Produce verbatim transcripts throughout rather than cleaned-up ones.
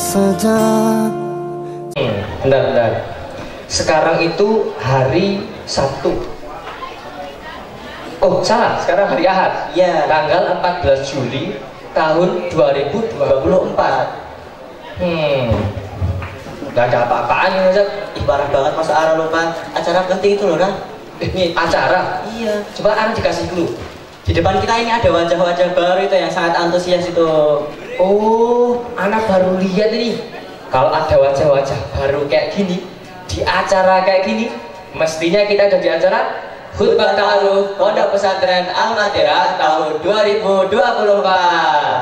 sejak. Hmm, bentar, bentar. Sekarang itu hari Sabtu. Oh, salah. Sekarang hari Ahad. Ya. Tanggal empat belas Juli tahun dua ribu dua puluh empat. Hmm. Gak ada apa-apaan nih, Mas. Ih, parah banget Mas Ara lupa acara penting itu loh, Nah. Ini acara? Iya. Coba Ana dikasih dulu. Di depan kita ini ada wajah-wajah baru itu yang sangat antusias itu. Oh, Ana baru lihat ini. Kalau ada wajah-wajah baru kayak gini di acara kayak gini, mestinya kita ada di acara Khutbah Ta'aruf Pondok Pesantren Al-Madira tahun dua ribu dua puluh empat.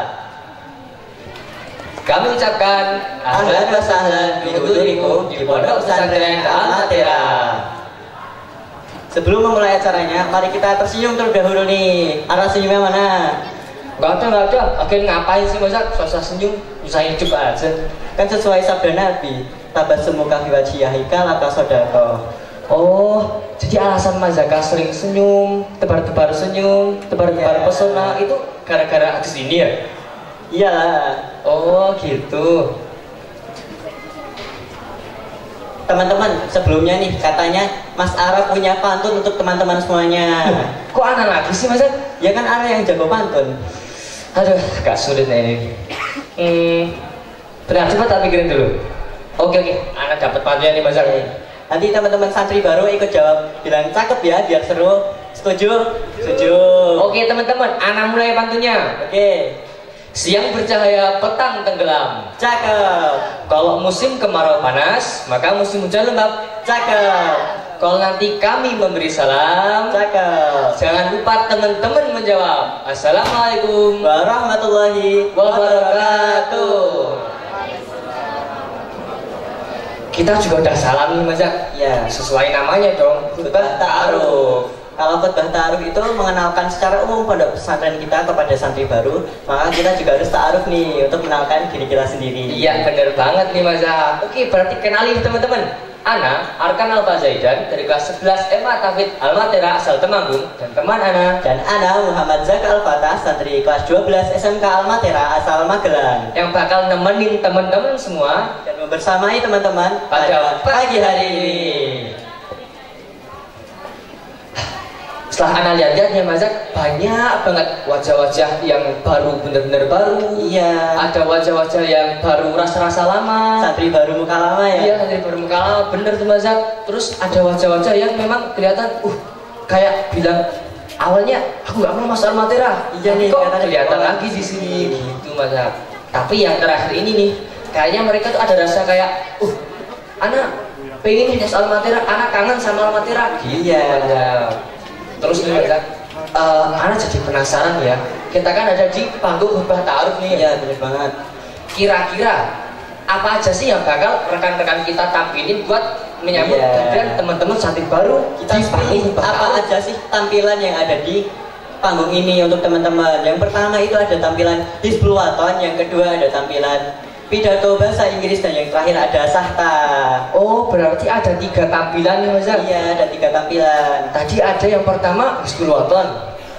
Kami ucapkan ahlan wa sahlan bi hudurikum di Pondok Pesantren Al-Madira. Sebelum memulai acaranya, mari kita tersenyum terlebih dahulu nih. Arah senyumnya mana? Gak ada, gak ada. Akhirnya ngapain sih Mas? Susah senyum, susah hidup aja. Kan sesuai sabda Nabi, tabassum fi wajhika laka sodaqah. Oh, jadi alasan Mas Zaka sering senyum, tebar-tebar senyum, tebar-tebar Ya. pesona itu gara-gara hadis ini ya? Iyalah. Oh, gitu. Teman-teman, sebelumnya nih katanya Mas Ara punya pantun untuk teman-teman semuanya. Kok Ana lagi sih Mas? Ya kan Ara yang jago pantun. Aduh, agak sulit nih ini. Hmm, bentar, coba tak pikirin dulu. Oke, oke, Ana dapat pantunnya nih Mas. Nanti teman-teman santri baru ikut jawab, bilang cakep ya biar seru. Setuju? Setuju. Oke teman-teman, Ana mulai pantunnya. Oke. Siang bercahaya, petang tenggelam. Cakep. Kalau musim kemarau panas, maka musim hujan lembab. Cakep. Kalau nanti kami memberi salam, Cakep. jangan lupa teman-teman menjawab Assalamualaikum Warahmatullahi wabarakatuh. Kita juga udah salam nih Mas. Ya. Sesuai namanya dong, Khutbah Ta'aruf. Kalau khutbah ta'aruf itu mengenalkan secara umum pondok pesantren kita kepada santri baru, maka kita juga harus ta'aruf nih untuk mengenalkan diri kita sendiri. Iya bener banget nih Mas. Oke, berarti kenalin teman-teman. Ana Arkan Alfa Zaidan dari kelas sebelas M A Tafid Al-Madira asal Temanggung, dan teman Ana Dan Ana Muhammad Zaka Al-Fatah, santri kelas dua belas S M K Al-Madira asal Magelang, yang bakal nemenin teman-teman semua dan membersamai teman-teman pada pagi hari ini. Setelah Ana lihat-lihat ya Mas, banyak banget wajah-wajah yang baru, bener-bener baru. Iya. Ada wajah-wajah yang baru rasa-rasa lama. Santri baru muka lama ya. Iya, santri baru muka lama, bener tuh Mas. Terus ada wajah-wajah yang memang kelihatan, uh, kayak bilang awalnya aku nggak mau masuk Al-Madira. Iya nih, kok kelihatan kelihatan di lagi di sini, gitu Mas. Tapi yang terakhir ini nih, kayaknya mereka tuh ada rasa kayak, uh, Ana pengen nih masuk Al-Madira, Ana kangen sama Al-Madira. Gitu, Iya. Mas. Terus nih Mas, uh, Ana jadi penasaran ya. Kita kan ada di panggung khutbah ta'aruf nih. Iya, bener banget. Kira-kira apa aja sih yang bakal rekan-rekan kita tampilin buat menyambut Iya. kehadiran teman-teman santri baru Kita di panggung pilih khutbah apa ta'aruf? aja sih tampilan yang ada di panggung ini untuk teman-teman. Yang pertama itu ada tampilan Hizbul Waton, yang kedua ada tampilan pidato bahasa Inggris, dan yang terakhir ada sahta. Oh, berarti ada tiga tampilan nih Mas. Iya, ada tiga tampilan. Tadi ada yang pertama Hizbul Waton,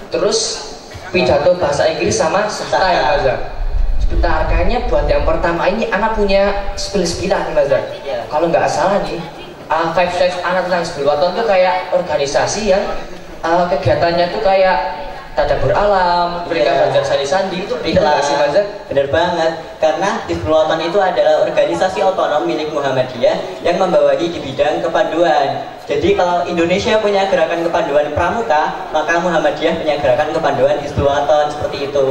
terus pidato bahasa Inggris sama sahta ya Mas. Sebentar, kayaknya buat yang pertama ini anak punya spill-spillan nih Mas. Iya. Kalau nggak salah nih, uh, Five Steps anak tentang Hizbul Waton itu kayak organisasi yang uh, kegiatannya tuh kayak tadabbur alam, mereka Iya. belajar sandi-sandi, itu beda nggak sih Mas? Bener banget, karena Hizbul Waton itu adalah organisasi otonom milik Muhammadiyah yang membawahi di bidang kepanduan. Jadi kalau Indonesia punya gerakan kepanduan pramuka, maka Muhammadiyah punya gerakan kepanduan Hizbul Waton, seperti itu.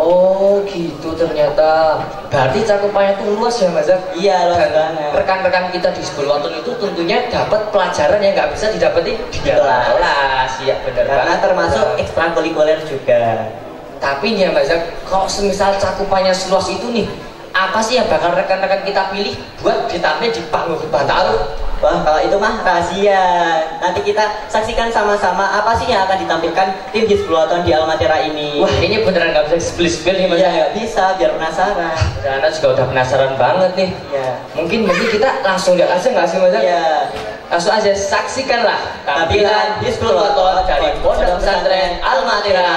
Oh gitu ternyata. Berarti cakupannya tuh luas ya Mas? Iya, luas Dan banget. rekan-rekan kita di Hizbul Waton itu tentunya dapat pelajaran yang nggak bisa didapetin di Kelas. kelas. Iya benar Karena banget. termasuk ekstrakurikuler juga. Tapi nih ya Mas, kalau semisal cakupannya seluas itu nih, apa sih yang bakal rekan-rekan kita pilih buat ditampil di panggung khutbah ta'aruf? Wah, kalau itu mah rahasia. Nanti kita saksikan sama-sama apa sih yang akan ditampilkan tim Hizbul Waton di Al-Madira ini. Wah ini beneran nggak bisa spill-spill nih Mas. Iya, nggak bisa, biar penasaran. Dan Anda juga udah penasaran banget nih. Iya. Mungkin mungkin kita langsung lihat aja nggak sih Mas? Iya. Langsung aja saksikanlah tampilan Hizbul Waton dari Pondok Pesantren Al-Madira.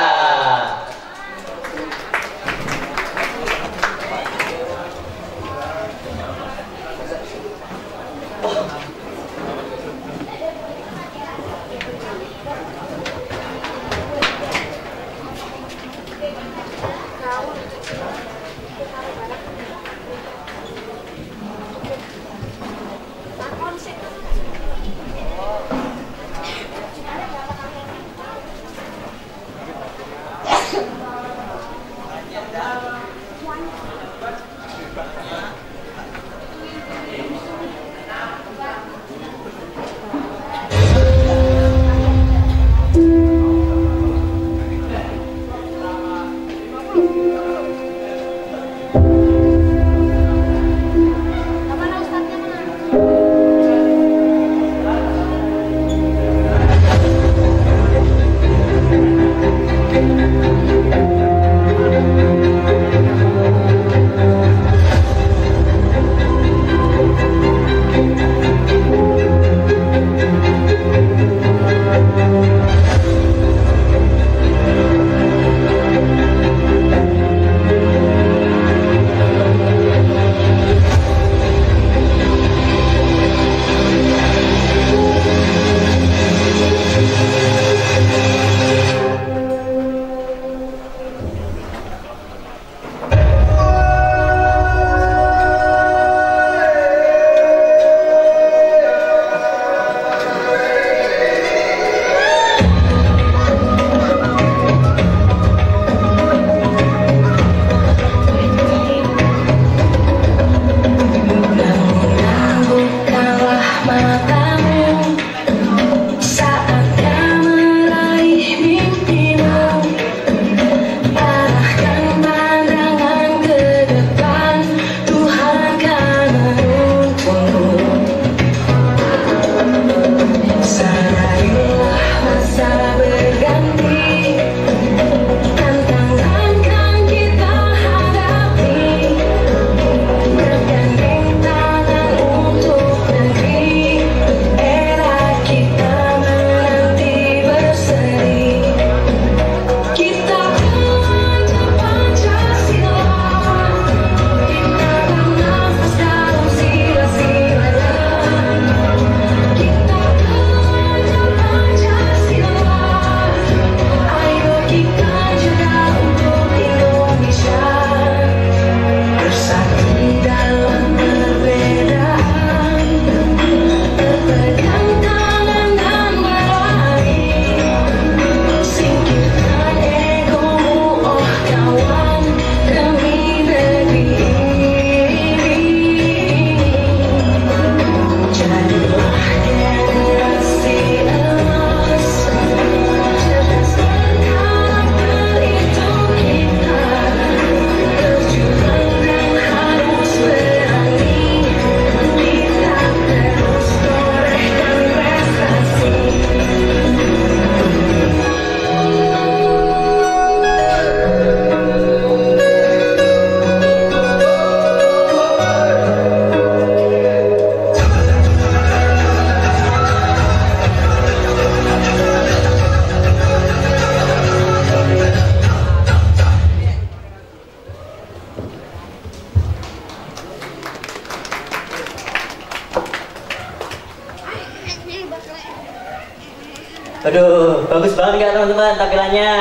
Aduh, bagus banget nggak teman-teman tampilannya?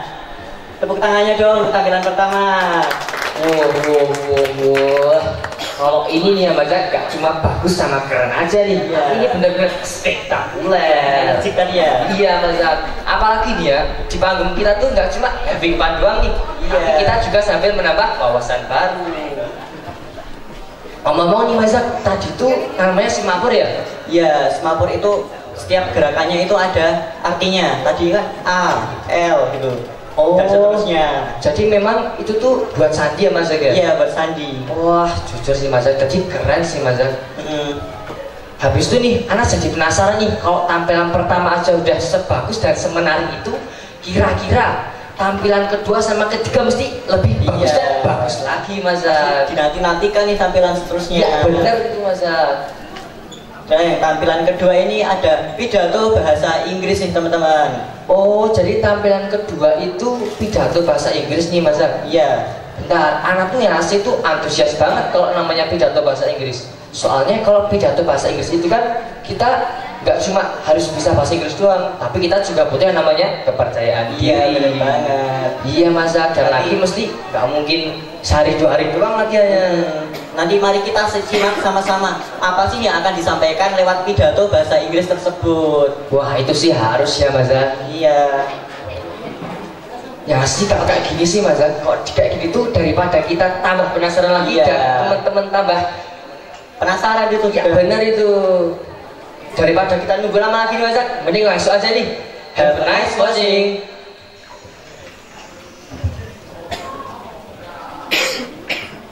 Tepuk tangannya dong untuk tampilan pertama. Wow, wow, wow, wow. Kalau ini nih ya Mas, gak cuma bagus sama keren aja nih, Iya. ini bener-bener spektakuler. Energik tadi ya. Iya Mas, apalagi dia di panggung kita tuh nggak cuma having fun doang nih, Iya. tapi kita juga sambil menambah wawasan baru. Ngomong-ngomong nih Mas, tadi tuh namanya Semapur ya? Iya, Semapur itu setiap gerakannya itu ada artinya. Tadi kan A, L gitu. Oh, dan seterusnya. Jadi memang itu tuh buat sandi ya Mas ya? Iya, buat sandi. Wah, jujur sih Mas, jadi keren sih Mas. Hmm. Habis itu nih, anak jadi penasaran nih, kalau tampilan pertama aja udah sebagus dan semenarik itu, kira-kira tampilan kedua sama ketiga mesti lebih bagus Iya. dan bagus lagi Mas. Dinanti-nantikan nih tampilan seterusnya. Ya benar itu Mas. Dan yang tampilan kedua ini ada pidato bahasa Inggris nih teman-teman. Oh, jadi tampilan kedua itu pidato bahasa Inggris nih Mas. Iya. Bentar, anak tuh yang asli tuh antusias banget kalau namanya pidato bahasa Inggris. Soalnya kalau pidato bahasa Inggris itu kan kita nggak cuma harus bisa bahasa Inggris doang, tapi kita juga butuh yang namanya kepercayaan diri. Iya, benar banget. Iya Mas, dan lagi mesti nggak mungkin sehari dua hari doang latihannya. Hmm. Nanti mari kita simak sama-sama apa sih yang akan disampaikan lewat pidato bahasa Inggris tersebut. Wah itu sih harus ya Mas. Iya. Ya sih kalau kayak gini sih Mas, kalau kayak gini tuh daripada kita tambah penasaran lagi Iya. dan teman-teman tambah Penasaran itu ya juga. benar itu. Daripada kita nunggu lama lagi nih Mas, mending langsung aja nih. Have a nice watching.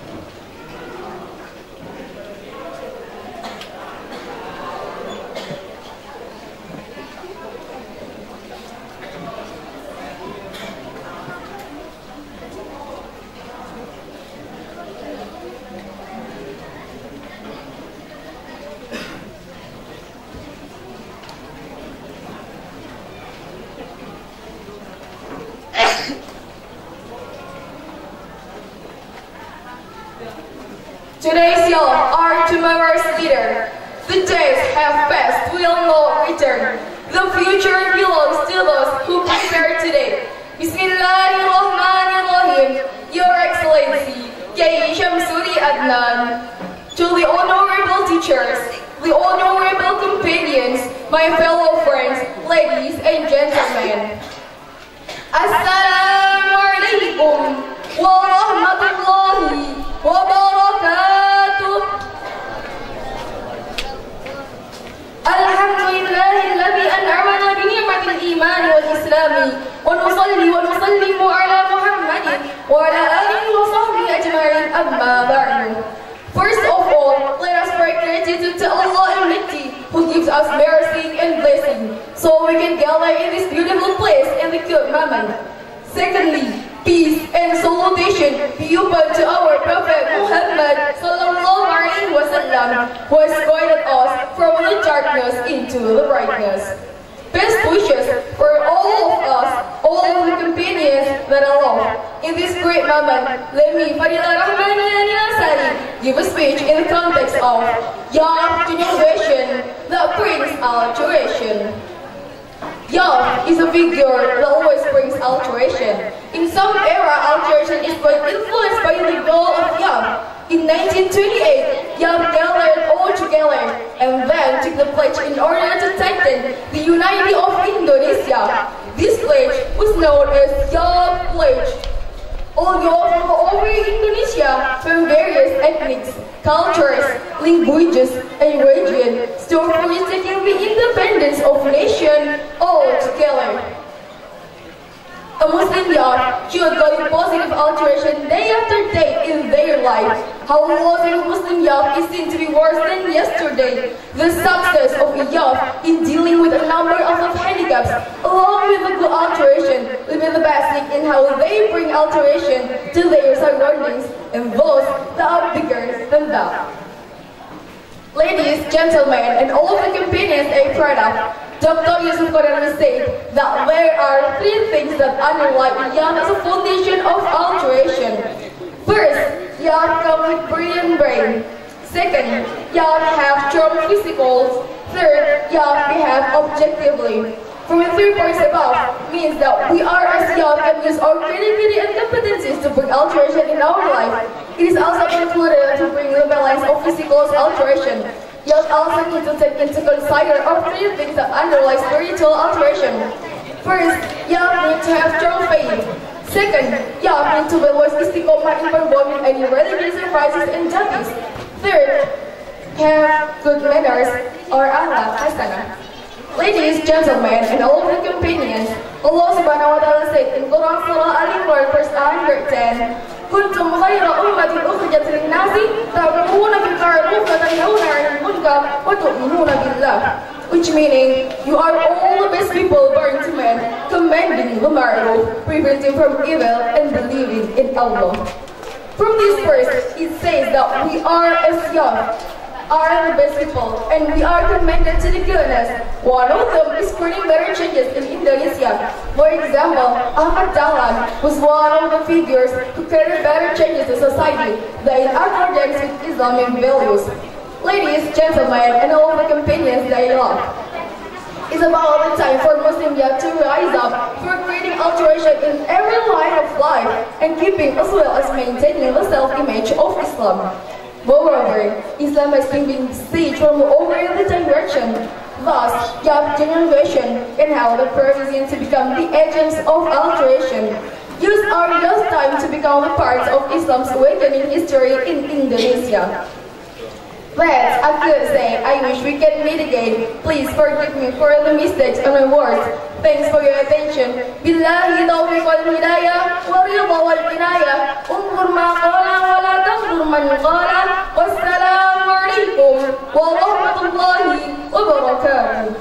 Today's young are tomorrow's leader. The days have passed, will not return. The future belongs to those who prepare today. Bismillahirrahmanirrahim. Your Excellency, Kiai Syamsuri Adnan. To the honorable teachers, the honorable companions, my fellow friends, ladies and gentlemen. Assalamu alaikum wa rahmatullahi wa barakatuh. Alhamdulillahi alladhi an'amana bi ni'matil iman wal islam wa nusalli wa nusallimu ala Muhammadin wa ala alihi wa sahbihi ajma'in, amma ba'du. First of all, let us pray gratitude to Allah Almighty, who gives us mercy and blessing, so we can gather in this beautiful place in the good moment. Secondly, peace and salutation be upon to our Prophet Muhammad sallallahu alaihi wasallam, who has guided us from the darkness into the brightness. Best wishes for all of us, all of the companions that I love. In this great moment, let me, Fadila Rahmani Anasari, give a speech in the context of young generation that brings alteration. Young is a figure that always brings alteration. In some era, alteration is quite influenced by the goal of Young. In nineteen twenty-eight, Young gathered all together and then took the pledge in order to tighten the unity of Indonesia. This pledge was known as Young Pledge. All youth from all over Indonesia, from various ethnics, cultures, languages, and regions, stood for taking the independence of nation all together. A Muslim youth should go in positive alteration day after day in their life. How losing a Muslim youth is seen to be worse than yesterday. The success of a youth in dealing with a number of handicaps, along with the good alteration, will be the best thing in how they bring alteration to their surroundings and those that are bigger than them. Ladies, gentlemen, and all of the companions I proud of, Doctor Yusuf Qaradawi said that there are three things that underlie Young as a foundation of alteration. First, Young come with brilliant brain. Second, Young have strong physicals. Third, Young behave objectively. From the three points above means that we are as young and use our creativity and competencies to bring alteration in our life. It is also included to bring the balance of physical alteration. Young also need to take into consider our three things that underlie spiritual alteration. First, young need to have strong faith. Second, young need to be always istiqomah in performing any religious exercises and duties. Third, have good manners or akhlak hasanah. Ladies, gentlemen, and all of the companions, Allah Subhanahu wa Ta'ala said in Quran Surah Al-Imran verse one hundred ten, "Kuntum khayra ummatin ukhrijat lin-nasi ta'muruna bil ma'ruf wa tanhauna 'anil munkar wa tu'minuna billah." Which meaning, you are all the best people born to men, commanding the ma'ruf, preventing from evil, and believing in Allah. From this verse, it says that we are as young, are the best people, and we are commanded to the goodness. One of them is bringing better changes in Indonesia. For example, Ahmad Dahlan was one of the figures who created better changes to society that in accordance with Islamic values. Ladies, gentlemen, and all the companions that I love, it's about the time for Muslim youth to rise up for creating alteration in every line of life and keeping as well as maintaining the self-image of Islam. Moreover, Islam has been being staged from over the direction. Thus, young generation can have the provision to become the agents of alteration. Use our youth time to become a part of Islam's awakening history in Indonesia. That I could say, I wish we can meet again. Please forgive me for the mistakes on my words. Thanks for your attention. Billahi taufiq wal hidayah, wa ridha wal inayah. Unzur ma qala wa la tanzur man qala. Wassalamu alaikum wa rahmatullahi wa barakatuh.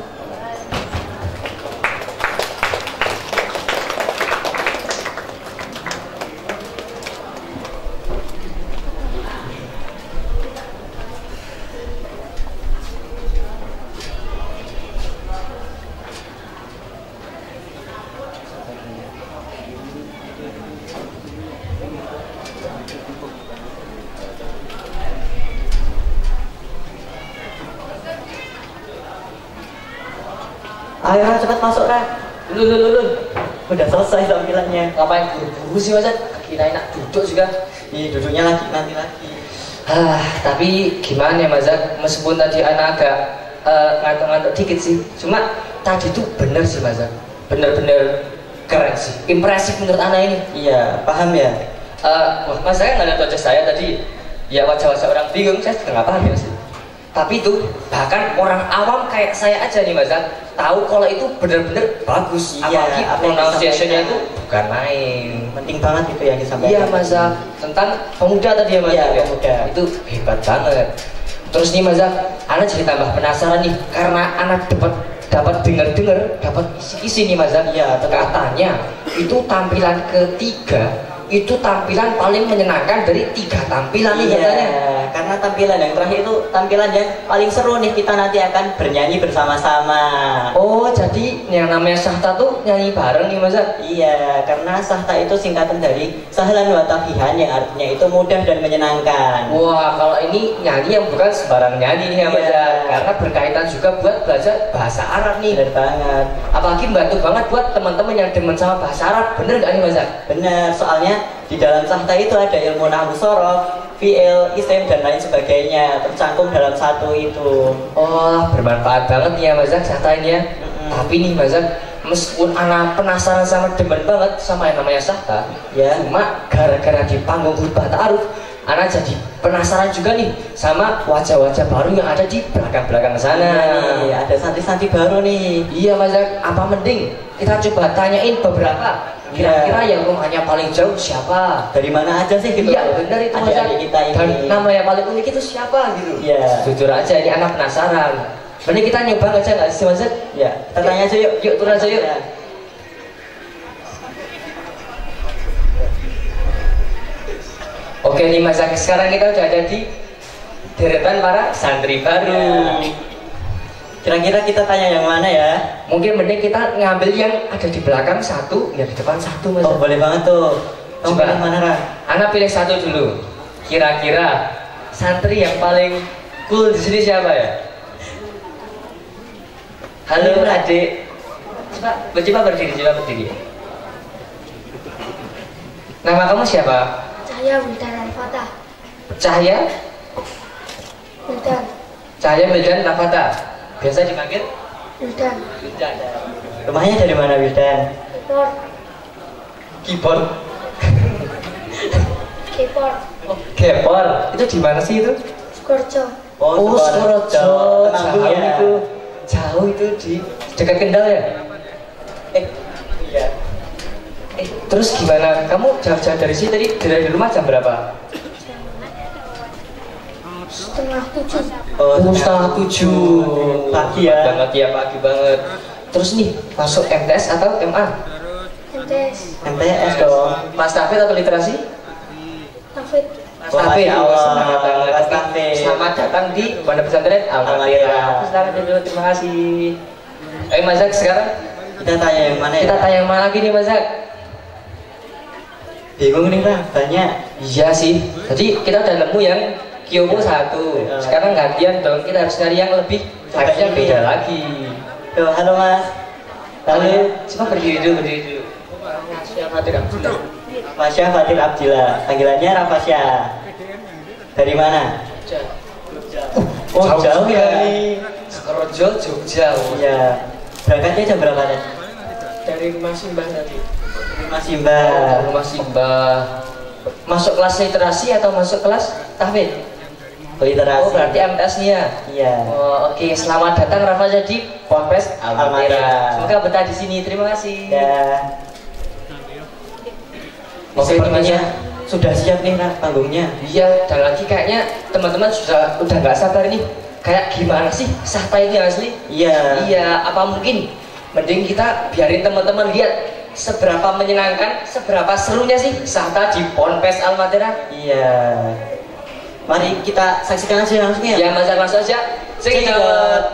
Ayo Ran, cepat masuk Ran. Lul, lul, lul. Udah selesai tampilannya. Ngapain buru-buru sih Mas? Kira enak duduk juga. Iya, duduknya lagi nanti lagi. Ah, tapi gimana ya Mas? Meskipun tadi anak agak uh, ngantuk-ngantuk dikit sih, cuma tadi tuh bener sih Mas. Bener-bener keren sih, impresif menurut anak ini. Iya, paham ya? Uh, wah, Mas saya nggak lihat wajah saya tadi, ya wajah-wajah orang bingung, saya juga nggak paham ya sih. Tapi itu bahkan orang awam kayak saya aja nih Mas, tahu kalau itu bener-bener bagus. Iya, apalagi apa yang pronunciation-nya disampaikan. itu bukan main. Penting banget itu yang disampaikan. Iya Mas, tentang pemuda tadi ya Mas. Iya, ya? pemuda. Itu hebat banget. Terus nih Mas, anak jadi tambah penasaran nih karena anak dapat dapat dengar-dengar, dapat isi-isi nih Mas. Iya, katanya itu tampilan ketiga itu tampilan paling menyenangkan dari tiga tampilan nih Iya, katanya. karena tampilan yang terakhir itu tampilan yang paling seru nih, kita nanti akan bernyanyi bersama-sama. Oh, jadi yang namanya Sahta tuh nyanyi bareng nih Mas? Iya, karena Sahta itu singkatan dari Sahlan wa Tafihan yang artinya itu mudah dan menyenangkan. Wah, kalau ini nyanyi yang bukan sembarang nyanyi nih ya Mas, Iya. karena berkaitan juga buat belajar bahasa Arab nih. Bener banget. Apalagi membantu banget buat teman-teman yang demen sama bahasa Arab, bener gak nih Mas? Bener, soalnya di dalam Sahta itu ada ilmu nahwu sorof, fi'il, isim dan lain sebagainya tercangkum dalam satu itu. Oh, bermanfaat banget nih ya Mas Sahta ini ya. Mm-mm. Tapi nih Mas, meskipun anak penasaran sama demen banget sama yang namanya Sahta, Ya. cuma gara-gara di panggung khutbah ta'aruf, anak jadi penasaran juga nih sama wajah-wajah baru yang ada di belakang-belakang sana. Iya, ada santri-santri baru nih. Iya Mas, apa mending kita coba tanyain beberapa. Kira-kira yang rumahnya paling jauh siapa? Dari mana aja sih gitu? Iya benar itu Mas. Adik-adik kita ini. Dan nama yang paling unik itu siapa gitu? Iya. Jujur aja ini anak penasaran. Mending kita nyoba aja nggak sih Mas? Ya, kita tanya aja yuk. Yuk turun aja yuk. Ya. Oke nih Mas, sekarang kita udah ada di deretan para santri baru. Ya. Kira-kira kita tanya yang mana ya? Mungkin mending kita ngambil yang ada di belakang satu, ya di depan satu Mas. Oh, boleh banget tuh. Kamu Coba. pilih mana, Ra? Anak pilih satu dulu. Kira-kira santri yang paling cool di sini siapa ya? Halo Iya. adik. Coba, coba berdiri, coba berdiri. Nama kamu siapa? Cahaya Wildan Al-Fatah. Cahaya? Wildan. Cahaya Wildan Lafata. Biasa dipanggil? Wildan. Wildan. Rumahnya dari mana, Wildan? Keyboard. Keyboard. Keyboard. Oh, Keyboard. Itu di mana sih itu? Sukoharjo. Oh, Sukoharjo. Temanggung Jauh ya. itu. Jauh itu di dekat Kendal ya? Eh, iya. Eh, terus gimana? Kamu jauh-jauh dari sini tadi dari rumah jam berapa? Setengah tujuh. Oh, Oh, setengah tujuh. Pagi ya. Banget ya, pagi banget. Terus nih, masuk M T S atau M A? M T S. M T S dong. Mas Tafid atau literasi? Tafid. Mas Wah, Tafid, Masya oh, Allah. semangat banget. Mas Tafid. Selamat datang di Pondok Pesantren Al-Fatihah. Al-Fatihah. Selamat dulu, terima kasih. Eh Mas Zak, sekarang Kita tanya yang mana ya? kita tanya yang mana lagi nih Mas Zak? Bingung nih, Ra. Banyak. Iya sih. Jadi kita udah nemu yang Kyomo satu. Sekarang gantian dong. Kita harus cari yang lebih hype-nya beda lagi. Tuh, halo Mas. Halo, coba berdiri dulu, berdiri dulu. Siapa tuh kamu? Masya Fatir Abdillah. Panggilannya Rafasya. Dari mana? Oh, jauh ya. Sekorojo, Jogja. Iya. Berangkatnya jam berapa tadi? Dari rumah Simbah tadi. Mas Simbah. Rumah Simbah. Masuk kelas literasi atau masuk kelas tahfidz? Literasi. Oh, berarti M T S nih ya? Iya. Oh, oke. Selamat datang Rafa jadi Ponpes Al-Fatihah. Al-Fatihah. Semoga betah di sini. Terima kasih. Ya. Oke, Sepertinya gimana? sudah siap nih, Ra, panggungnya. Iya, dan lagi kayaknya teman-teman sudah udah nggak sabar nih. Kayak gimana sih Sahta ini asli? Iya. Iya, apa mungkin mending kita biarin teman-teman lihat seberapa menyenangkan, seberapa serunya sih Sahta di Ponpes Al-Fatihah. Iya. Mari kita saksikan aja langsung ya. Ya, masa langsung aja. Cekidot. Cekidot.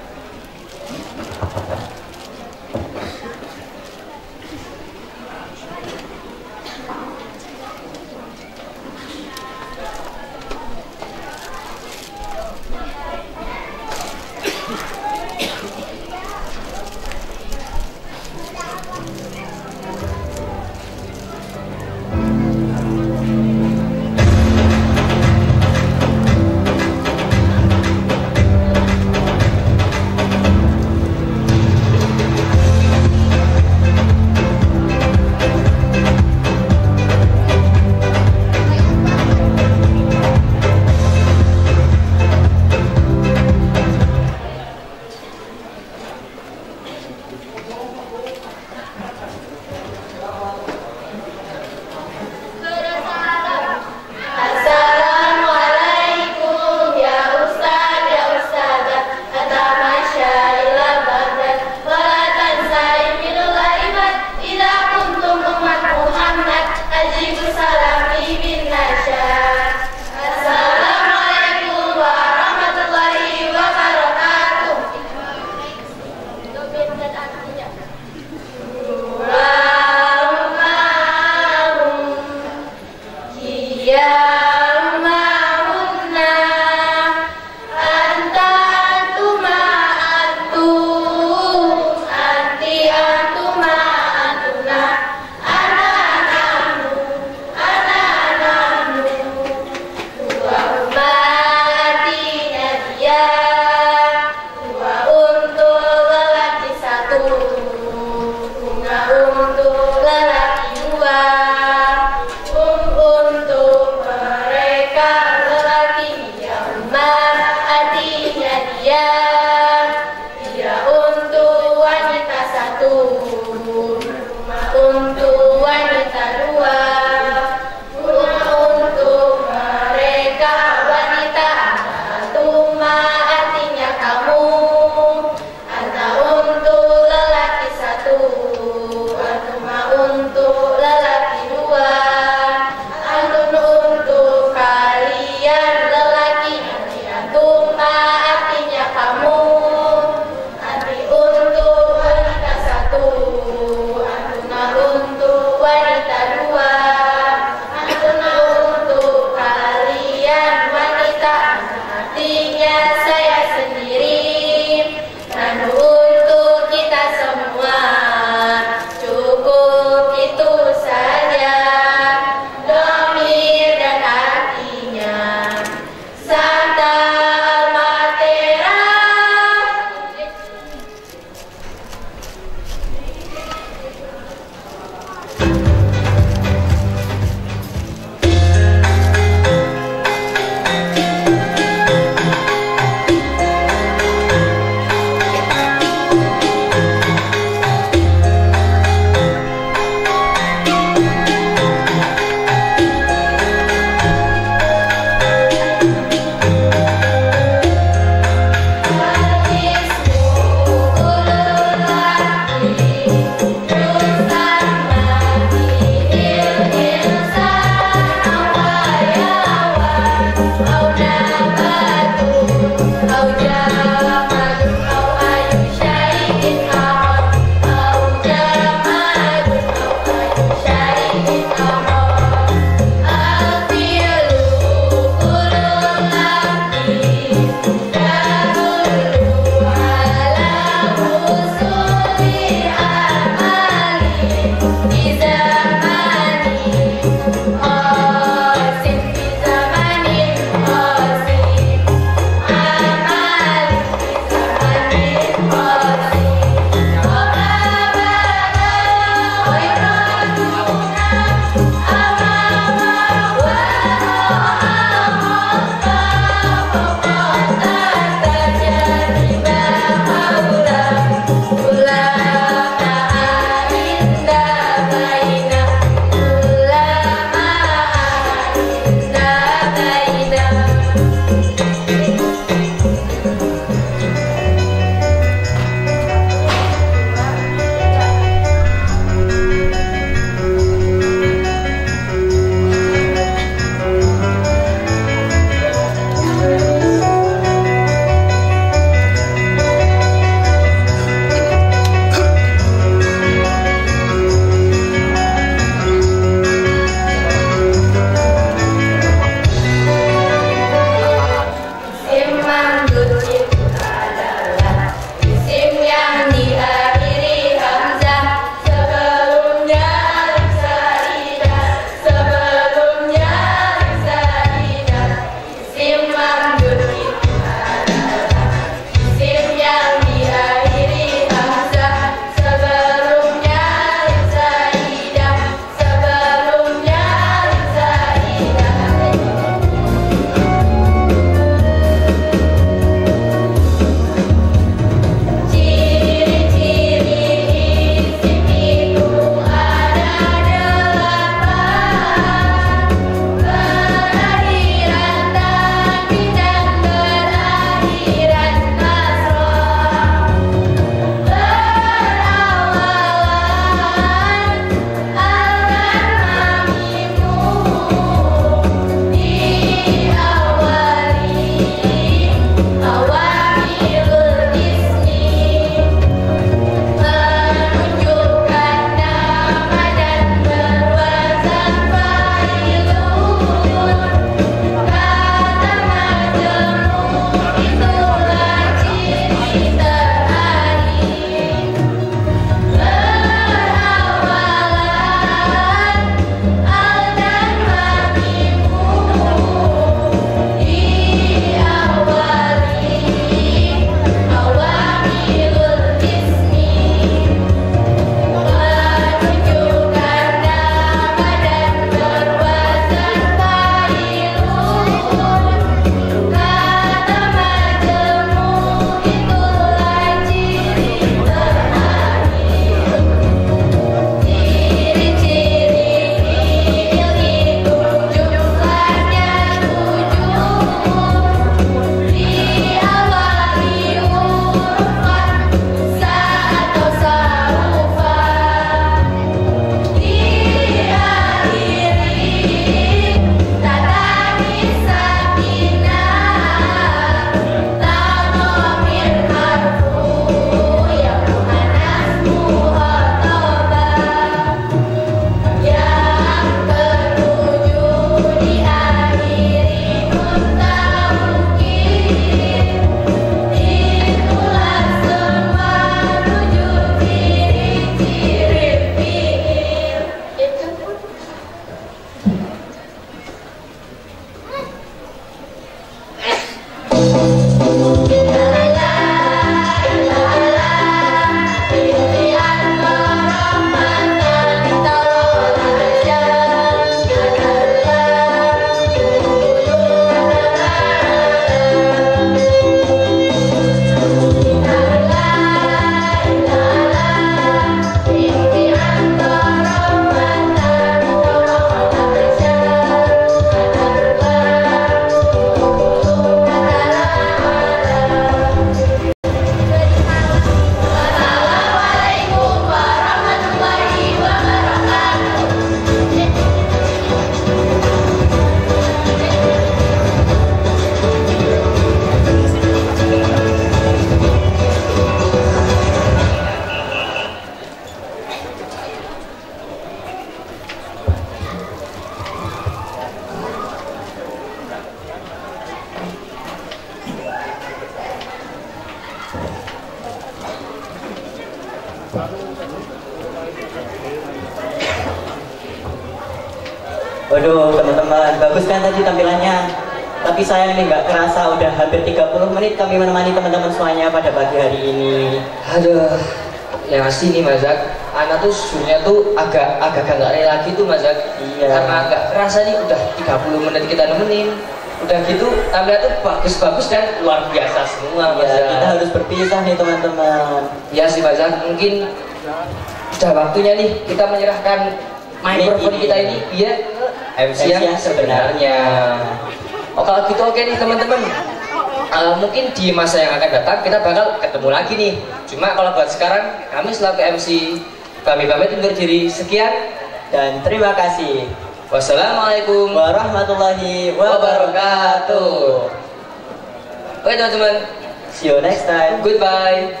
Waduh teman-teman, bagus kan tadi tampilannya. Tapi sayang nih nggak kerasa udah hampir tiga puluh menit kami menemani teman-teman semuanya pada pagi hari ini. Aduh, yang asli nih Mas Zak, anak tuh sejujurnya tuh agak agak gak rela lagi tuh Mas Zak. Iya. Karena nggak kerasa nih udah tiga puluh menit kita nemenin. Udah gitu tampilnya tuh bagus-bagus dan luar biasa semua Mas Ya, Zak. kita harus berpisah nih teman-teman. Ya sih Mas Zak, mungkin sudah waktunya nih kita menyerahkan mikrofon kita ini dia M C yang sebenarnya. Oh kalau gitu oke nih teman-teman. Uh, mungkin di masa yang akan datang kita bakal ketemu lagi nih. Cuma kalau buat sekarang kami selaku M C kami pamit undur diri. Sekian Dan terima kasih. Wassalamualaikum Warahmatullahi wabarakatuh. Oke teman-teman, See you next time. goodbye.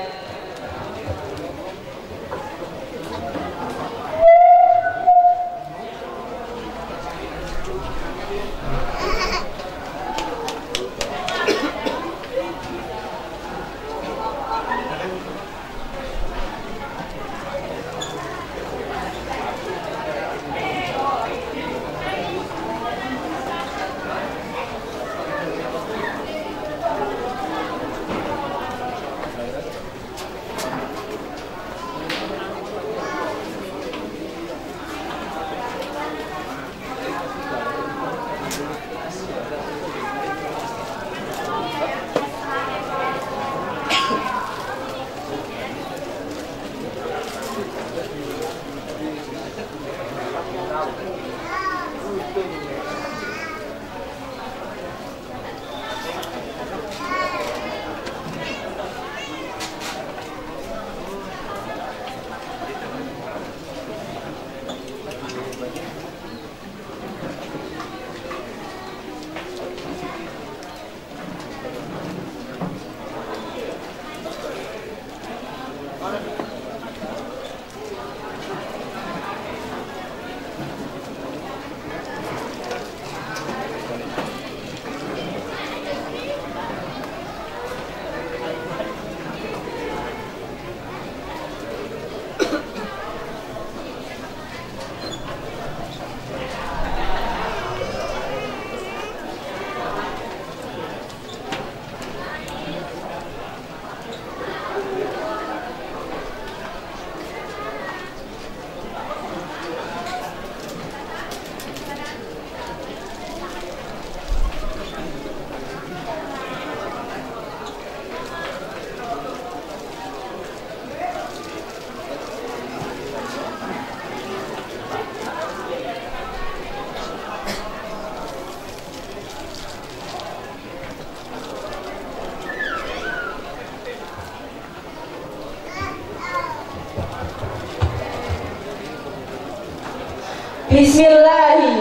Bismillahi,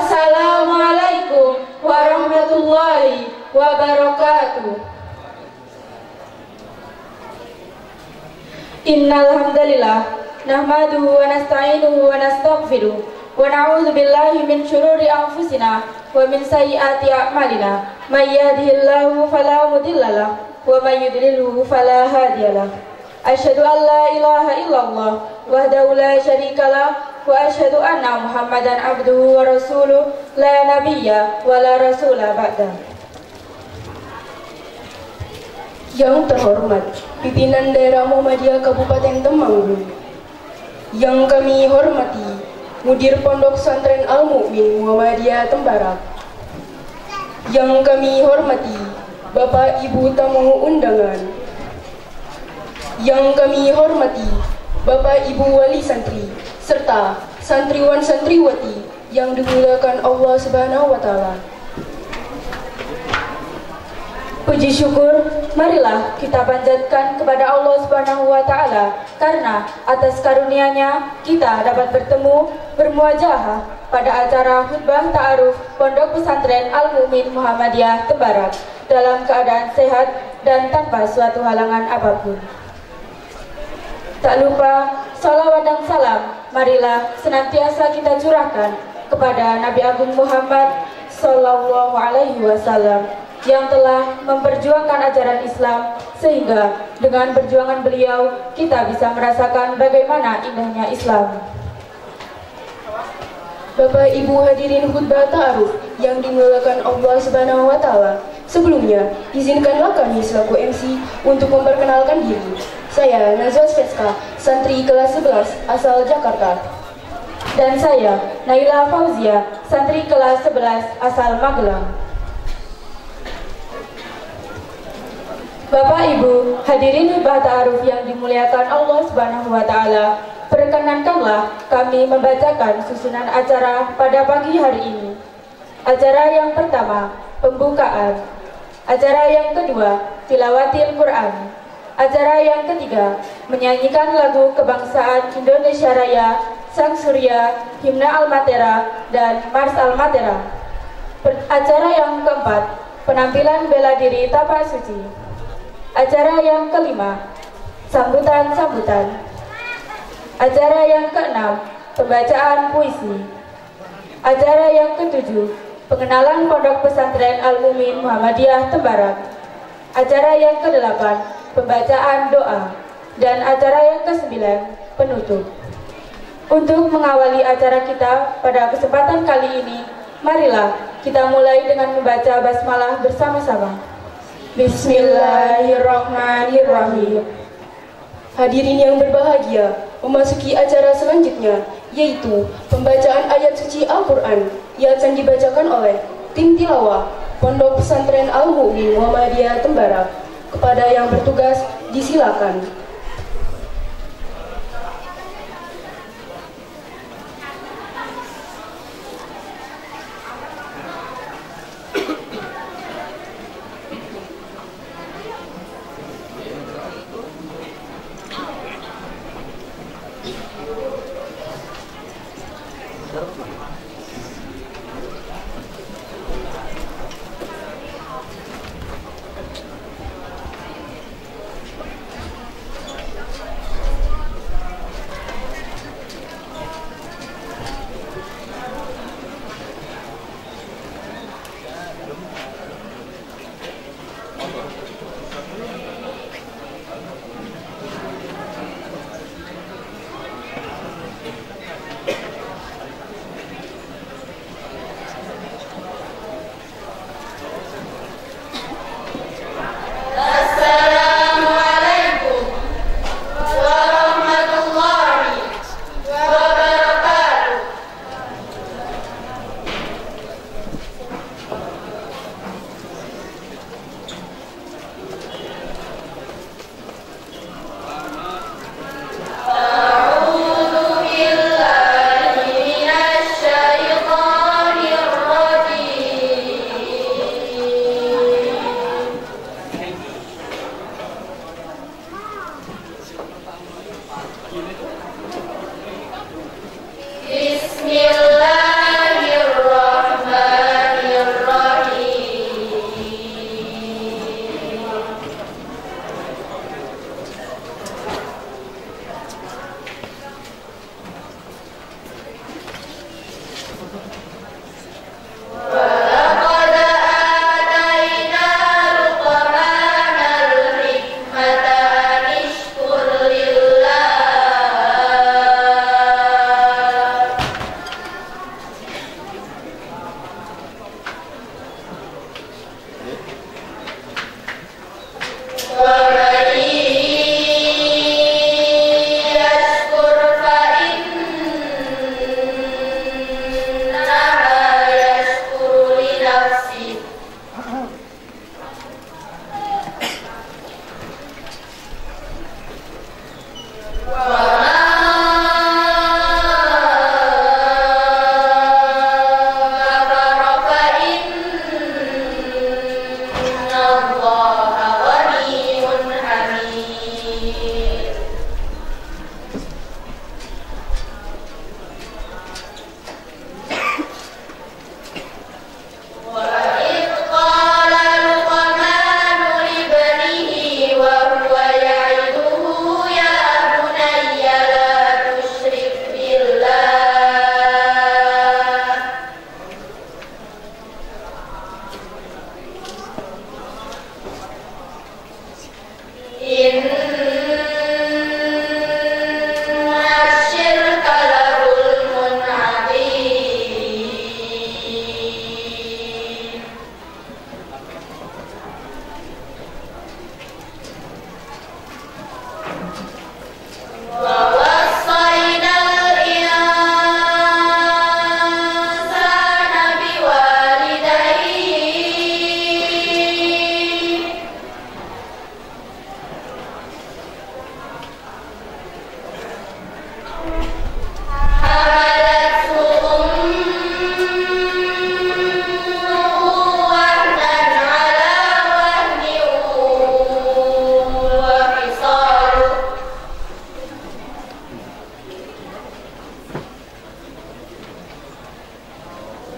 Assalamualaikum warahmatullahi wabarakatuh. Innal hamdalillah nahmaduhu wa nasta'inuhu wa nastaghfiruh wa na'udzu billahi min shururi anfusina wa min sayyiati a'malina. May yahdihillahu fala mudhillalah wa may yudlilhu fala hadiyalah. Asyhadu an la ilaha illallah wahdahu la syarikalah wa asyhadu anna Muhammadan abduhu wa rasuluh la nabiyya wa la rasula ba'da. Yang terhormat pimpinan daerah Muhammadiyah Kabupaten Temanggung, yang kami hormati Mudir Pondok Pesantren Al-Mu'min Muhammadiyah Tembarak, yang kami hormati Bapak Ibu tamu undangan, yang kami hormati Bapak Ibu Wali Santri serta santriwan santriwati yang dimuliakan Allah Subhanahu wa taala. Puji syukur marilah kita panjatkan kepada Allah Subhanahu wa taala karena atas karunia-Nya kita dapat bertemu bermuajahah pada acara khutbah ta'aruf Pondok Pesantren Al-Mu'min Muhammadiyah Tembarak dalam keadaan sehat dan tanpa suatu halangan apapun. Tak lupa, salawat dan salam marilah senantiasa kita curahkan kepada Nabi Agung Muhammad Sallallahu Alaihi Wasallam yang telah memperjuangkan ajaran Islam, sehingga dengan perjuangan beliau kita bisa merasakan bagaimana indahnya Islam. Bapak Ibu hadirin khutbah ta'aruf yang dimuliakan Allah Subhanahu wa taala. Sebelumnya, izinkanlah kami selaku M C untuk memperkenalkan diri. Saya Nazwa Sveska, santri kelas sebelas asal Jakarta. Dan saya Naila Fauzia, santri kelas sebelas asal Magelang. Bapak Ibu hadirin khutbah ta'aruf yang dimuliakan Allah Subhanahu wa taala, perkenankanlah kami membacakan susunan acara pada pagi hari ini. Acara yang pertama, pembukaan. Acara yang kedua, tilawatil Quran. Acara yang ketiga, menyanyikan lagu kebangsaan Indonesia Raya, Sang Surya, Himna Al-Matera, dan Mars Al-Matera. Acara yang keempat, penampilan bela diri tapak suci. Acara yang kelima, sambutan-sambutan. Acara yang keenam, pembacaan puisi. Acara yang ketujuh, pengenalan Pondok Pesantren Al-Mumin Muhammadiyah Tembarak. Acara yang kedelapan, pembacaan doa. Dan acara yang kesembilan, penutup. Untuk mengawali acara kita pada kesempatan kali ini, marilah kita mulai dengan membaca basmalah bersama-sama. Bismillahirrahmanirrahim. Hadirin yang berbahagia, memasuki acara selanjutnya, yaitu pembacaan ayat suci Al-Quran yang akan dibacakan oleh tim tilawah Pondok Pesantren Al-Mumin Muhammadiyah Tembarak. Kepada yang bertugas, disilakan.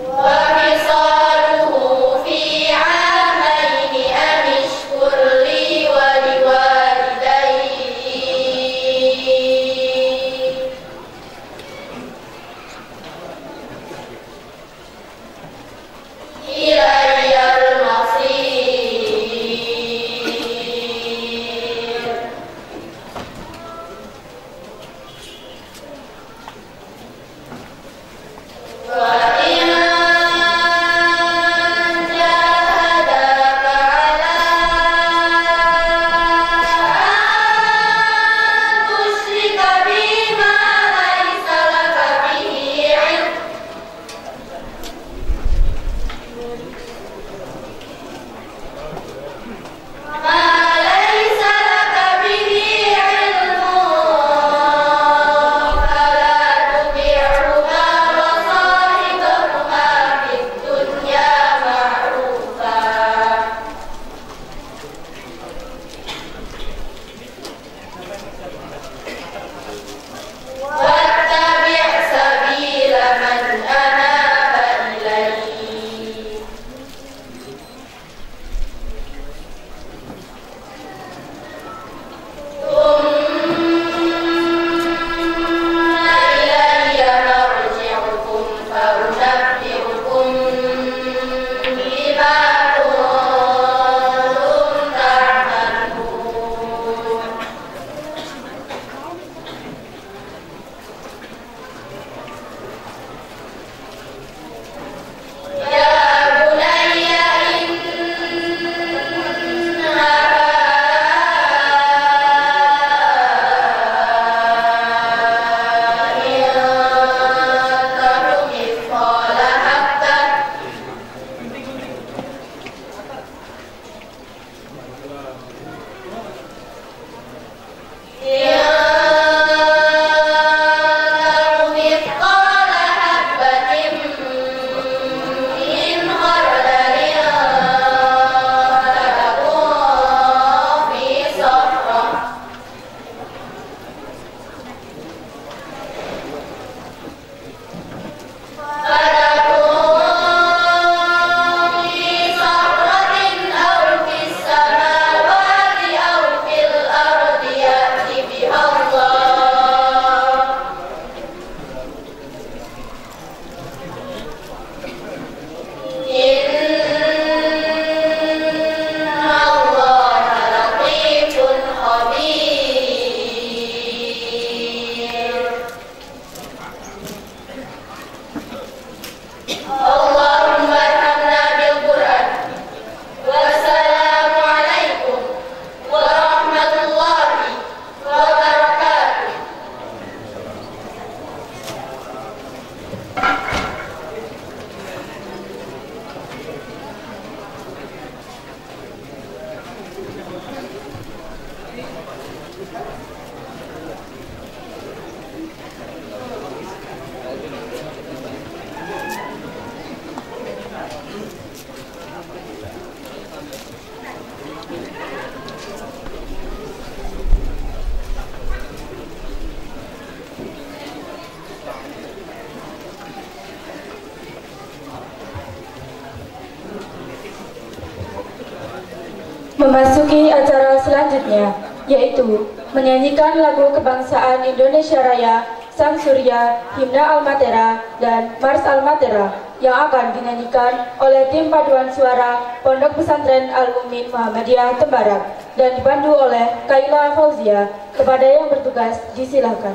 Memasuki acara selanjutnya, yaitu menyanyikan lagu kebangsaan Indonesia Raya, Sang Surya, Himna Al-Matera, dan Mars Al-Matera yang akan dinyanyikan oleh tim paduan suara Pondok Pesantren Al-Mumin Muhammadiyah Tembarak dan dipandu oleh Kaila Fauzia. Kepada yang bertugas disilakan.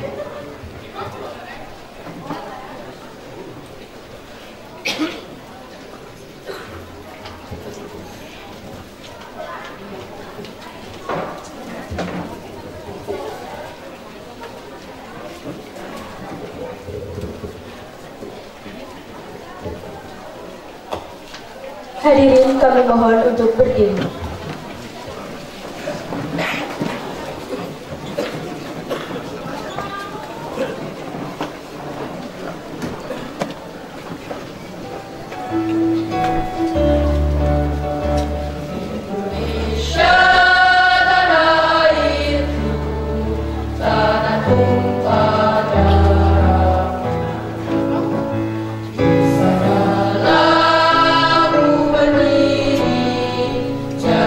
Hadirin kami mohon untuk berdiri. Jangan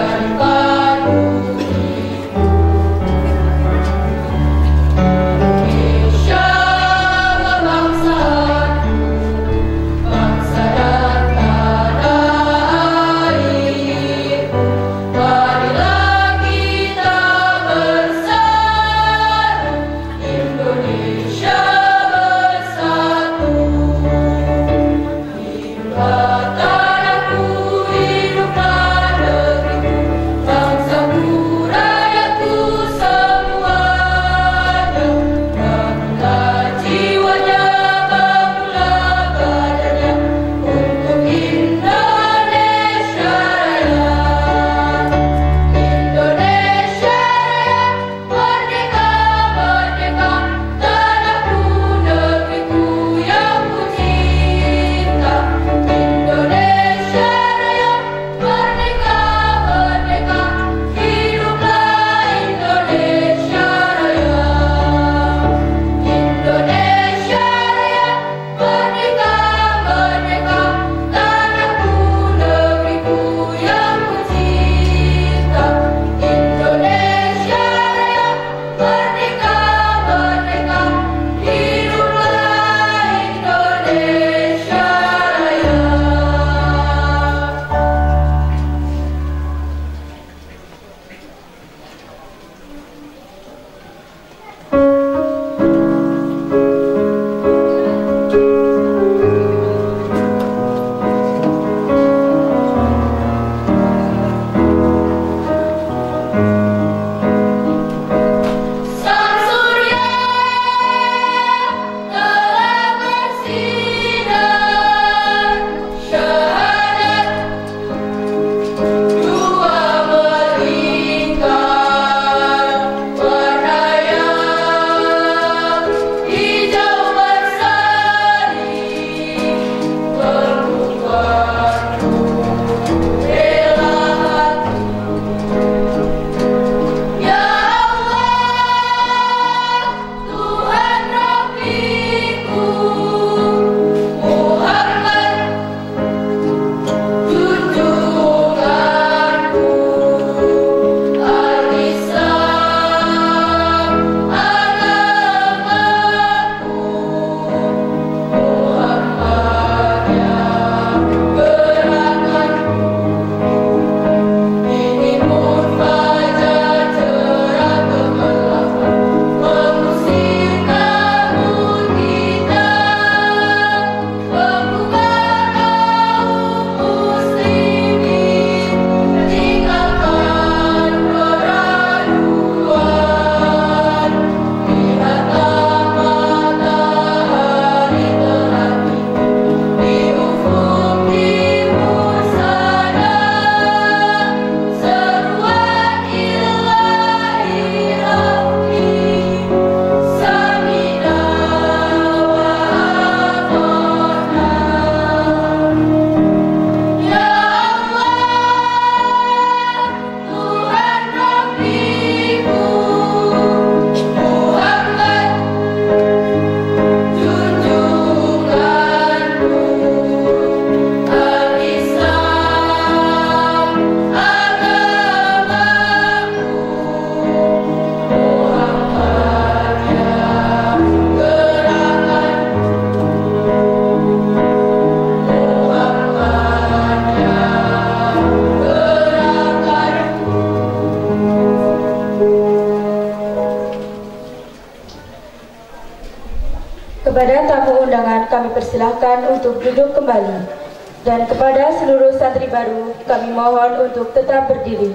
tamu undangan kami persilahkan untuk duduk kembali. Dan kepada seluruh santri baru kami mohon untuk tetap berdiri.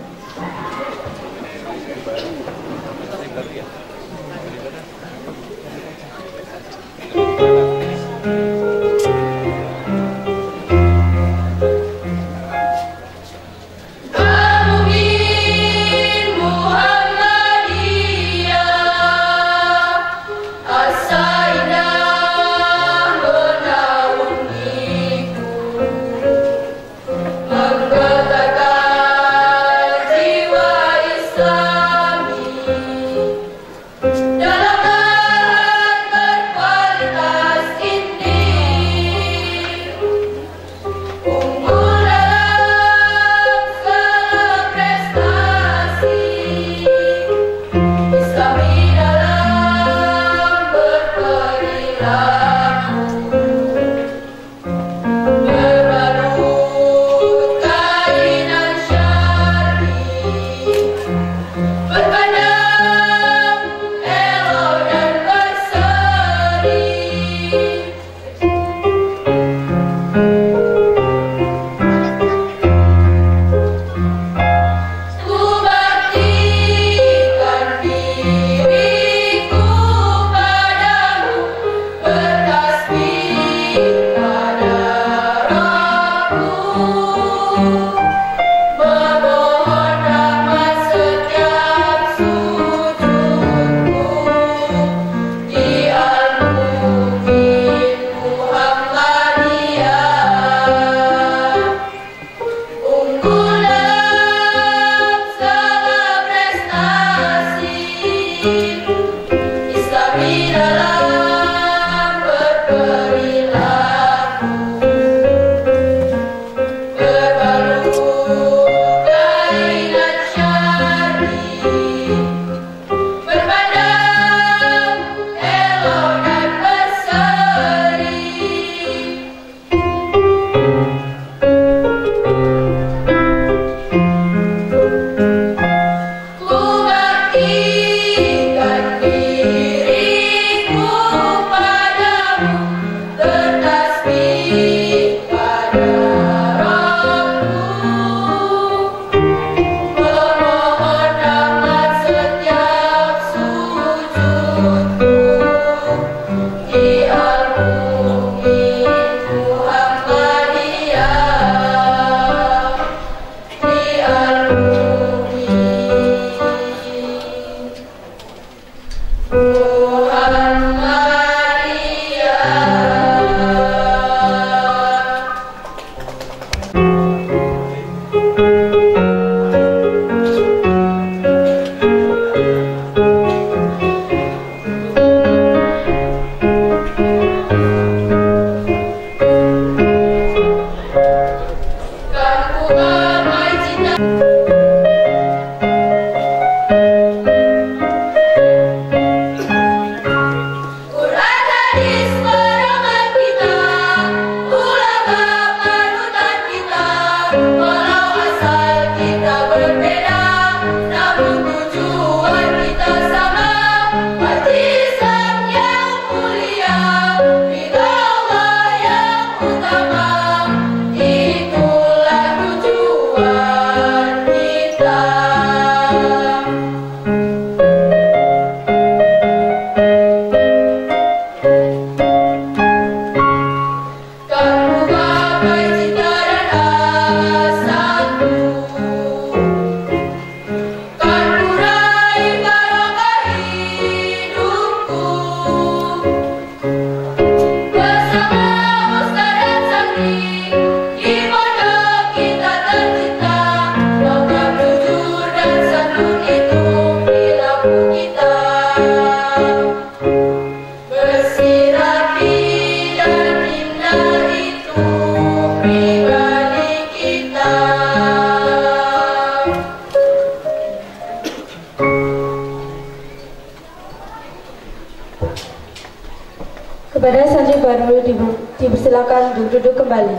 Kepada santri baru dipersilakan untuk duduk kembali.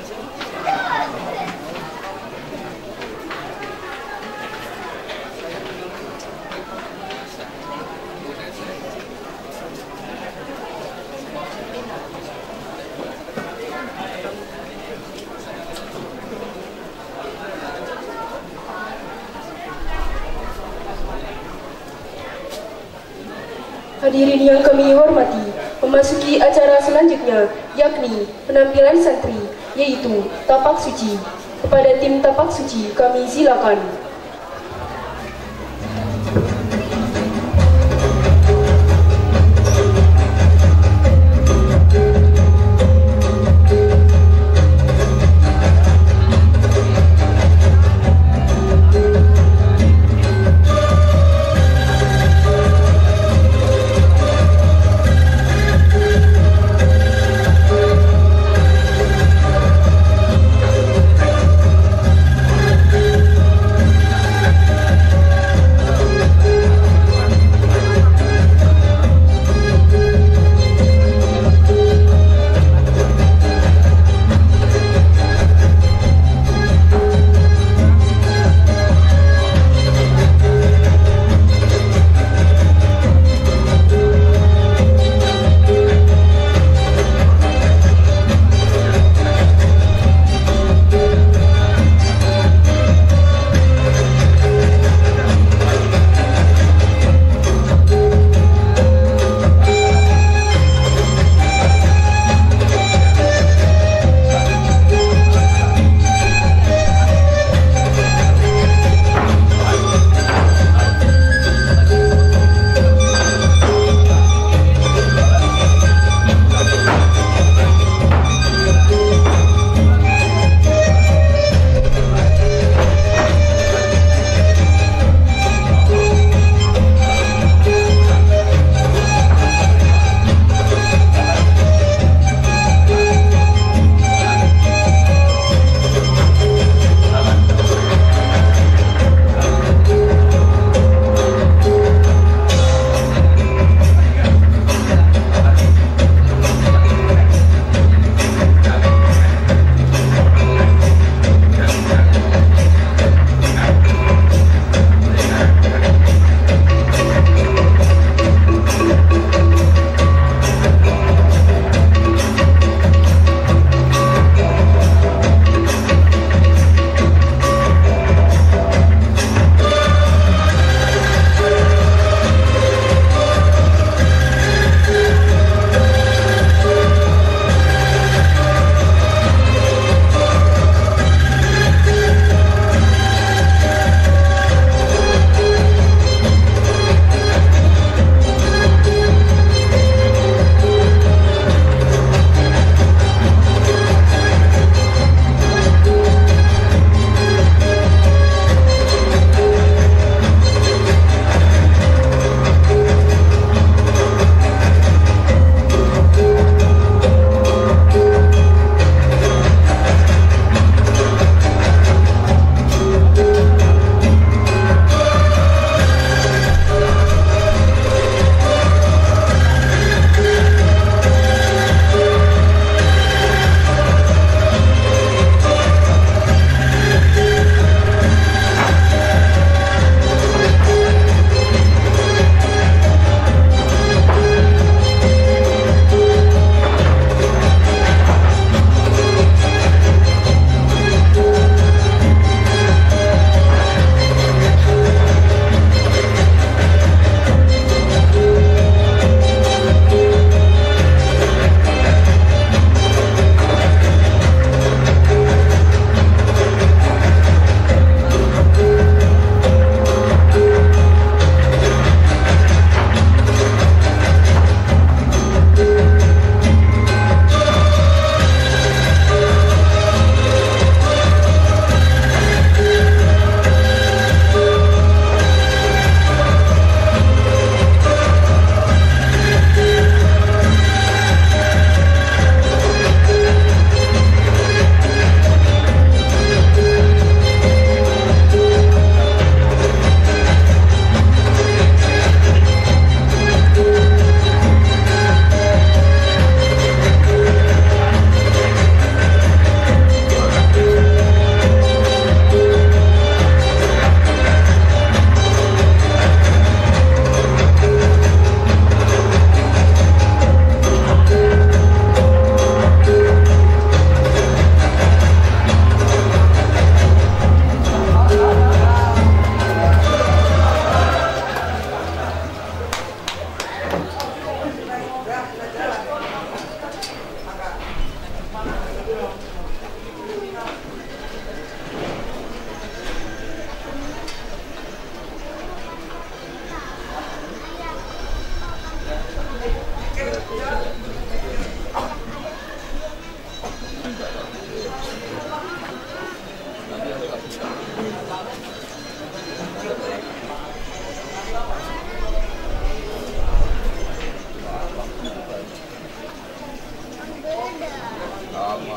Hadirin yang kami hormati, memasuki acara selanjutnya, yakni penampilan santri, yaitu tapak suci. Kepada tim tapak suci, kami silakan.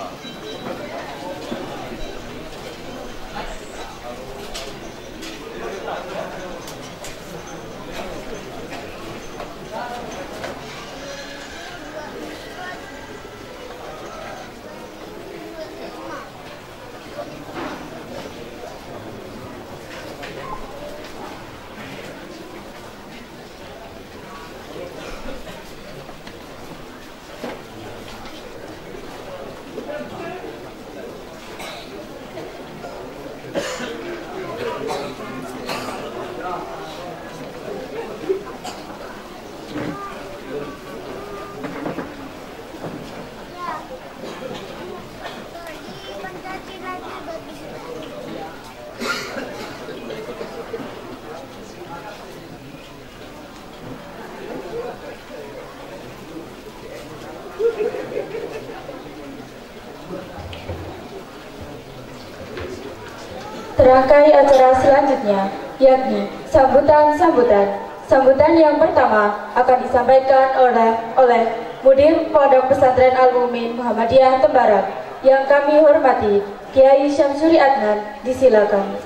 Rangkai acara selanjutnya, yakni sambutan-sambutan. Sambutan yang pertama akan disampaikan oleh oleh Mudir Pondok Pesantren Al-Mu'min Muhammadiyah Tembarak yang kami hormati, Kiai Syamsuri Adnan. Disilakan.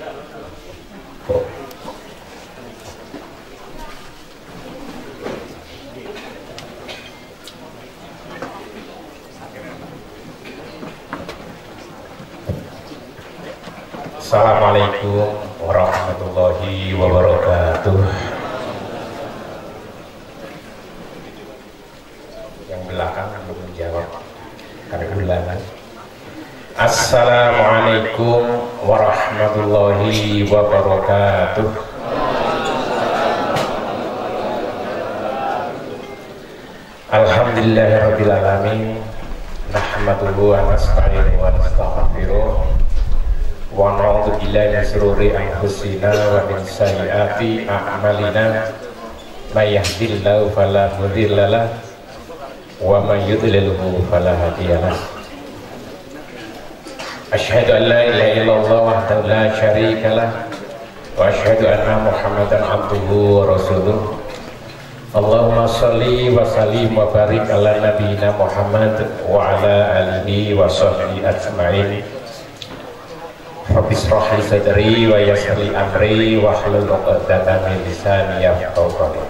Assalamualaikum warahmatullahi wabarakatuh. Yang belakang belum menjawab karena ulangan. Assalamualaikum warahmatullahi wabarakatuh. Alhamdulillahirabbil alamin. Nahmaduhu wa nasta'inuhu wa nastaghfiruh. Wa na'udzu billahi min shururi anfusina wa min sayyiati a'malina. May yahdihillahu fala mudilla lahu wa may yudlilhu fala hadiya lahu. Asyhadu an la ilaha illallah wahdahu la syarika lahu wa asyhadu anna Muhammadan abduhu wa rasuluh. Allahumma shalli wa sallim wa barik ala nabiyyina Muhammad wa ala alihi wa sahbihi ajma'in. Rabbi shrah li sadri wa yassir li amri wa hlul 'uqdatam min lisani yafqahu qawli.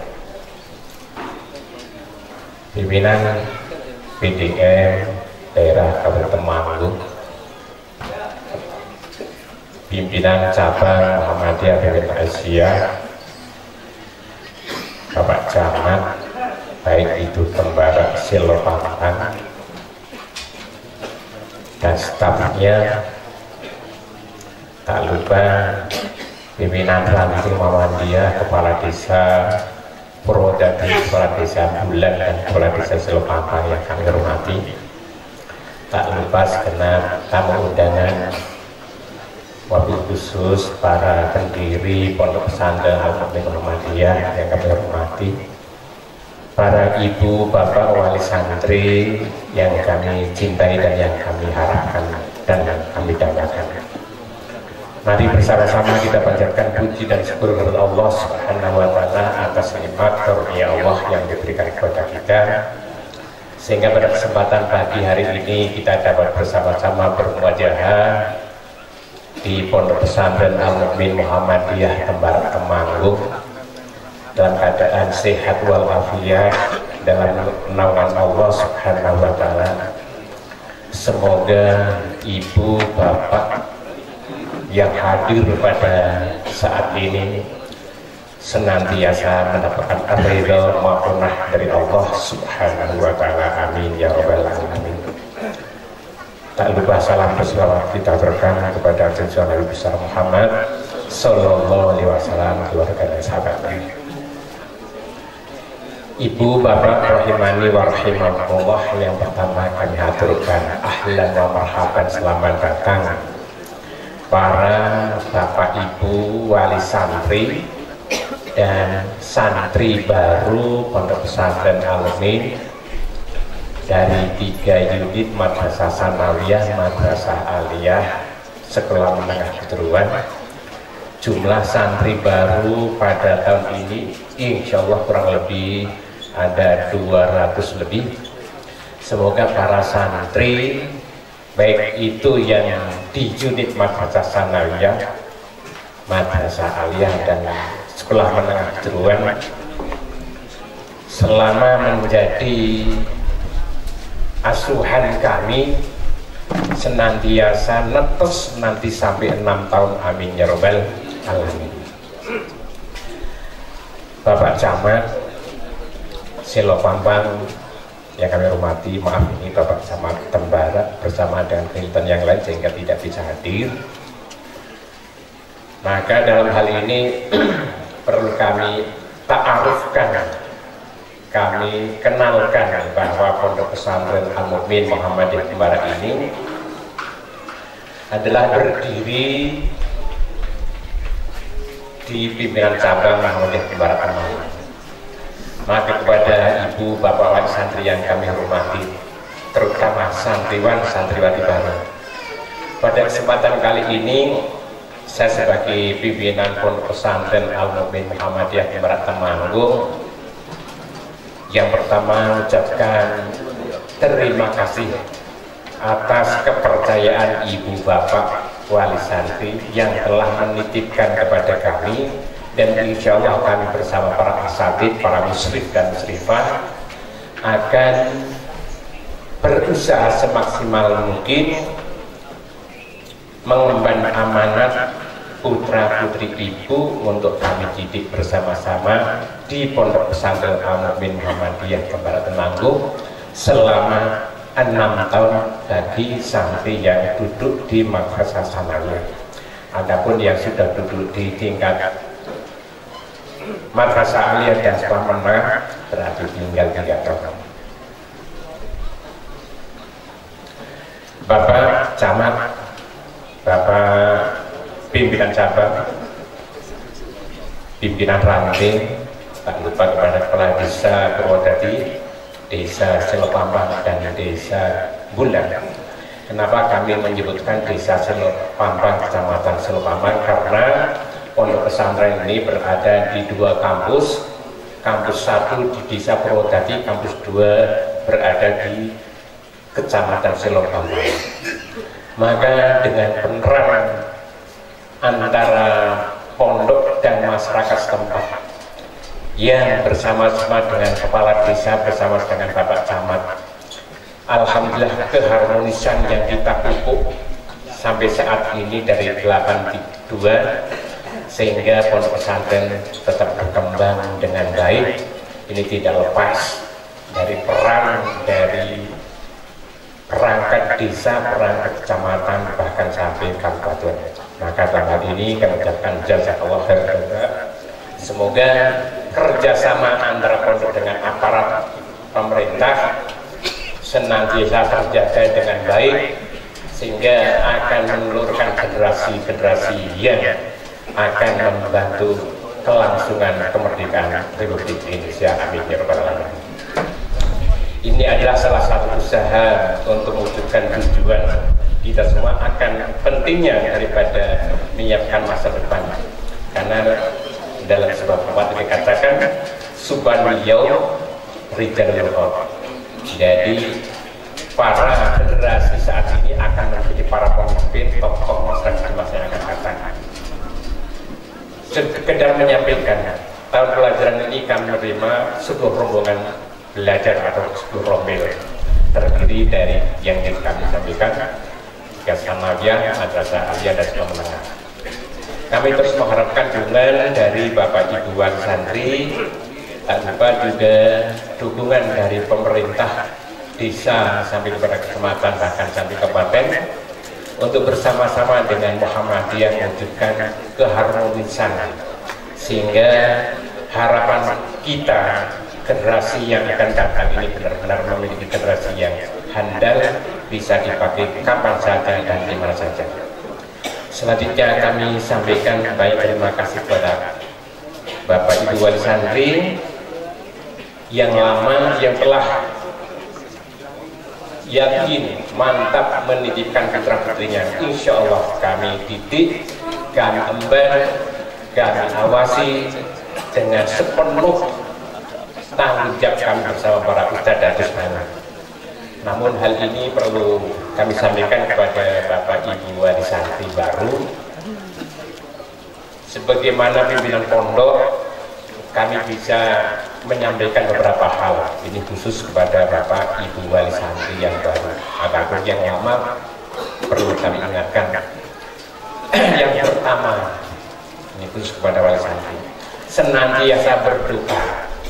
Pimpinan P D M daerah Kabupaten Temanggung, pimpinan cabang Muhammadiyah B W T Asia, Bapak Camat, baik itu Tembarak, Silopapan, dan stafnya. Tak lupa pimpinan ranting Muhammadiyah, Kepala Desa Purwodadi, Kepala Desa Bulan, dan Kepala Desa Silopapan yang kami hormati. Tak lupa segenap tamu undangan, wabil khusus para pendiri Pondok Pesantren Al-Mu'min Muhammadiyah yang kami hormati, para ibu, bapak, wali santri yang kami cintai dan yang kami harapkan dan yang kami dambakan. Mari bersama-sama kita panjatkan puji dan syukur kepada Allah Subhanahu wa Ta'ala atas nikmat karunia Allah yang diberikan kepada kita, sehingga pada kesempatan pagi hari ini kita dapat bersama-sama bermuajahah di Pondok Pesantren Al-Mu'min Muhammadiyah Tembarak Temanggung dalam keadaan sehat walafiat dalam naungan Allah Subhanahu wa Ta'ala. Semoga ibu, bapak yang hadir pada saat ini senantiasa mendapatkan ridha maghfirah dari Allah Subhanahu wa Ta'ala. Amin ya rabbal alamin. Tak lupa salam berselawat kita berikan kepada junjungan Nabi besar Muhammad sallallahu alaihi wasallam, keluarga dan sahabatnya. Ibu, bapak, rahimani wa rahimakumullah, yang pertama kami haturkan ahlan wa marhaban, selamat datang para bapak ibu wali santri dan santri baru Pondok Pesantren Al-Mu'min dari tiga unit Madrasah Sanawiyah, Madrasah Aliyah, Sekolah Menengah Kejuruan. Jumlah santri baru pada tahun ini insya Allah kurang lebih ada dua ratus lebih. Semoga para santri baik itu yang di unit Madrasah Sanawiyah, Madrasah Aliyah dan sekolah menengah kejuruan, selama menjadi asuhan kami senantiasa netes nanti sampai enam tahun, amin ya robbal alamin. Bapak Camat Selo Pampang yang kami hormati, maaf ini Bapak Camat Tembara bersama dengan kegiatan yang lain sehingga tidak bisa hadir. Maka dalam hal ini perlu kami ta'arufkan, kami kenalkan bahwa Pondok Pesantren Al-Mu'min Muhammadiyah Jembarak ini adalah berdiri di pimpinan cabang Muhammadiyah Jembarak Temanggung. Maka kepada ibu bapak wali santri yang kami hormati, terutama santriwan santriwati baru, pada kesempatan kali ini saya sebagai pimpinan Pondok Pesantren Al-Mu'min Muhammadiyah Jembarak Temanggung yang pertama ucapkan terima kasih atas kepercayaan ibu bapak wali santri yang telah menitipkan kepada kami, dan insya Allah kami bersama para asatid, para musyrif dan musyrifah akan berusaha semaksimal mungkin mengemban amanat putra putri ibu untuk kami didik bersama-sama di Pondok Pesantren Al-Mu'min Muhammadiyah Jembarak Temanggung selama enam tahun bagi santri yang duduk di Madrasah Sanawiyah. Adapun yang sudah duduk di tingkat Madrasah Aliyah dan sekolah menengah berarti tinggal tiga tahun. Bapak Camat, Bapak pimpinan cabang, pimpinan ranting, tak lupa kepada kepala desa Purwodadi, desa Selopampang dan desa Bulan. Kenapa kami menyebutkan desa Selopampang, kecamatan Selopampang? Karena Pondok Pesantren ini berada di dua kampus, kampus satu di desa Purwodadi, kampus dua berada di kecamatan Selopampang. Maka dengan penerangan antara pondok dan masyarakat setempat yang bersama-sama dengan kepala desa, bersama dengan Bapak Camat, alhamdulillah keharmonisan yang kita pupuk sampai saat ini dari delapan puluh dua, sehingga pondok pesantren tetap berkembang dengan baik. Ini tidak lepas dari peran dari perangkat desa, perangkat kecamatan, bahkan sampai kabupaten. Maka dalam hal ini kami ucapkan jazakallah khairan. Semoga kerjasama antara pondok dengan aparat pemerintah senantiasa terjaga dengan baik, sehingga akan menelurkan generasi-generasi yang akan membantu kelangsungan kemerdekaan Republik Indonesia. Amin ya rabbal alamin. Ini adalah salah satu usaha untuk mewujudkan tujuan kita semua akan pentingnya daripada menyiapkan masa depan. Karena dalam sebuah tempat dikatakan subhanal yaum rijalul haq. Jadi para generasi saat ini akan menjadi para pemimpin, tokoh masyarakat di masa yang akan datang. Sekedar menyampaikan, tahun pelajaran ini kami menerima sebuah rombongan belajar atau sebuah rombel terdiri dari yang kami sampaikan Sanawiyah, Madrasah Aliyah dan sekolah menengah. Kami terus mengharapkan dukungan dari Bapak Ibu wali santri, tak lupa juga dukungan dari pemerintah desa sampai kepada kecamatan bahkan sampai kabupaten untuk bersama-sama dengan Muhammadiyah mewujudkan keharmonisan, sehingga harapan kita generasi yang akan datang ini benar-benar memiliki generasi yang handal, bisa dipakai kapan saja dan di mana saja. Selanjutnya kami sampaikan banyak terima kasih kepada Bapak Ibu wali santri yang lama, yang telah yakin, mantap menitipkan putra putrinya. Insya Allah kami didik, kami emban, kami awasi dengan sepenuh tanggung jawab kami bersama para ustadz dan ustadzah. Namun hal ini perlu kami sampaikan kepada Bapak Ibu wali santri baru. Sebagaimana pimpinan pondok, kami bisa menyampaikan beberapa hal. Ini khusus kepada Bapak Ibu wali santri yang baru. Apapun yang lama perlu kami ingatkan. Yang pertama, ini khusus kepada wali santri, senantiasa berdoa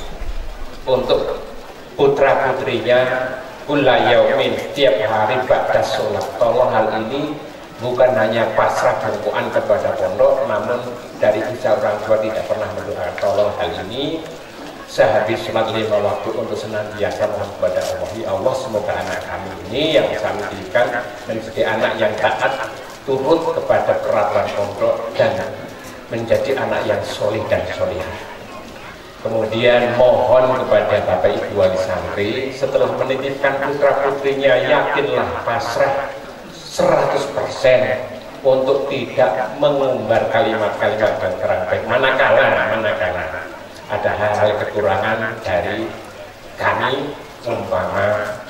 untuk putra putrinya kulla yaumin, tiap hari ba'da sholat. Tolong hal ini bukan hanya pasrah bungkuan kepada pondok, namun dari usaha orang tua tidak pernah mendoakan. Tolong hal ini sehabis sholat lima waktu untuk senantiasa mohon kepada Allah, ya Allah semoga anak kami ini yang kami berikan menjadi anak yang taat, turut kepada peraturan pondok dan menjadi anak yang solih dan solihah. Kemudian mohon kepada Bapak Ibu wali santri, setelah menitipkan putra putrinya, yakinlah pasrah seratus persen untuk tidak mengumbar kalimat-kalimat yang kurang baik. Manakala, manakala ada hal-hal kekurangan dari kami, umpama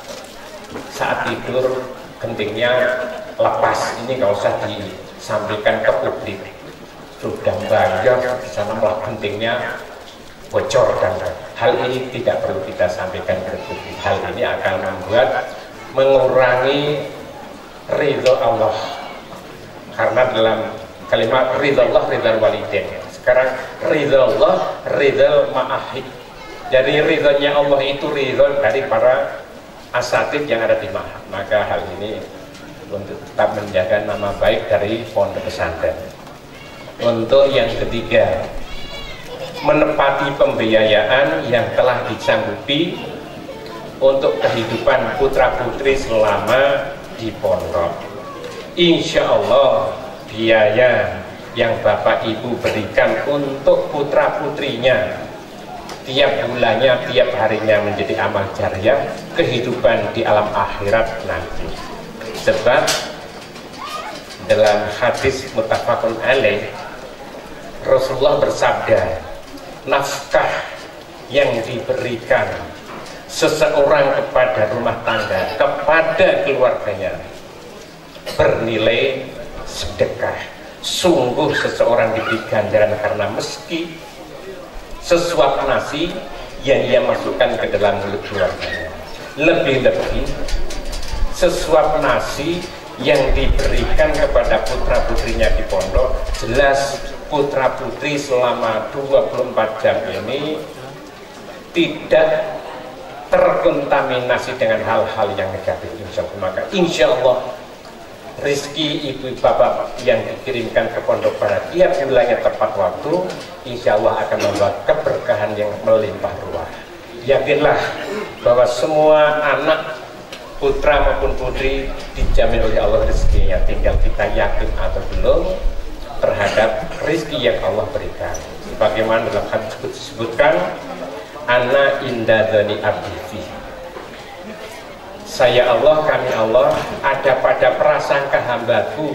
saat tidur gentingnya lepas, ini nggak usah disampaikan ke publik. Sudah bayar di sana malah gentingnya bocor, dan hal ini tidak perlu kita sampaikan ke publik. Hal ini akan membuat mengurangi ridho Allah, karena dalam kalimat ridho Allah ridho walidain, sekarang ridho Allah ridho ma'ahid. Jadi ridhonya Allah itu ridho dari para asatid yang ada di ma'ahid. Maka hal ini untuk tetap menjaga nama baik dari pondok pesantren. Untuk yang ketiga, menepati pembiayaan yang telah disanggupi untuk kehidupan putra putri selama di pondok. Insya Allah biaya yang Bapak Ibu berikan untuk putra putrinya tiap bulannya, tiap harinya menjadi amal jariah kehidupan di alam akhirat nanti. Sebab dalam hadis muttafaqun alaih, Rasulullah bersabda, nafkah yang diberikan seseorang kepada rumah tangga, kepada keluarganya, bernilai sedekah. Sungguh seseorang diberi ganjaran karena meski sesuap nasi yang ia masukkan ke dalam mulut keluarganya, lebih-lebih sesuap nasi yang diberikan kepada putra putrinya di pondok. Jelas putra putri selama dua puluh empat jam ini tidak terkontaminasi dengan hal-hal yang negatif, insya Allah. Maka insya Allah rezeki ibu bapak yang dikirimkan ke pondok pada tiap bulannya tepat waktu, insya Allah akan membawa keberkahan yang melimpah ruah. Yakinlah bahwa semua anak putra maupun putri dijamin oleh Allah rezekinya, tinggal kita yakin atau belum terhadap rezeki yang Allah berikan. Bagaimana dalam hadis disebutkan, ana inda dzani abdi, saya Allah, kami Allah ada pada prasangka hambaku.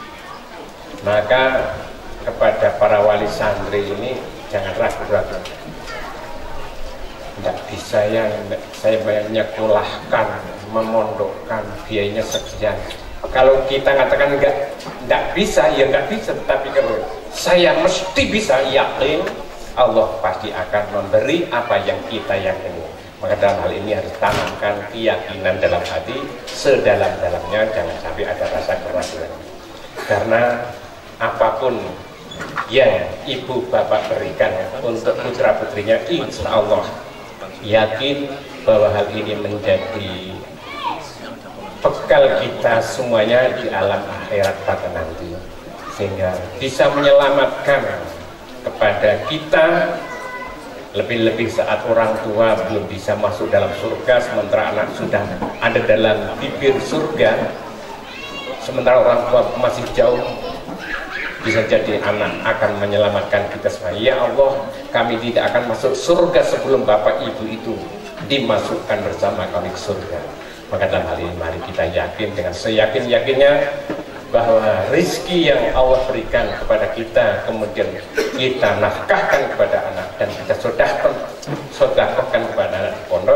Maka kepada para wali santri ini jangan ragu-ragu. Tidak bisa yang saya menyekolahkan, memondokkan, biayanya sekian. Kalau kita katakan enggak, enggak bisa, ya enggak bisa. Tetapi kalau saya mesti bisa, yakin Allah pasti akan memberi apa yang kita yakini. Maka dalam hal ini harus tanamkan keyakinan dalam hati sedalam-dalamnya, jangan sampai ada rasa keraguan. Karena apapun yang ibu bapak berikan untuk putra putrinya, insya Allah yakin bahwa hal ini menjadi bekal kita semuanya di alam akhirat pada nanti, sehingga bisa menyelamatkan kepada kita. Lebih-lebih saat orang tua belum bisa masuk dalam surga, sementara anak sudah ada dalam bibir surga, sementara orang tua masih jauh. Bisa jadi anak akan menyelamatkan kita semua. Ya Allah, kami tidak akan masuk surga sebelum bapak ibu itu dimasukkan bersama kami ke surga. Maka dalam hal ini mari kita yakin dengan seyakin-yakinnya bahwa rizki yang Allah berikan kepada kita, kemudian kita nafkahkan kepada anak dan kita sodahkan, sodahkan kepada anak di pondok,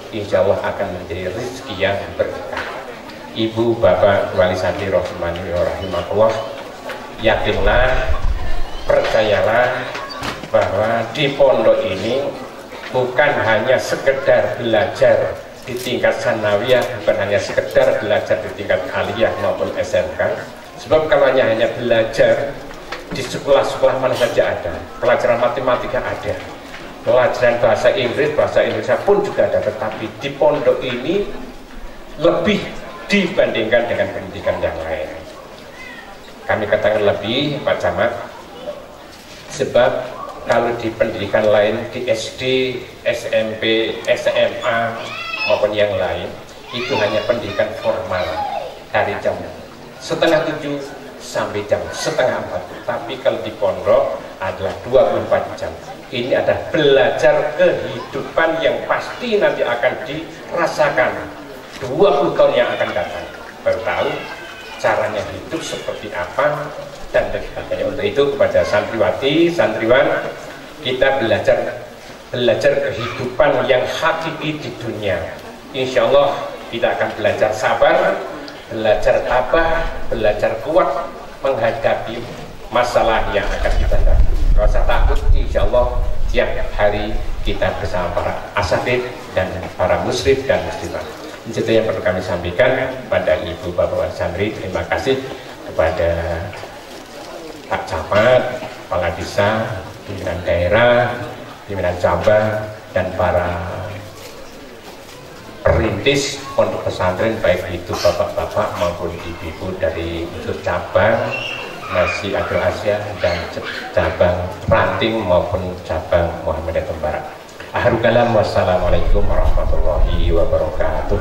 insya Allah akan menjadi rezeki yang berkah. Ibu, Bapak, Wali Santri Rohimani Rahimahullah, yakinlah, percayalah bahwa di pondok ini bukan hanya sekedar belajar di tingkat sanawiyah, bukan hanya sekedar belajar di tingkat aliyah maupun S M K. Sebab kalau hanya belajar di sekolah-sekolah mana saja ada, pelajaran matematika ada, pelajaran bahasa Inggris, bahasa Indonesia pun juga ada, tetapi di pondok ini lebih dibandingkan dengan pendidikan yang lain. Kami katakan lebih, Pak Camat, sebab kalau di pendidikan lain, di S D, S M P, S M A maupun yang lain, itu hanya pendidikan formal dari jam setengah tujuh sampai jam setengah empat. Tapi kalau di pondok adalah dua puluh empat jam. Ini adalah belajar kehidupan yang pasti nanti akan dirasakan dua puluh tahun yang akan datang. Baru tahu caranya hidup seperti apa dan sebagainya. Untuk itu kepada santriwati, santriwan, kita belajar belajar kehidupan yang hakiki di dunia. Insya Allah kita akan belajar sabar, belajar tabah, belajar kuat menghadapi masalah yang akan kita hadapi. Tidak usah takut, insya Allah tiap hari kita bersama para asatidz dan para muslim dan muslimah. Itu yang perlu kami sampaikan pada Ibu Bapak Santri. Terima kasih kepada Pak Camat, Kepala Desa, pimpinan daerah, pimpinan cabang, dan para perintis pondok pesantren, baik itu bapak-bapak maupun ibu-ibu dari unsur cabang Masjid Abdul Asia dan cabang Ranting maupun cabang Muhammadiyah Tembara. Akhirul kalam, wassalamualaikum warahmatullahi wabarakatuh.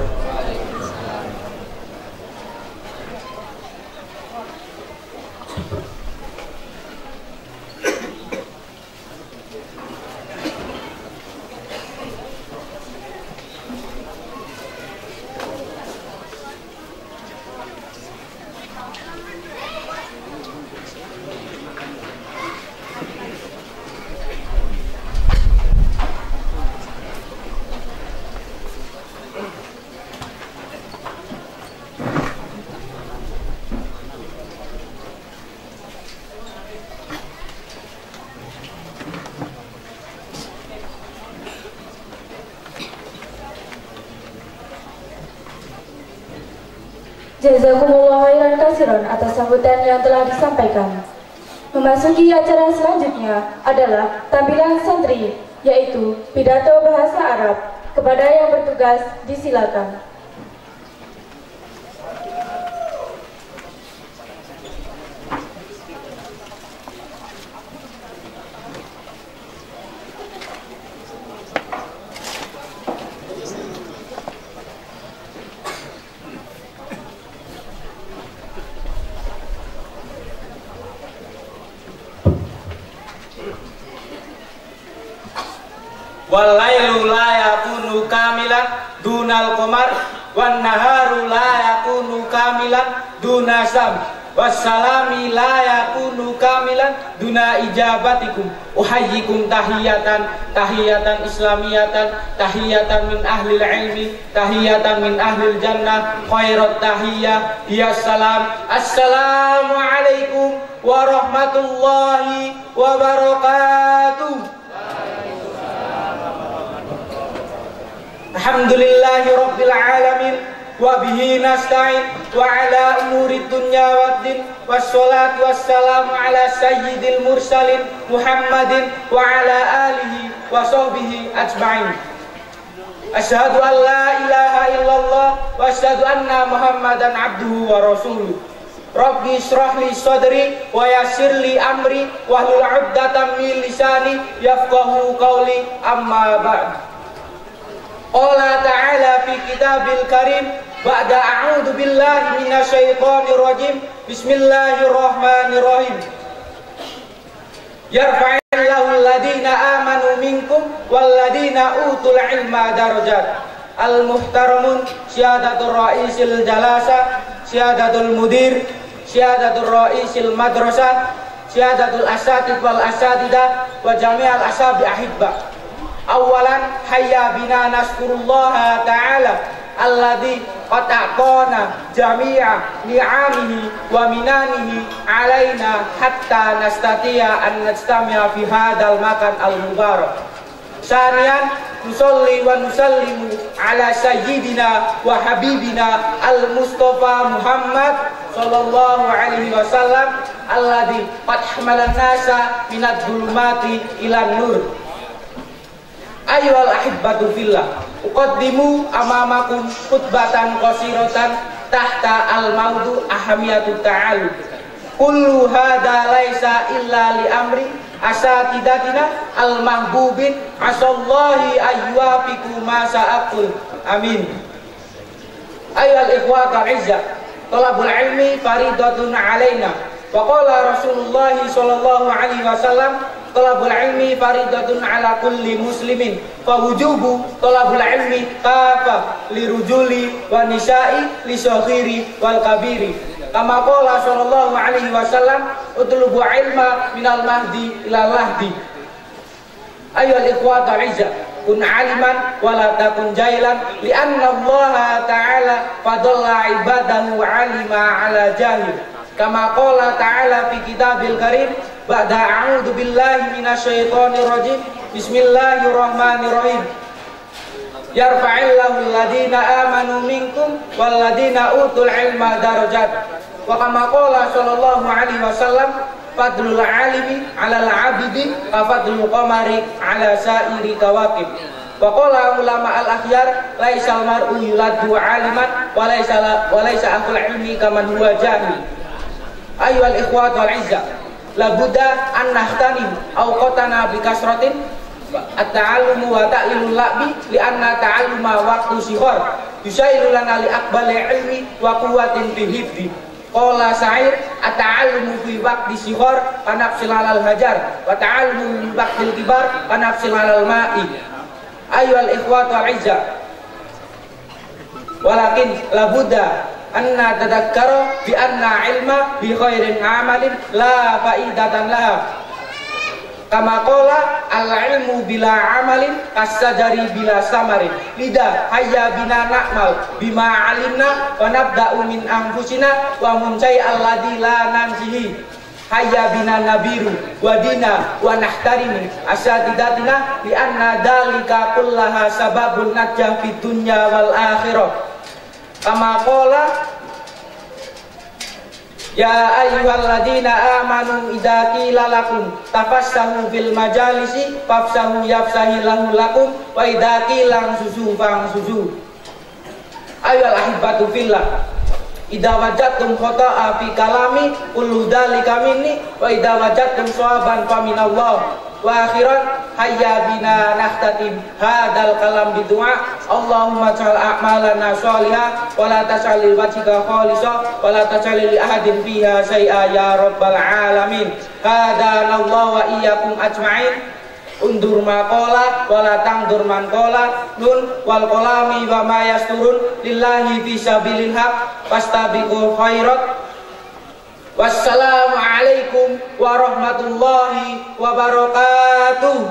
Jazakumullah khairan katsiran atas sambutan yang telah disampaikan. Memasuki acara selanjutnya adalah tampilan santri, yaitu pidato bahasa Arab. Kepada yang bertugas, disilakan. Walailu la yakunu kamilan dunal qamar wan naharu la yakunu kamilan duna syam wassalami la yakunu kamilan duna ijabatikum. Uhayyikum tahiyatan tahiyatan islamiyatan tahiyatan min ahlil ilmi tahiyatan min ahlil jannah khairat tahiyah ya salam. Assalamu alaikum warahmatullahi wabarakatuh. Alhamdulillahi Rabbil Alamin wa bihi nasta'in wa ala umuri dunya waddin wassalatu wassalamu ala sayyidil mursalin Muhammadin wa ala alihi wa sahbihi ajma'in. Asyhadu an la ilaha illallah wa asyhadu anna Muhammadan abduhu wa rasuluh. Rabbi israh li sadri wa yassir li amri wahlul 'uqdatam min lisani yafqahu qawli, amma ba'd. Allah Ta'ala fi kitabil karim ba'da a'udhu billahi minasyaitonir rajim. Bismillahirrahmanirrahim. Yarfa'illahu alladhina amanu minkum walladhina utul ilma darajat. Al-muhtaramun syahadatul ra'isil jalasa, syahadatul mudir, syahadatul ra'isil madrasah, syahadatul asatid wal asatidah wa jami'al asabi ahibba. Awalan hayya bina naskurullaha ta'ala alladhi qad a'tana jami'a ni'amihi wa minanihi alaina hatta nastati'a an najtami'a fi hadzal makan al-mubarak. Sanian nusalli wa nusallimu ala sayyidina wa habibina al-Mustafa Muhammad sallallahu alaihi wasallam alladhi qad hamalan nasa minad dhulumati ilan nur. Ayyuhal ahibbatu fillah, uqaddimu amamakum khutbatan qasiratan tahta al-mawdu ahamiyatut ta'alum. Kullu hadha laisa illa li amri asatidatina al-mahbubin asallahi ayyuafiku ma sa'akul. Amin. Ayyuhal ikhwatal izzah, talabul ilmi faridatun alaina. Wa qala Rasulullah sallallahu alaihi wasallam, talabul ilmi faridatun ala kulli muslimin. Fa wujubu talabul ilmi kafa lirujuli wa nisa'i li saghiri wal kabiri. Kama qala sallallahu alaihi wasallam, utlubu ilma minal mahdi ilal lahdi. Ayyuhal ikhwatal izzah, kun aliman wala takun jailan li anna Allah ta'ala fadalla ibadahu alima ala jahil. Kama qala ta'ala fi kitabil karim, ba'da a'udzu billahi minasyaitonir rajim. Bismillahirrahmanirrahim. Yarfa'illahu alladhina amanu minkum walladhina utul ilma darajat. Wa kama qala sallallahu alaihi wasallam, fadlul alimi 'alal 'abidi ka fadlul qamari 'ala sa'iri kawakib. Wa qala ulama al-akhyar, laisal mar'u yuladu 'aliman wa laisa wa laisa akhul ilmi kaman huwa jahil. Ayyuhal ikhwatu wal izzah, la budda an nahtanim awqatana bi kasratin at-ta'allumu wa ta'lilul la'bi li anna ta'alluma waqtu sighar yusailu lana li aqbali ilmi wa quwwatin fi hifdhi. Qala sa'ir at-ta'allumu fi waqti sighar kanafsil alal hajar wa ta'allumu fi waqtil kibar kanafsil alal ma'i. Ayyuhal ikhwatu wal izzah, walakin la budda anna tadakkara bi anna ilma bi khairin amalin la faidatan laha. Kama qala al-ilmu bila amalin as-sajari bila samarin. Lidah hayya bina na'mal bima alimna wa nabda'u min anfusina wa muncai alladhi la nansihi. Hayya bina nabiru wa dina wa nahtarimu asatidatina bi anna dalika kullaha sababun najah fid dunya wal akhirah. Kama qala ya ayyuhalladzina amanu idza qila lakum tafassahu fil majalisi fafsahu yafsahillahu lakum wa idza qila susu fangsusu. Ayyuhal ahibbatu fillah, idza wajadtum khata'a fi kalami kullu dzalika minni wa idza wajadtum shawaban fa minallah. Wa akhiran hayya bina nahtatim hadal kalam bidu'a. Allahumma ja'al a'malana sholihah wa la taj'al wajhika khalisa wa la taj'al li ahadin fiha syai'a ya rabbal alamin. Hadanallahu wa iyyakum ajma'in. Undur ma qala wa la tangdur man qala. Nun wal qalami wa ma yasturun lillahi fi sabilil haq fastabiqul khairat. Wassalamualaikum warahmatullahi wabarakatuh.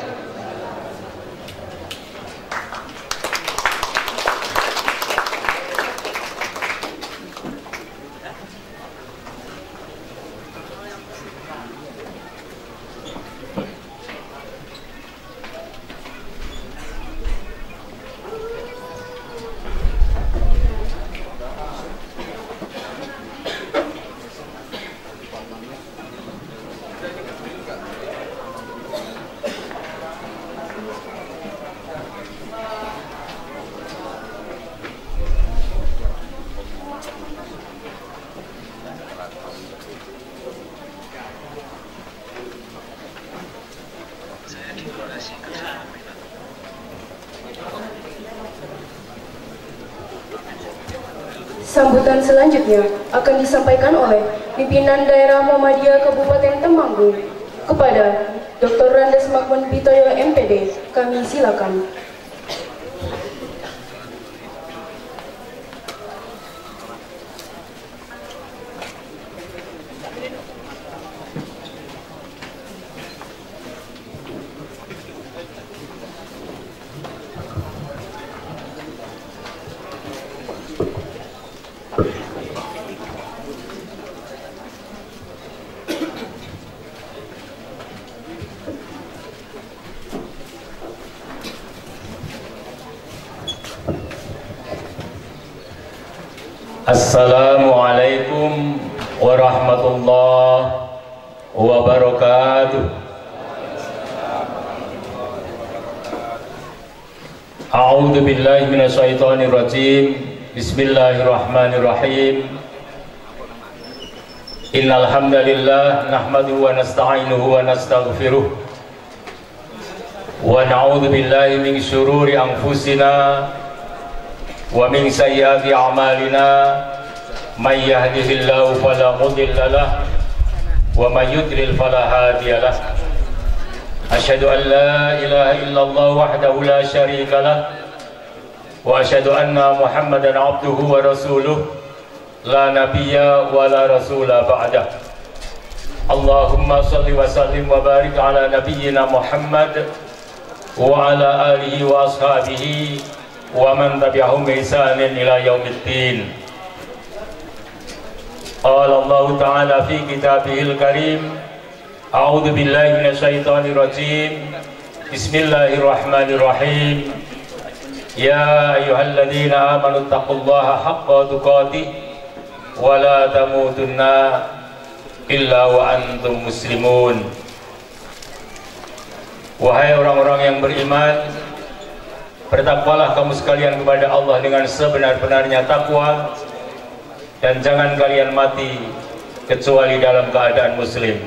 Sambutan selanjutnya akan disampaikan oleh pimpinan daerah Muhammadiyah Kabupaten Temanggung kepada Doktor Randes Makmun Bitoyo M P D. Kami silakan. Assalamualaikum warahmatullahi wabarakatuh. A'udzu billahi minasyaitonir rajim. Bismillahirrahmanirrahim. Innal hamdalillah nahmaduhu wa nasta'inuhu wa nastaghfiruh. Wa na'udzu billahi min syururi anfusina wa min sayyiati a'malina. May yahdihillahu fala mudilla lahu wa may yudlil fala hadiya lahu. Asyhadu an la ilaha illallah wahdahu la syarika lahu wa asyhadu anna Muhammadan abduhu wa rasuluh la nabiyya wa la rasula ba'dah. Allahumma salli wa sallim wa barik ala nabiyyina Muhammad wa ala alihi wa ashabihi wa man tabi'ahum bi ihsanin ila yaumiddin. Qala Allah Ta'ala fi kitabihil karim. A'udzu billahi minasyaitonir rajim. Bismillahirrahmanirrahim. Ya ayyuhalladzina amanu taqullaha haqqa tuqatih wa la tamutunna illa wa antum muslimun. Wahai orang-orang yang beriman, bertakwalah kamu sekalian kepada Allah dengan sebenar-benarnya takwa, dan jangan kalian mati kecuali dalam keadaan muslim.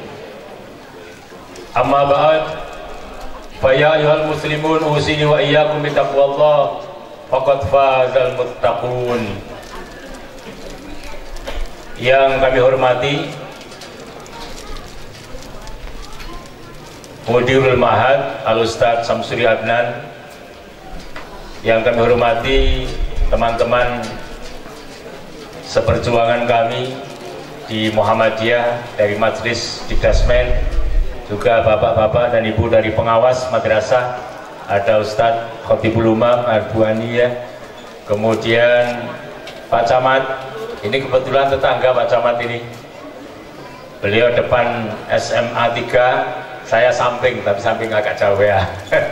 Amma ba'd, fa ya ayyuhal muslimun usini wa iyyakum bi taqwallah faqad fazal muttaqun. Yang kami hormati Mudirul Ma'had Al-Ustadz Samsuri Adnan, yang kami hormati teman-teman seperjuangan kami di Muhammadiyah dari Majelis Dikdasmen, juga bapak-bapak dan ibu dari pengawas madrasah, ada Ustadz Khotibul Umam Arbuani, ya. Kemudian Pak Camat, ini kebetulan tetangga Pak Camat ini, beliau depan S M A tiga, saya samping, tapi samping agak jauh ya.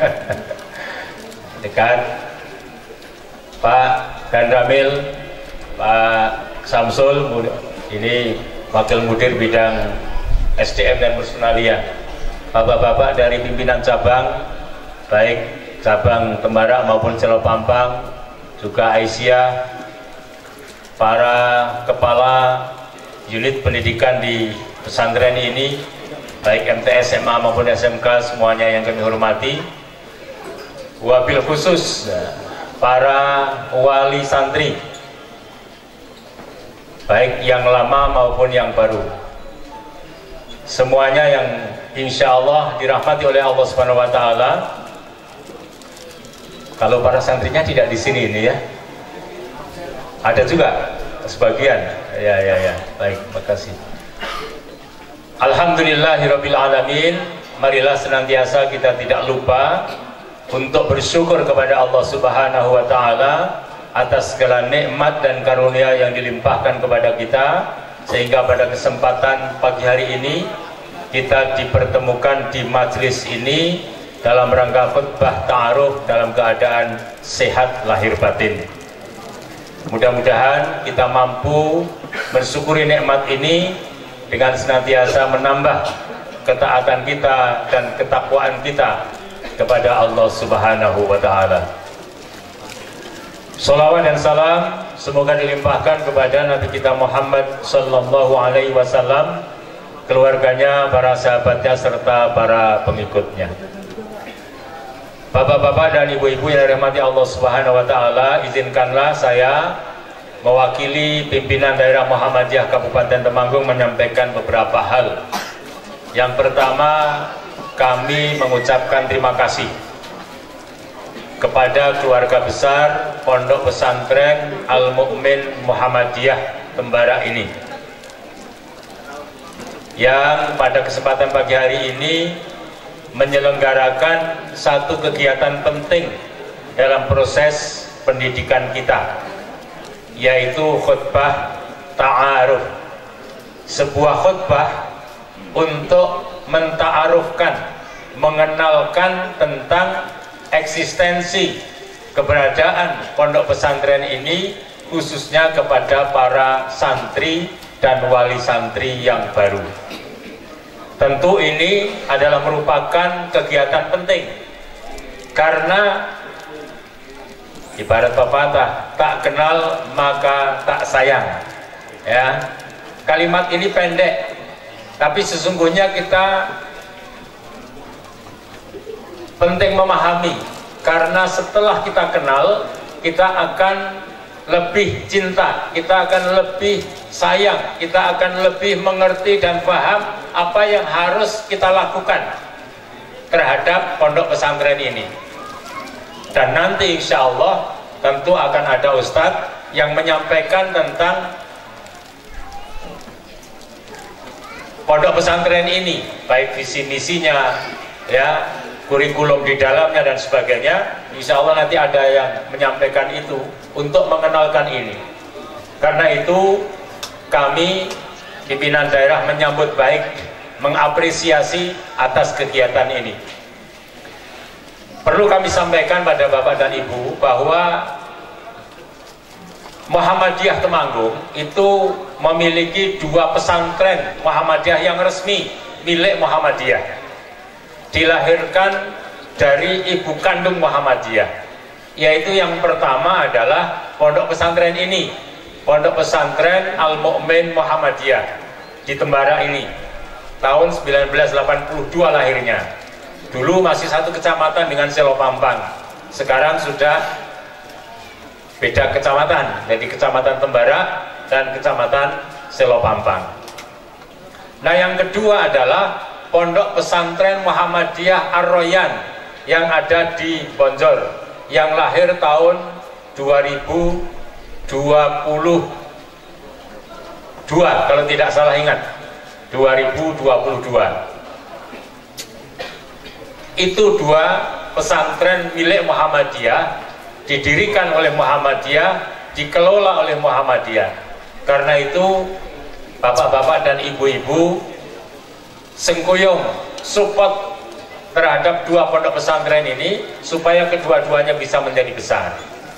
Dekat. Pak Dan Ramil, Pak Samsul, ini Wakil Mudir Bidang S D M dan Personalia. Bapak-bapak dari pimpinan cabang, baik cabang Tembara maupun Celopampang, juga Aisyah, para kepala unit pendidikan di pesantren ini, baik M T S, S M A maupun S M K, semuanya yang kami hormati. Wabil khusus para wali santri, baik yang lama maupun yang baru, semuanya yang insya Allah dirahmati oleh Allah Subhanahu Wa Taala. Kalau para santrinya tidak di sini ini ya, ada juga sebagian. Ya ya ya, baik, makasih. Alhamdulillahirabbil alamin. Marilah senantiasa kita tidak lupa untuk bersyukur kepada Allah Subhanahu wa Ta'ala atas segala nikmat dan karunia yang dilimpahkan kepada kita, sehingga pada kesempatan pagi hari ini kita dipertemukan di majelis ini dalam rangka khutbah ta'aruf dalam keadaan sehat lahir batin. Mudah-mudahan kita mampu mensyukuri nikmat ini dengan senantiasa menambah ketaatan kita dan ketakwaan kita kepada Allah Subhanahu wa Ta'ala. Salawat dan salam semoga dilimpahkan kepada Nabi kita Muhammad sallallahu alaihi wasallam, keluarganya, para sahabatnya, serta para pengikutnya. Bapak-bapak dan ibu-ibu yang dirahmati Allah Subhanahu wa Ta'ala, izinkanlah saya mewakili pimpinan daerah Muhammadiyah Kabupaten Temanggung menyampaikan beberapa hal. Yang pertama, kami mengucapkan terima kasih kepada keluarga besar Pondok Pesantren Al-Mu'min Muhammadiyah Tembara ini, yang pada kesempatan pagi hari ini menyelenggarakan satu kegiatan penting dalam proses pendidikan kita, yaitu khutbah ta'aruf. Sebuah khutbah untuk menta'arufkan, mengenalkan tentang eksistensi keberadaan pondok pesantren ini khususnya kepada para santri dan wali santri yang baru. Tentu ini adalah merupakan kegiatan penting karena ibarat pepatah, tak kenal maka tak sayang. Ya, kalimat ini pendek, tapi sesungguhnya kita penting memahami, karena setelah kita kenal, kita akan lebih cinta, kita akan lebih sayang, kita akan lebih mengerti dan paham apa yang harus kita lakukan terhadap pondok pesantren ini. Dan nanti insya Allah tentu akan ada ustadz yang menyampaikan tentang pondok pesantren ini, baik visi misinya, ya, kurikulum di dalamnya dan sebagainya. Insya Allah nanti ada yang menyampaikan itu untuk mengenalkan ini. Karena itu kami pimpinan daerah menyambut baik, mengapresiasi atas kegiatan ini. Perlu kami sampaikan pada Bapak dan Ibu bahwa Muhammadiyah Temanggung itu memiliki dua pesantren Muhammadiyah yang resmi milik Muhammadiyah, dilahirkan dari ibu kandung Muhammadiyah, yaitu yang pertama adalah pondok pesantren ini, pondok pesantren Al-Mu'min Muhammadiyah di Tembara ini, tahun seribu sembilan ratus delapan puluh dua lahirnya. Dulu masih satu kecamatan dengan Selopampang, sekarang sudah beda kecamatan, jadi kecamatan Tembara dan kecamatan Selopampang. Nah, yang kedua adalah pondok pesantren Muhammadiyah Ar-Royan yang ada di Bonjol, yang lahir tahun dua ribu dua puluh dua kalau tidak salah ingat, dua ribu dua puluh dua. Itu dua pesantren milik Muhammadiyah, didirikan oleh Muhammadiyah, dikelola oleh Muhammadiyah. Karena itu bapak-bapak dan ibu-ibu sengkuyung support terhadap dua pondok pesantren ini supaya kedua-duanya bisa menjadi besar.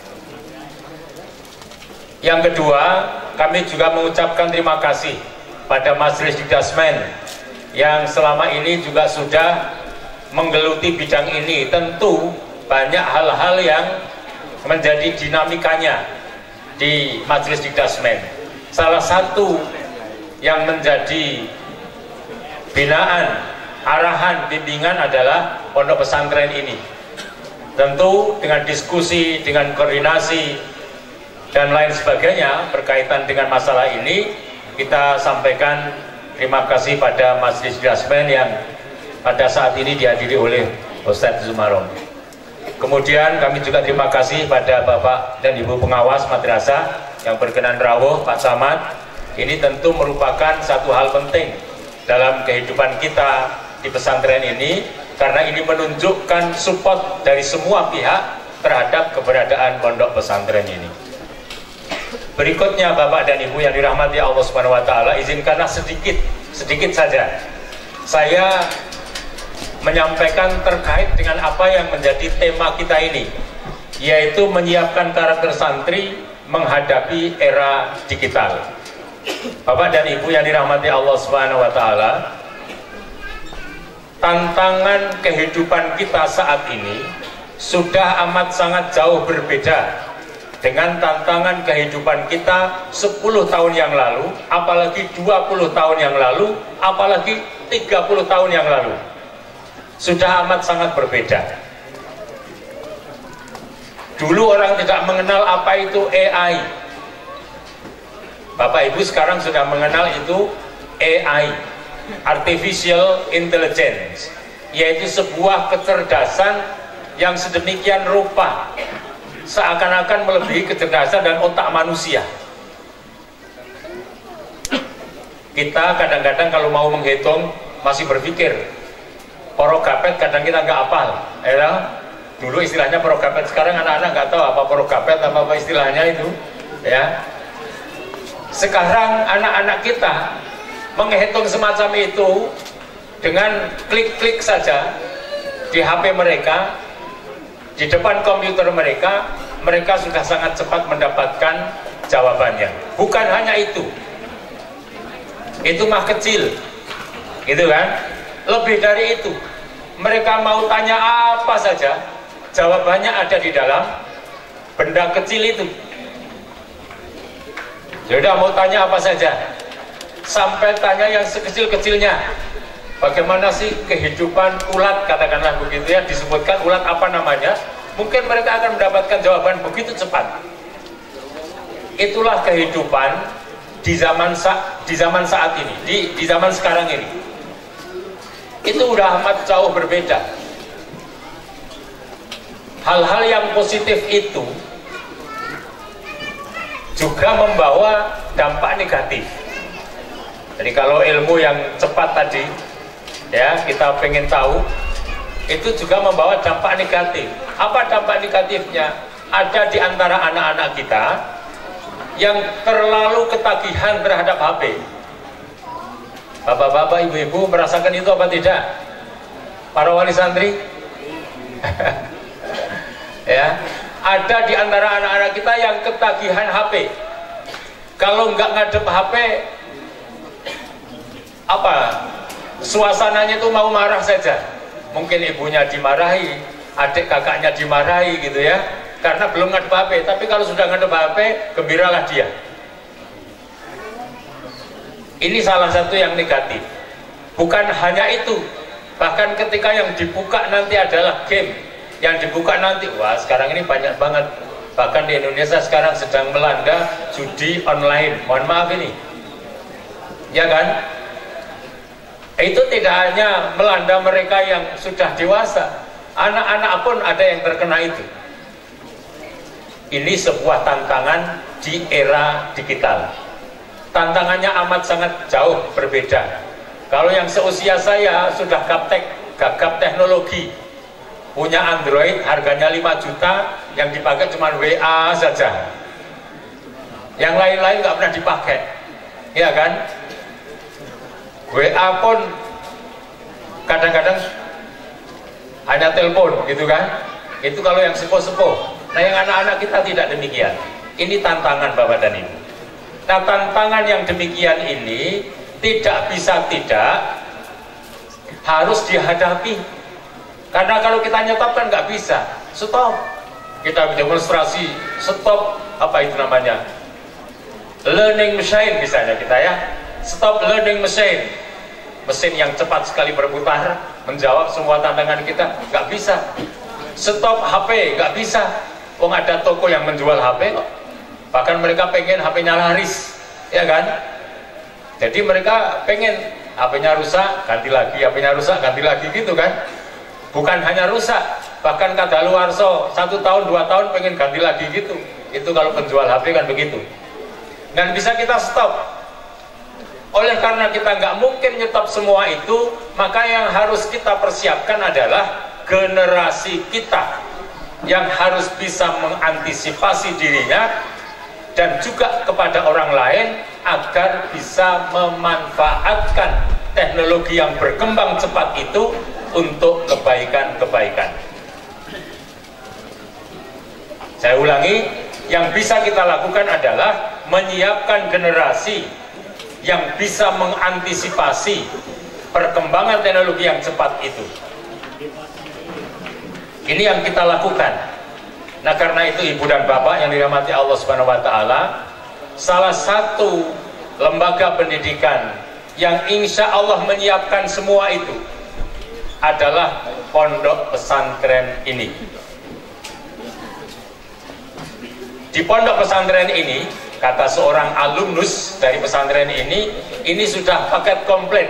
Yang kedua, kami juga mengucapkan terima kasih pada Majelis Dikdasmen yang selama ini juga sudah menggeluti bidang ini. Tentu banyak hal-hal yang menjadi dinamikanya di Majelis Dikdasmen. Salah satu yang menjadi binaan, arahan, bimbingan adalah pondok pesantren ini. Tentu dengan diskusi, dengan koordinasi dan lain sebagainya berkaitan dengan masalah ini, kita sampaikan terima kasih pada Majelis Dikdasmen yang pada saat ini dihadiri oleh Ustadz Zumarom. Kemudian kami juga terima kasih pada Bapak dan Ibu pengawas madrasah yang berkenan rawuh, Pak Samad. Ini tentu merupakan satu hal penting dalam kehidupan kita di pesantren ini, karena ini menunjukkan support dari semua pihak terhadap keberadaan pondok pesantren ini. Berikutnya Bapak dan Ibu yang dirahmati Allah Subhanahu wa taala, izinkanlah sedikit sedikit saja saya menyampaikan terkait dengan apa yang menjadi tema kita ini, yaitu menyiapkan karakter santri menghadapi era digital. Bapak dan Ibu yang dirahmati Allah Subhanahu wa taala, tantangan kehidupan kita saat ini sudah amat sangat jauh berbeda dengan tantangan kehidupan kita sepuluh tahun yang lalu, apalagi dua puluh tahun yang lalu, apalagi tiga puluh tahun yang lalu. Sudah amat sangat berbeda. Dulu orang tidak mengenal apa itu A I. Bapak Ibu sekarang sudah mengenal itu A I, Artificial Intelligence, yaitu sebuah kecerdasan yang sedemikian rupa seakan-akan melebihi kecerdasan dan otak manusia. Kita kadang-kadang kalau mau menghitung masih berpikir. Porogapet kadang kita nggak hafal, ya. Dulu istilahnya porogapet, sekarang anak-anak nggak tahu apa porogapet, apa apa istilahnya itu, ya. Sekarang anak-anak kita menghitung semacam itu dengan klik-klik saja di H P mereka, di depan komputer mereka, mereka sudah sangat cepat mendapatkan jawabannya. Bukan hanya itu, itu mah kecil, gitu kan? Lebih dari itu, mereka mau tanya apa saja, jawabannya ada di dalam benda kecil itu. Sudah mau tanya apa saja, sampai tanya yang sekecil-kecilnya, bagaimana sih kehidupan ulat, katakanlah begitu ya, disebutkan ulat apa namanya, mungkin mereka akan mendapatkan jawaban begitu cepat. Itulah kehidupan di zaman sa di zaman saat ini, di, di zaman sekarang ini. Itu udah amat jauh berbeda. Hal-hal yang positif itu juga membawa dampak negatif. Jadi kalau ilmu yang cepat tadi, ya kita pengen tahu, itu juga membawa dampak negatif. Apa dampak negatifnya? Ada di antara anak-anak kita yang terlalu ketagihan terhadap H P. Bapak-bapak, ibu-ibu merasakan itu apa tidak? Para wali santri? Ya, ada di antara anak-anak kita yang ketagihan H P. Kalau nggak ngadep H P, apa? Suasananya itu mau marah saja. Mungkin ibunya dimarahi, adik kakaknya dimarahi gitu ya, karena belum ngadep H P. Tapi kalau sudah ngadep H P, gembiralah dia. Ini salah satu yang negatif. Bukan hanya itu, bahkan ketika yang dibuka nanti adalah game, yang dibuka nanti, wah sekarang ini banyak banget. Bahkan di Indonesia sekarang sedang melanda judi online. Mohon maaf ini, ya kan? Itu tidak hanya melanda mereka yang sudah dewasa, anak-anak pun ada yang terkena itu. Ini sebuah tantangan di era digital. Tantangannya amat sangat jauh berbeda. Kalau yang seusia saya sudah gaptek, gagap teknologi, punya Android, harganya lima juta, yang dipakai cuma W A saja, yang lain-lain nggak pernah dipakai, ya kan? W A pun kadang-kadang hanya telepon gitu kan. Itu kalau yang sepuh-sepuh. Nah yang anak-anak kita tidak demikian. Ini tantangan Bapak dan Ibu. Nah tantangan yang demikian ini tidak bisa tidak harus dihadapi. Karena kalau kita nyetop kan nggak bisa. Stop. Kita demonstrasi stop, apa itu namanya, learning machine misalnya kita ya. Stop learning machine, mesin yang cepat sekali berputar menjawab semua tantangan kita, nggak bisa. Stop H P, nggak bisa. Oh ada toko yang menjual H P kok. Bahkan mereka pengen H P-nya laris, ya kan? Jadi mereka pengen H P-nya rusak, ganti lagi, H P-nya rusak, ganti lagi gitu kan? Bukan hanya rusak, bahkan kadaluarsa satu tahun, dua tahun pengen ganti lagi gitu. Itu kalau penjual H P kan begitu. Dan bisa kita stop. Oleh karena kita nggak mungkin nyetop semua itu, maka yang harus kita persiapkan adalah generasi kita yang harus bisa mengantisipasi dirinya dan juga kepada orang lain agar bisa memanfaatkan teknologi yang berkembang cepat itu untuk kebaikan-kebaikan. Saya ulangi, yang bisa kita lakukan adalah menyiapkan generasi yang bisa mengantisipasi perkembangan teknologi yang cepat itu. Ini yang kita lakukan. Nah karena itu ibu dan bapak yang dirahmati Allah Subhanahu wa Ta'ala, salah satu lembaga pendidikan yang insya Allah menyiapkan semua itu adalah pondok pesantren ini. Di pondok pesantren ini, kata seorang alumnus dari pesantren ini, ini sudah paket komplit.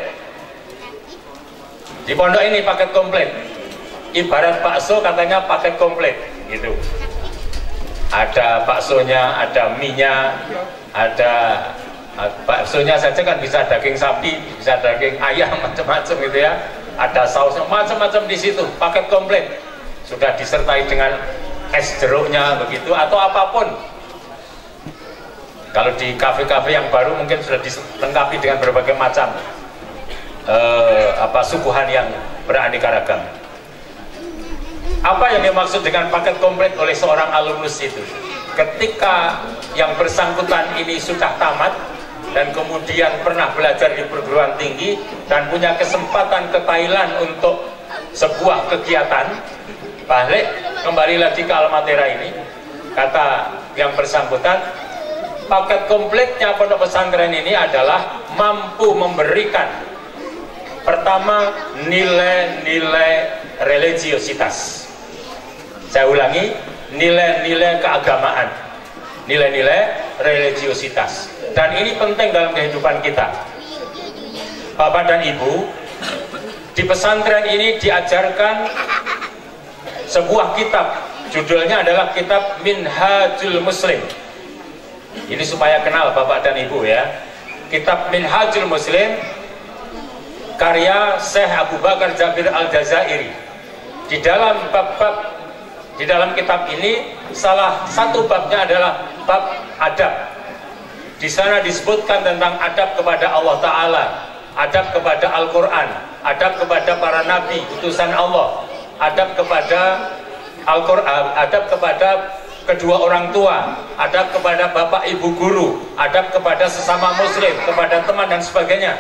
Di pondok ini paket komplit. Ibarat bakso katanya paket komplit gitu. Ada baksonya, ada mie-nya, ada baksonya saja kan bisa daging sapi, bisa daging ayam, macam-macam gitu ya. Ada sausnya, macam-macam di situ, paket komplit. Sudah disertai dengan es jeruknya begitu atau apapun. Kalau di kafe-kafe yang baru mungkin sudah dilengkapi dengan berbagai macam uh, apa suguhan yang beraneka ragam. Apa yang dimaksud dengan paket komplit oleh seorang alumnus itu? ketika yang bersangkutan ini sudah tamat dan kemudian pernah belajar di perguruan tinggi dan punya kesempatan ke Thailand untuk sebuah kegiatan, balik kembali lagi ke Almatera ini, kata yang bersangkutan, paket komplitnya pondok pesantren ini adalah mampu memberikan pertama nilai-nilai religiositas. Saya ulangi, nilai-nilai keagamaan, nilai-nilai religiositas. Dan ini penting dalam kehidupan kita. Bapak dan Ibu, di pesantren ini diajarkan sebuah kitab, judulnya adalah kitab Minhajul Muslim. Ini supaya kenal Bapak dan Ibu ya. Kitab Minhajul Muslim karya Syekh Abu Bakar Jabir Al-Jazairi. Di dalam bab-bab di dalam kitab ini salah satu babnya adalah bab adab. Di sana disebutkan tentang adab kepada Allah Ta'ala, adab kepada Al-Quran, adab kepada para nabi, utusan Allah, adab kepada Al-Quran, adab kepada kedua orang tua, adab kepada bapak ibu guru, adab kepada sesama muslim, kepada teman dan sebagainya.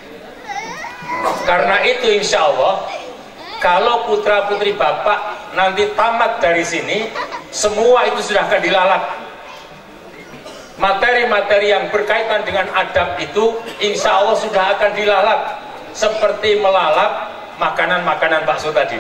Karena itu insya Allah, kalau putra putri bapak nanti tamat dari sini, semua itu sudah akan dilalap. Materi-materi yang berkaitan dengan adab itu insya Allah sudah akan dilalap seperti melalap makanan-makanan bakso tadi.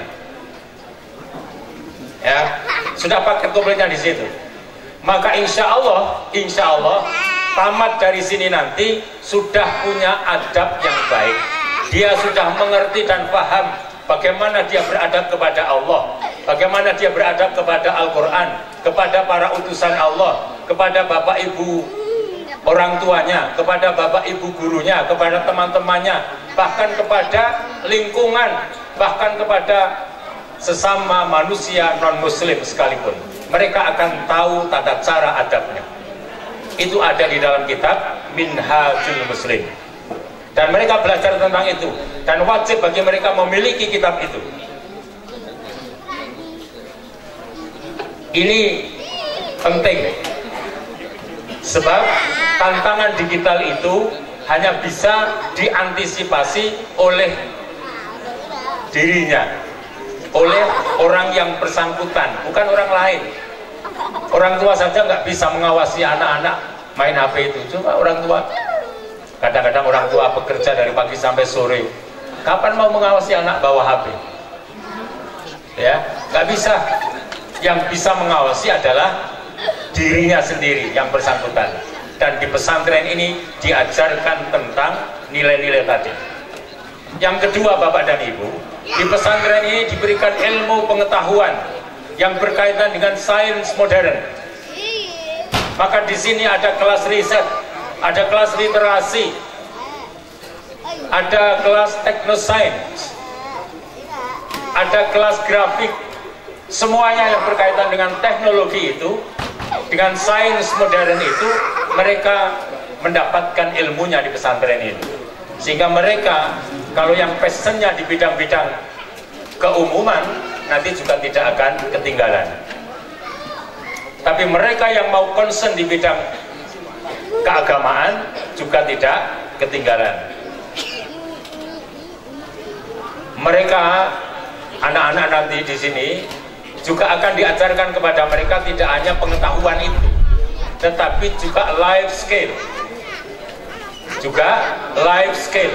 Ya, sudah paket komplitnya di situ. Maka insya Allah, insya Allah tamat dari sini nanti sudah punya adab yang baik. Dia sudah mengerti dan paham bagaimana dia beradab kepada Allah, bagaimana dia beradab kepada Al-Quran, kepada para utusan Allah, kepada bapak ibu orang tuanya, kepada bapak ibu gurunya, kepada teman-temannya, bahkan kepada lingkungan, bahkan kepada sesama manusia non-muslim sekalipun. Mereka akan tahu tata cara adabnya. Itu ada di dalam kitab Minhajul Muslim. Dan mereka belajar tentang itu. Dan wajib bagi mereka memiliki kitab itu. Ini penting. Sebab tantangan digital itu hanya bisa diantisipasi oleh dirinya, oleh orang yang bersangkutan, bukan orang lain. Orang tua saja nggak bisa mengawasi anak-anak main H P itu. Coba orang tua, kadang-kadang orang tua bekerja dari pagi sampai sore, kapan mau mengawasi anak bawa H P? Ya, nggak bisa. Yang bisa mengawasi adalah dirinya sendiri yang bersangkutan. Dan di pesantren ini diajarkan tentang nilai-nilai tadi. Yang kedua Bapak dan Ibu, di pesantren ini diberikan ilmu pengetahuan yang berkaitan dengan sains modern. Maka di sini ada kelas riset, ada kelas literasi, ada kelas teknoscience, ada kelas grafik. Semuanya yang berkaitan dengan teknologi itu, dengan sains modern itu, mereka mendapatkan ilmunya di pesantren ini. Sehingga mereka, kalau yang passionnya di bidang-bidang keumuman, nanti juga tidak akan ketinggalan. Tapi mereka yang mau concern di bidang keagamaan juga tidak ketinggalan. Mereka, anak-anak nanti di sini juga akan diajarkan kepada mereka tidak hanya pengetahuan itu, tetapi juga life skill, juga life skill,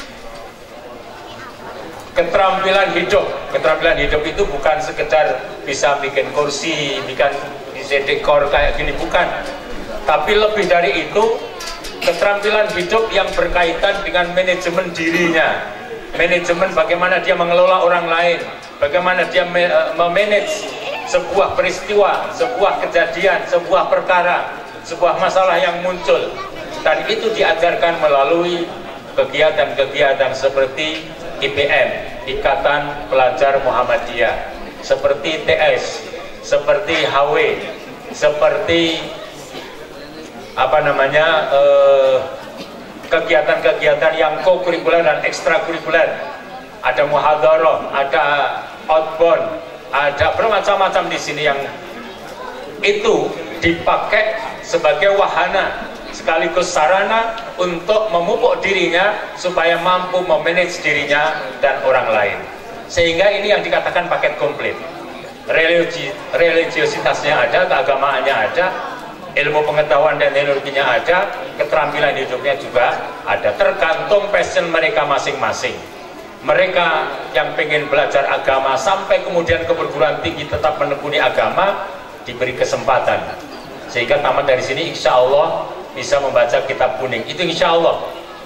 keterampilan hidup. Keterampilan hidup itu bukan sekedar bisa bikin kursi, bikin bisa dekor kayak gini, bukan. Tapi lebih dari itu, keterampilan hidup yang berkaitan dengan manajemen dirinya, manajemen bagaimana dia mengelola orang lain, bagaimana dia memanage sebuah peristiwa, sebuah kejadian, sebuah perkara, sebuah masalah yang muncul. Dan itu diajarkan melalui kegiatan-kegiatan seperti I P M, Ikatan Pelajar Muhammadiyah, seperti T S, seperti H W, seperti apa namanya kegiatan-kegiatan eh, yang co-kurikuler dan ekstrakurikuler. Ada muhadharah, ada outbound, ada bermacam-macam di sini yang itu dipakai sebagai wahana sekaligus sarana untuk memupuk dirinya supaya mampu memanage dirinya dan orang lain. Sehingga ini yang dikatakan paket komplit. Religi, religiositasnya ada, keagamaannya ada, ilmu pengetahuan dan teknologinya ada, keterampilan hidupnya juga ada, tergantung passion mereka masing-masing. Mereka yang pengen belajar agama sampai kemudian ke perguruan tinggi tetap menekuni agama diberi kesempatan, sehingga tamat dari sini insya Allah bisa membaca kitab kuning. Itu insya Allah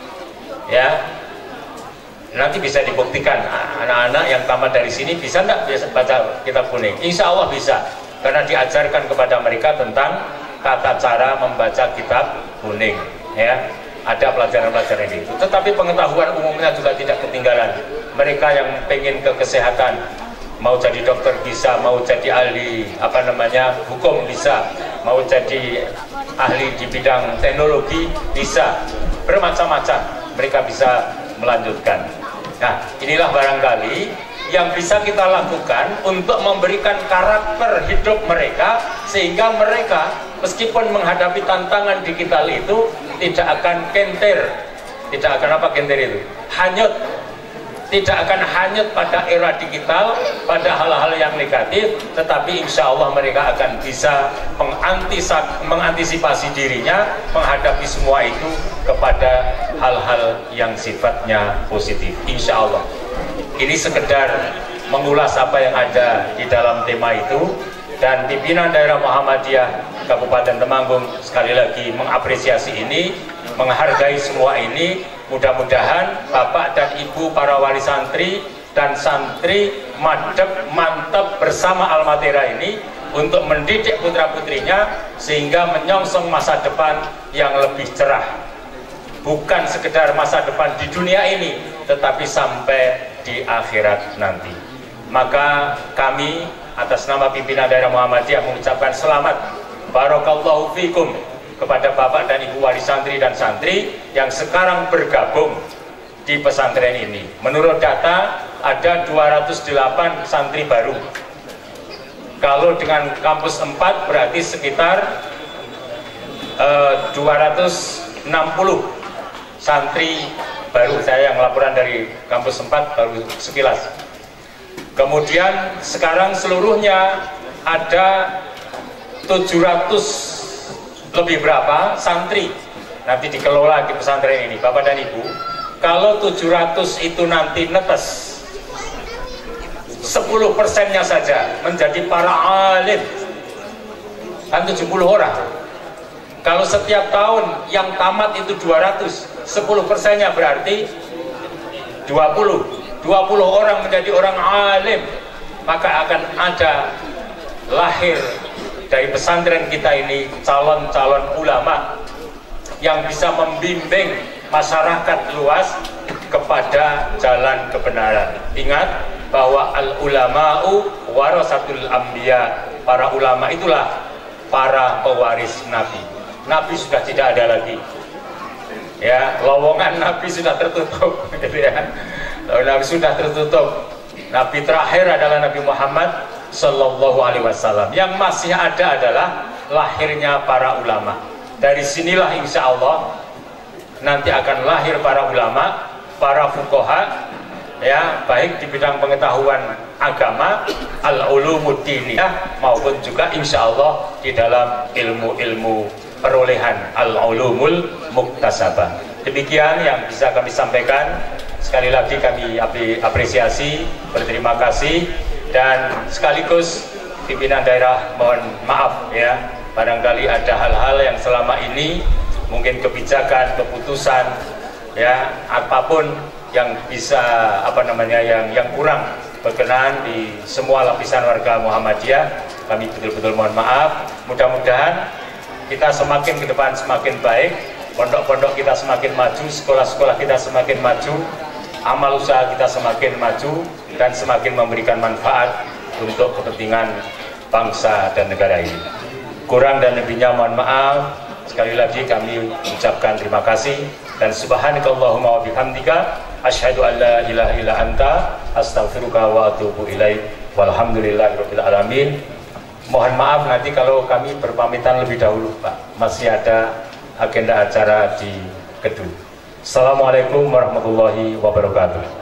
ya, nanti bisa dibuktikan anak-anak yang tamat dari sini bisa enggak bisa baca kitab kuning. Insya Allah bisa, karena diajarkan kepada mereka tentang tata cara membaca kitab kuning ya, ada pelajaran-pelajaran itu. Tetapi pengetahuan umumnya juga tidak ketinggalan. Mereka yang pengen ke kesehatan, mau jadi dokter bisa, mau jadi ahli apa namanya hukum bisa, mau jadi ahli di bidang teknologi bisa, bermacam-macam mereka bisa melanjutkan. Nah, inilah barangkali yang bisa kita lakukan untuk memberikan karakter hidup mereka, sehingga mereka meskipun menghadapi tantangan digital itu tidak akan kenter, tidak akan apa kenter itu, hanyut, tidak akan hanyut pada era digital, pada hal-hal yang negatif, tetapi insya Allah mereka akan bisa mengantisipasi dirinya menghadapi semua itu kepada hal-hal yang sifatnya positif, insya Allah. Ini sekedar mengulas apa yang ada di dalam tema itu, dan pimpinan daerah Muhammadiyah Kabupaten Temanggung sekali lagi mengapresiasi ini, menghargai semua ini. Mudah-mudahan Bapak dan Ibu para wali santri dan santri madep mantap bersama Al-Matera ini untuk mendidik putra-putrinya sehingga menyongsong masa depan yang lebih cerah, bukan sekedar masa depan di dunia ini tetapi sampai di akhirat nanti. Maka kami atas nama pimpinan daerah Muhammadiyah mengucapkan selamat barakallahu fikum kepada Bapak dan Ibu wali santri dan santri yang sekarang bergabung di pesantren ini. Menurut data ada dua ratus delapan santri baru. Kalau dengan kampus empat berarti sekitar uh, dua ratus enam puluh santri baru. Saya yang laporan dari kampus empat baru sekilas. Kemudian sekarang seluruhnya ada tujuh ratus lebih berapa santri nanti dikelola di pesantren ini, Bapak dan Ibu. Kalau tujuh ratus itu nanti netes sepuluh persennya saja menjadi para alim, kan tujuh puluh orang. Kalau setiap tahun yang tamat itu dua ratus, sepuluh persennya berarti dua puluh dua puluh orang menjadi orang alim, maka akan ada lahir dari pesantren kita ini calon-calon ulama yang bisa membimbing masyarakat luas kepada jalan kebenaran. Ingat bahwa al-ulama'u warasatul anbiya, para ulama itulah para pewaris Nabi. Nabi sudah tidak ada lagi ya, lowongan Nabi sudah tertutup gitu ya. Nabi sudah tertutup. Nabi terakhir adalah Nabi Muhammad Sallallahu Alaihi Wasallam. Yang masih ada adalah lahirnya para ulama. Dari sinilah insya Allah nanti akan lahir para ulama, para fuqaha ya, baik di bidang pengetahuan agama al-ulumuddiniyah maupun juga insya Allah di dalam ilmu-ilmu perolehan al-ulumul muktasabah. Demikian yang bisa kami sampaikan. Sekali lagi kami apresiasi, berterima kasih, dan sekaligus pimpinan daerah mohon maaf ya, barangkali ada hal-hal yang selama ini mungkin kebijakan, keputusan ya, apapun yang bisa apa namanya yang yang kurang berkenan di semua lapisan warga Muhammadiyah, kami betul-betul mohon maaf. Mudah-mudahan kita semakin ke depan semakin baik, pondok-pondok kita semakin maju, sekolah-sekolah kita semakin maju, amal usaha kita semakin maju dan semakin memberikan manfaat untuk kepentingan bangsa dan negara ini. Kurang dan lebihnya mohon maaf. Sekali lagi kami ucapkan terima kasih dan subhanakallahumma wa bihamdika asyhadu an la ilaha illa anta astaghfiruka wa atubu ilaik. Walhamdulillahirabbil alamin. Mohon maaf nanti kalau kami berpamitan lebih dahulu, Pak. Masih ada agenda acara di gedung. Assalamualaikum warahmatullahi wabarakatuh.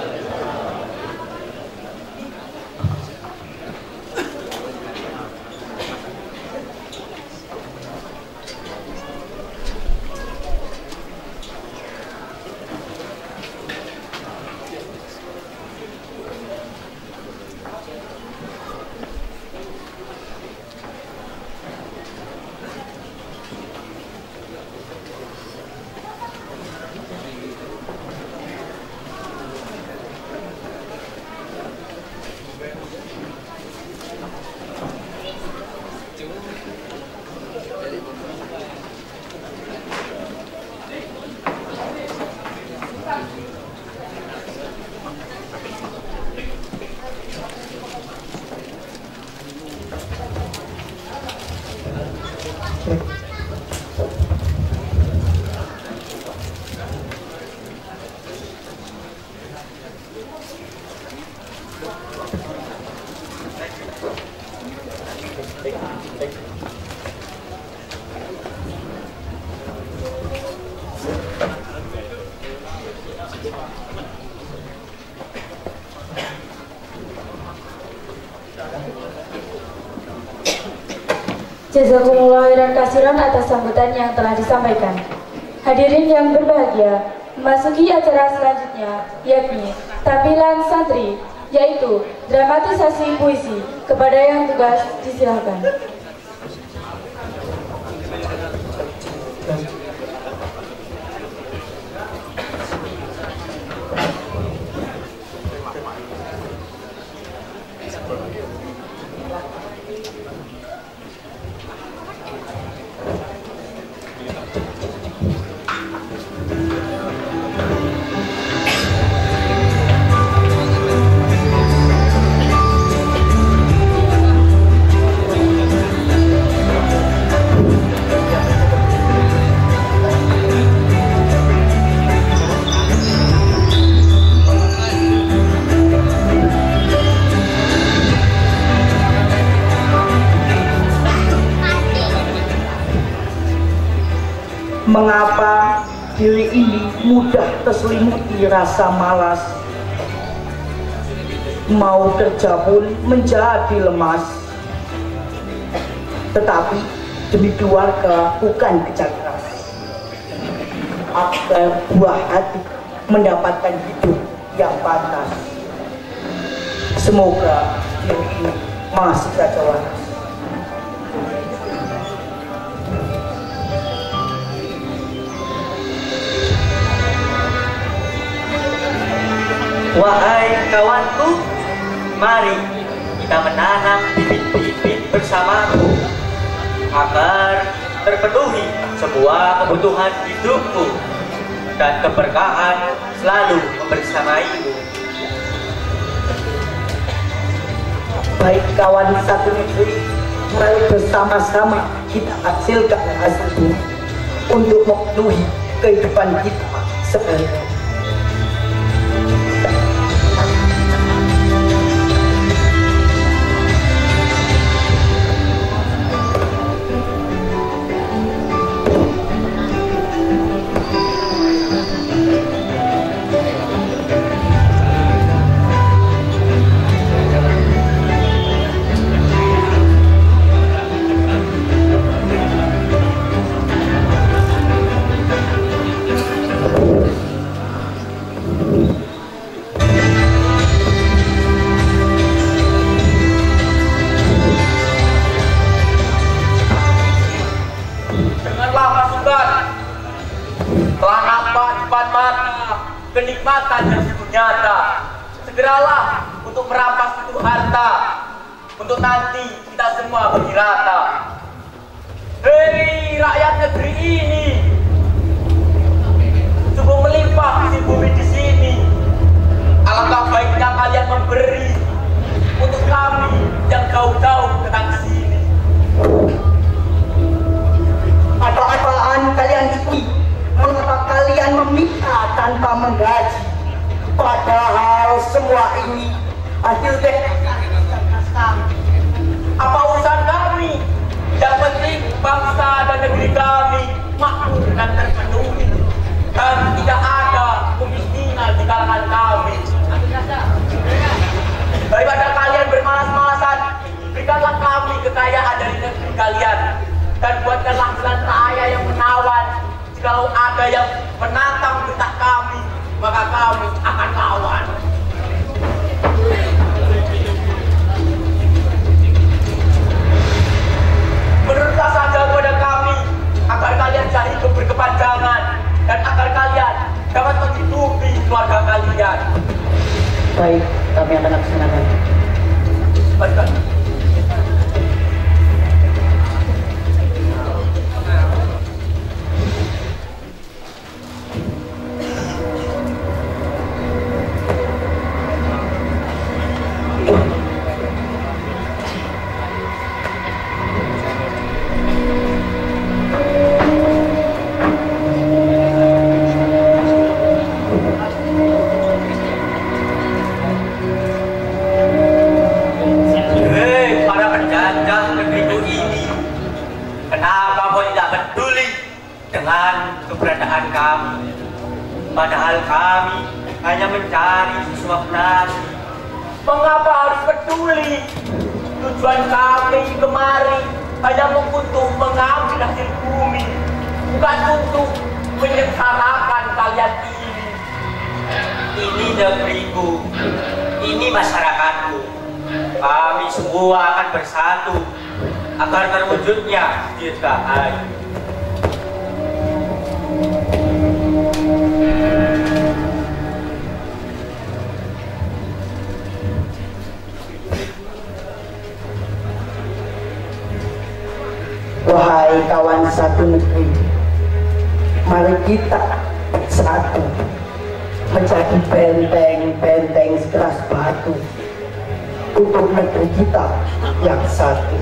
Jazakumullah khairan kasiran atas sambutan yang telah disampaikan. Hadirin yang berbahagia, memasuki acara selanjutnya, yakni tampilan santri, yaitu dramatisasi puisi. Kepada yang tugas, disilakan. Mengapa diri ini mudah terselimuti rasa malas, mau kerja pun menjadi lemas, tetapi demi keluarga bukan kerja keras, agar buah hati mendapatkan hidup yang pantas. Semoga diri ini masih saja waras. Wahai kawanku, mari kita menanam bibit-bibit bersamaku agar terpenuhi semua kebutuhan hidupmu dan keberkahan selalu membersamaimu. Baik kawan satu negeri, mari bersama-sama kita hasilkan hasil bumi untuk memenuhi kehidupan kita sehari-hari. Kenikmatan yang sungguh nyata, segeralah untuk merampas itu harta, untuk nanti kita semua bagi rata. Hei rakyat negeri ini, sungguh melimpah isi bumi di sini. Alangkah baiknya kalian memberi untuk kami yang jauh-jauh datang ke sini. Apa-apaan kalian ini? Mengapa kalian meminta tanpa menggaji? Padahal semua ini hasil dari kami. Apa urusan kami? Yang penting bangsa dan negeri kami makmur dan terpenuhi, dan tidak ada kemiskinan di kalangan kami. Daripada kalian bermalas-malasan, berikanlah kami kekayaan dari negeri kalian, dan buatkanlah jalan raya yang menawan. Jikalau ada yang menantang perintah kami, maka kami akan lawan. Berikanlah saja kepada kami agar kalian bisa hidup berkepanjangan, dan agar kalian dapat menghidupi keluarga kalian. Baik, kami akan laksanakan. Baiklah. Keberadaan kami, padahal kami hanya mencari sesuap nasi. Mengapa harus peduli? Tujuan kami kemari hanya untuk mengambil hasil bumi, bukan untuk menyengsarakan kalian ini. Ini negeriku, ini masyarakatku. Kami semua akan bersatu agar terwujudnya dirgahayu. Wahai kawan satu negeri, mari kita satu menjadi benteng-benteng sekeras batu untuk negeri kita yang satu.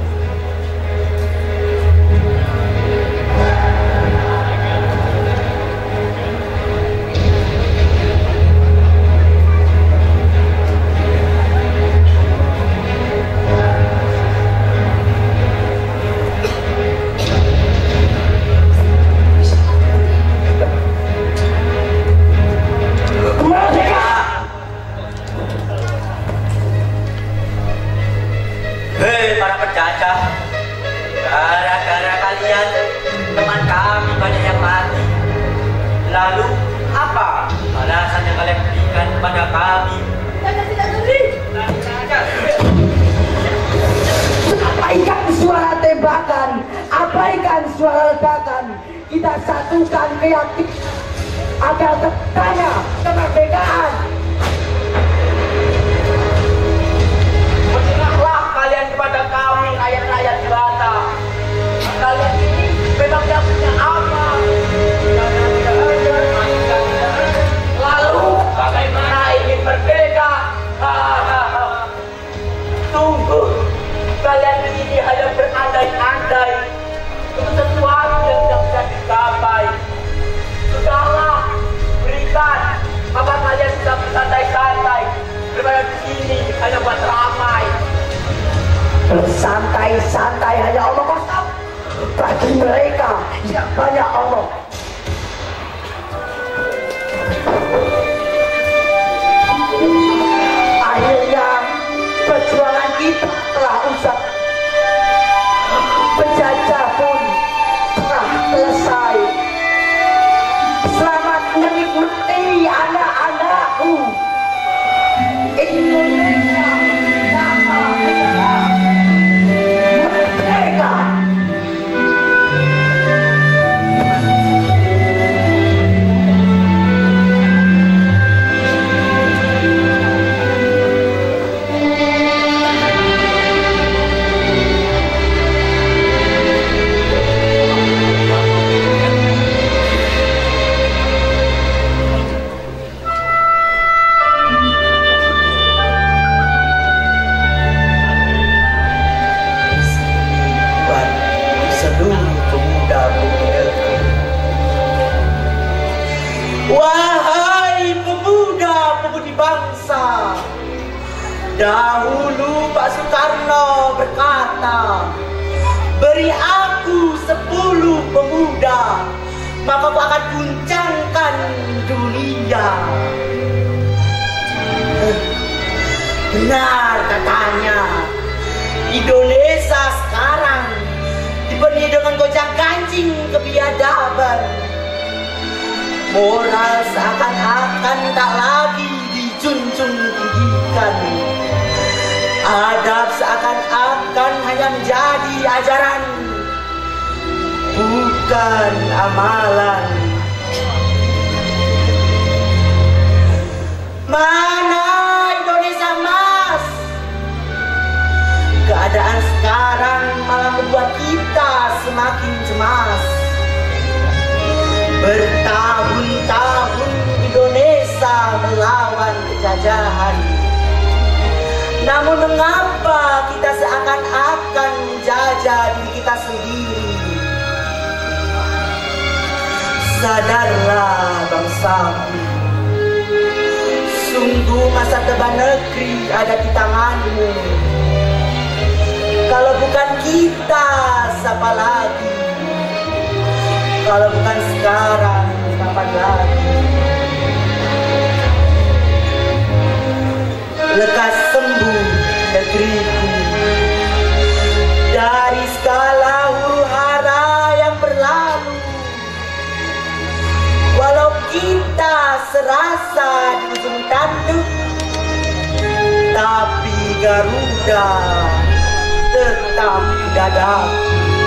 Gara-gara kalian, teman kami banyak yang mati. Lalu apa balasan yang kalian berikan kepada kami? Saya tidak peduli. Abaikan suara tembakan, abaikan suara ledakan. Kita satukan keyakinan agar tertanya kemerdekaan. Berserahlah kalian kepada kami, rakyat-rakyat jelata. Kalian ini memang tidak punya apa. Lalu bagaimana ingin merdeka? Tunggu, kalian ini hanya berandai-andai untuk sesuatu yang tidak bisa dicapai. Sudahlah, berikan apa kalian bisa bersantai-santai daripada di sini hanya buat ramai. Bersantai-santai hanya omong kosong bagi mereka yang banyak omong. Akhirnya perjuangan kita telah usai, penjajah pun telah selesai. Selamat menikmati anak-anakku. Indonesia nama negara merdeka. Wahai pemuda-pemudi bangsa, dahulu Pak Soekarno berkata, istana. Beri aku sepuluh pemuda, maka aku akan guncangkan dunia. Benar katanya, Indonesia sekarang dipenuhi dengan gonjang-ganjing kebiadaban. Moral seakan-akan tak lagi dijunjung tinggikan. Adab seakan-akan hanya menjadi ajaran, bukan amalan. Mana Indonesia Mas? Keadaan sekarang malah membuat kita semakin cemas. Bertahun-tahun Indonesia melawan penjajahan. Namun mengapa kita seakan-akan menjajah diri kita sendiri? Sadarlah bangsaku, sungguh masa depan negeri ada di tanganmu. Kalau bukan kita, siapa lagi? Kalau bukan sekarang, kapan lagi? Lekas sembuh negeriku dari segala huru hara yang berlalu. Walau kita serasa di ujung tanduk, tapi Garuda tetap di dadaku.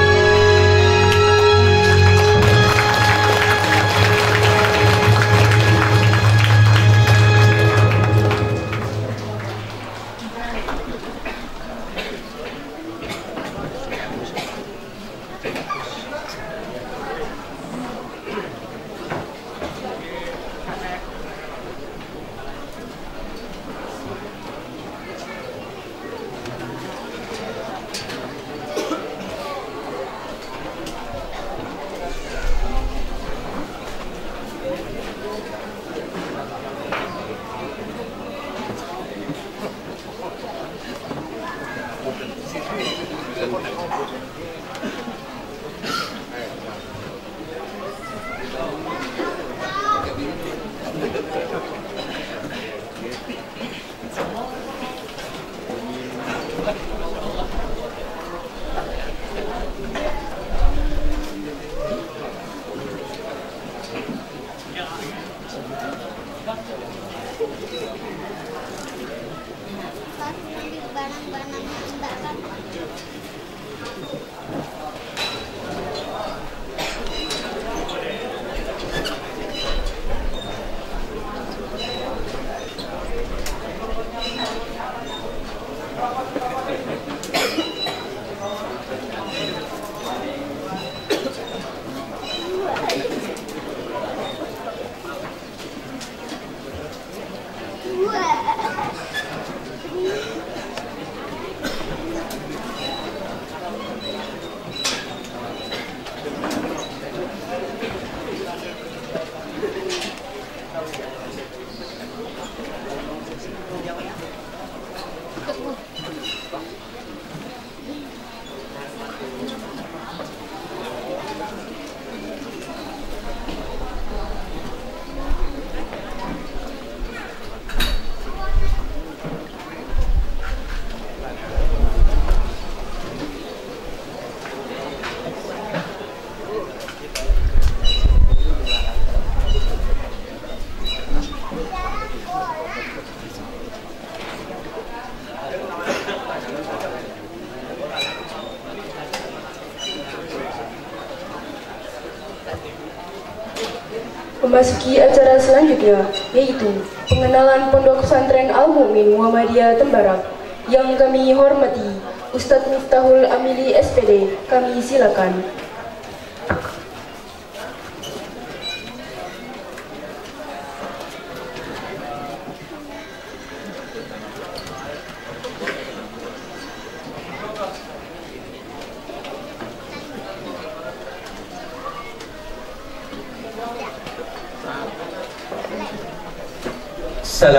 Memasuki acara selanjutnya, yaitu pengenalan Pondok Pesantren Al-Mu'min Muhammadiyah Tembarak. Yang kami hormati Ustadz Miftahul Amili S P D, kami silakan.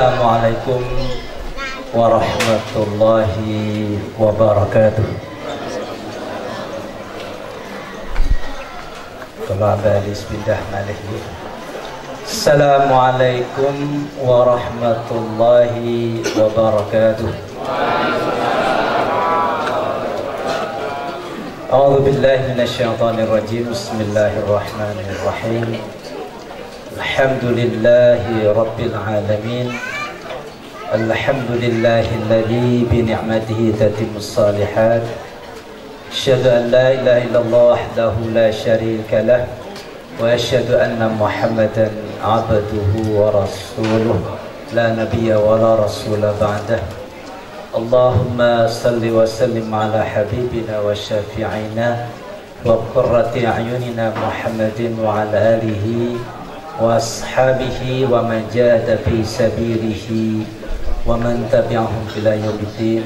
Assalamualaikum warahmatullahi wabarakatuh. Assalamualaikum warahmatullahi wabarakatuh. A'udzu billahi minasyaitonir rajim. Bismillahirrahmanirrahim. Alhamdulillahi rabbil alamin. Alhamdulillahilladzi bi ni'matihi tatimmus shalihat. Asyhadu an la ilaha illallah wahdahu la syarika lah wa asyhadu anna Muhammadan abduhu wa rasuluh la nabiyya wa la rasula ba'dah. Allahumma salli wa sallim ala habibina wa syafi'ina wa qurrati a'yunina Muhammadin wa ala alihi wa ashabihi wa man jahada fi sabilihi wa man tabi'ahum ila yaumiddin.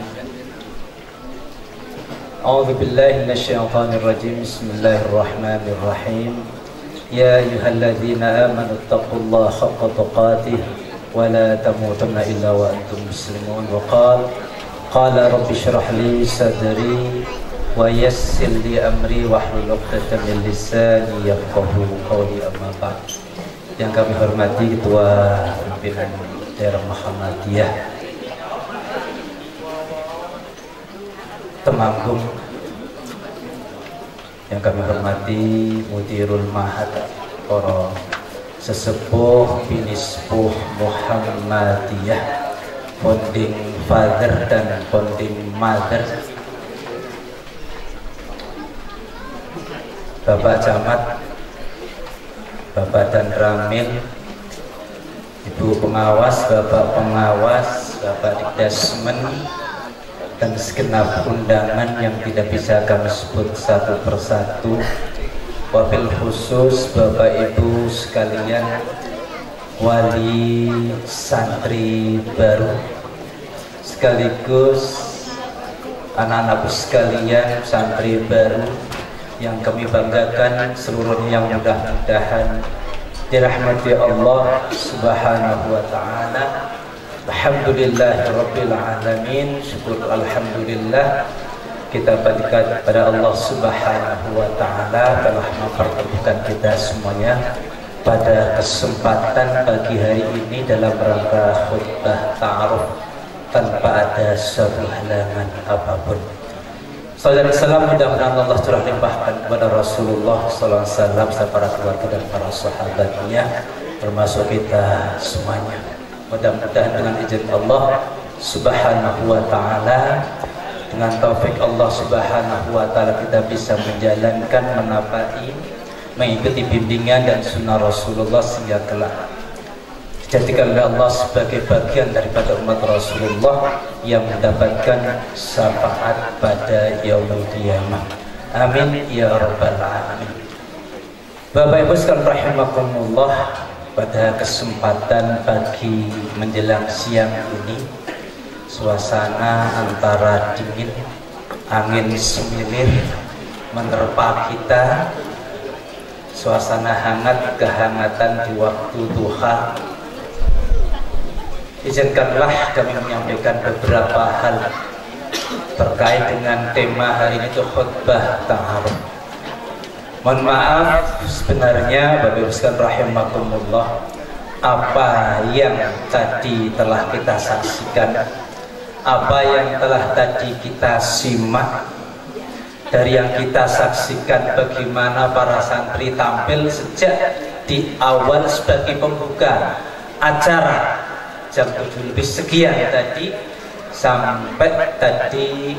A'udzu billahi minasyaitonir rajim. Bismillahirrahmanirrahim. Ya ayyuhalladzina amanu taqullaha haqqa tuqatih wa la tamutunna illa wa antum muslimun. Wa qala qala rabbi shrah li sadri wa yassir li amri wahlul 'uqdatam min lisani yafqahu qawli. Amma ba'd. Yang kami hormati Ketua Pimpinan Daerah Muhammadiyah Temanggung, yang kami hormati Mudirul Ma'had, para sesepuh binispuh Muhammadiyah, founding father dan founding mother, Bapak Camat, Bapak dan Ramil, Ibu Pengawas, Bapak Pengawas, Bapak Dikdasmen, dan segenap undangan yang tidak bisa kami sebut satu persatu. Wabil khusus Bapak Ibu sekalian, wali santri baru, sekaligus anak-anakku sekalian santri baru yang kami banggakan, seluruhnya yang mudah-mudahan dirahmati Allah Subhanahu wa ta'ala. Alhamdulillahirabbil alamin. Syukur alhamdulillah kita panjatkan kepada Allah Subhanahu wa ta'ala telah mempertemukan kita semuanya pada kesempatan pagi hari ini dalam rangka khutbah ta'aruf tanpa ada suatu halangan apapun. Saudara salam mudah-mudahan Allah telah limpahkan kepada Rasulullah sallallahu alaihi wasallam, para keluarga dan para sahabatnya, termasuk kita semuanya. Mudah-mudahan dengan izin Allah Subhanahu wa ta'ala, dengan taufik Allah Subhanahu wa ta'ala, kita bisa menjalankan, menapai, mengikuti bimbingan dan sunnah Rasulullah sehingga kelak dijadikan oleh Allah sebagai bagian daripada umat Rasulullah yang mendapatkan syafaat pada yaumul qiyamah. Amin ya rabbal alamin. Bapak Ibu sekalian rahimakumullah, pada kesempatan pagi menjelang siang ini, suasana antara dingin, angin semilir menerpa kita, suasana hangat, kehangatan di waktu duha. Izinkanlah kami menyampaikan beberapa hal terkait dengan tema hari ini, itu khutbah ta'aruf. Mohon maaf sebenarnya Bapak Ibu sekalian rahimakumullah, apa yang tadi telah kita saksikan, apa yang telah tadi kita simak, dari yang kita saksikan bagaimana para santri tampil sejak di awal sebagai pembuka acara jam tujuh lebih sekian tadi sampai tadi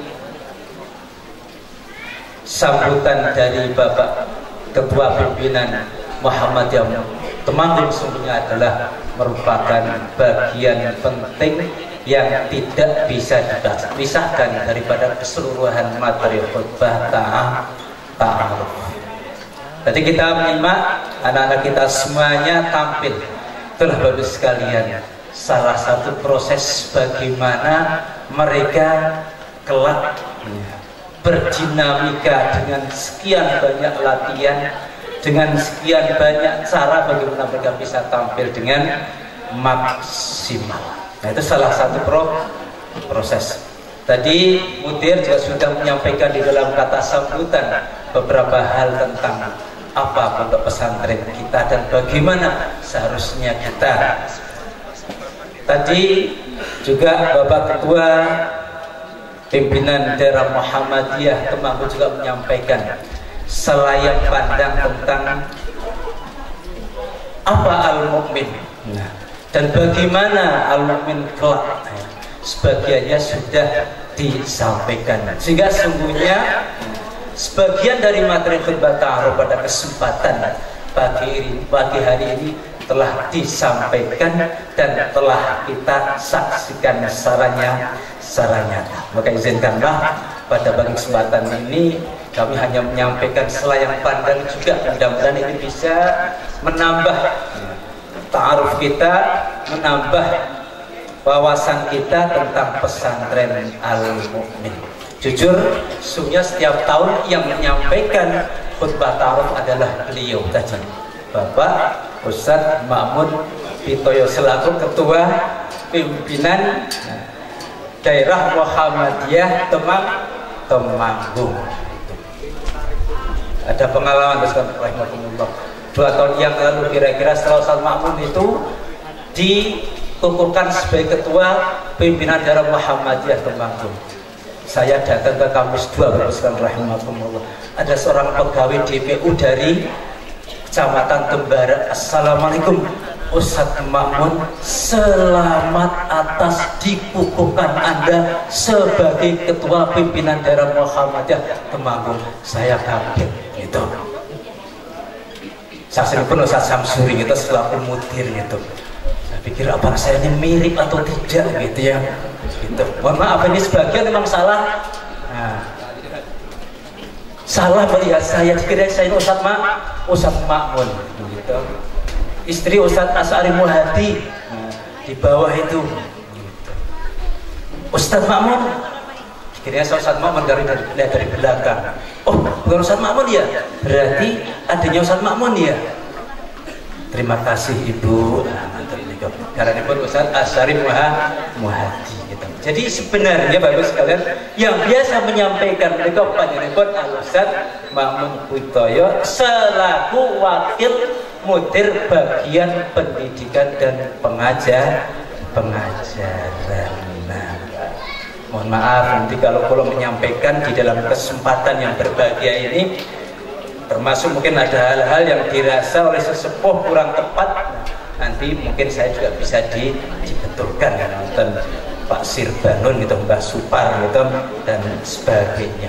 sambutan dari Bapak Ketua Pimpinan Muhammadiyah Temanggung sungguhnya adalah merupakan bagian penting yang tidak bisa dipisahkan daripada keseluruhan materi khutbah ta'aruf. Tadi kita menyimak anak-anak kita semuanya tampil. Itulah Bapak sekalian, salah satu proses bagaimana mereka kelak berdinamika dengan sekian banyak latihan, dengan sekian banyak cara bagaimana mereka bisa tampil dengan maksimal. Nah, itu salah satu pro proses. Tadi Mudir juga sudah menyampaikan di dalam kata sambutan beberapa hal tentang apa pondok pesantren kita dan bagaimana seharusnya kita. Tadi juga Bapak Ketua Pimpinan Daerah Muhammadiyah Temanggung juga menyampaikan selayang pandang tentang apa al-mukmin, nah, dan bagaimana al-mukmin kelak. Sebagiannya sudah disampaikan, sehingga sungguhnya sebagian dari materi khutbah ta'aruf pada kesempatan pagi ini, pagi hari ini telah disampaikan dan telah kita saksikan saranya secara nyata. Maka izinkanlah pada bagi kesempatan ini kami hanya menyampaikan selayang pandang juga, mudah-mudahan ini bisa menambah ta'aruf kita, menambah wawasan kita tentang pesantren Al-Mu'min. Jujur, sungguhnya setiap tahun yang menyampaikan khutbah ta'aruf adalah beliau tadi, Bapak Ustadz Ma'mun Pitoyo selaku Ketua Pimpinan Daerah Muhammadiyah Temang Temanggung. Ada pengalaman Ustadz rahimahullah. Dua tahun yang lalu kira-kira setelah Ustadz Ma'mun itu dikukuhkan sebagai Ketua Pimpinan Daerah Muhammadiyah Temanggung. Saya datang ke kampus dua Ustadz rahimahullah. Ada seorang pegawai D P U dari Kecamatan Tembara. Assalamualaikum Ustadz Ma'mun, selamat atas dikukuhkan Anda sebagai Ketua Pimpinan Daerah Muhammadiyah Temanggung. Saya kaget gitu. Saya pun Ustadz Samsuri gitu selaku mudir gitu. Saya pikir apa saya ini mirip atau tidak gitu ya. Gitu. Mohon maaf ini sebagian memang salah. Nah, salah melihat saya, dikira saya Ustadz Mak, Ustadz Ma'mun gitu. Istri Ustadz As'ari Muhadi, nah, di bawah itu gitu. Ustadz Ma'mun, dikira saya Ustadz Ma'mun dari, dari, dari belakang. Oh, bukan Ustadz Ma'mun ya? Berarti adanya Ustadz Ma'mun ya? Terima kasih Ibu. Nah, karena ini pun Ustadz As'ari Muhadi gitu. Jadi sebenarnya Bapak sekalian yang biasa menyampaikan mereka panjenengan Al-Ustadz Ma'mun Pitoyo selaku wakil mudir bagian pendidikan dan pengajar pengajaran. Nah, mohon maaf nanti kalau kalau menyampaikan di dalam kesempatan yang berbahagia ini, termasuk mungkin ada hal-hal yang dirasa oleh sesepuh kurang tepat, nanti mungkin saya juga bisa di, dibetulkan ya, nonton Pak Sirbanun gitu, Mbak Supar gitu dan sebagainya.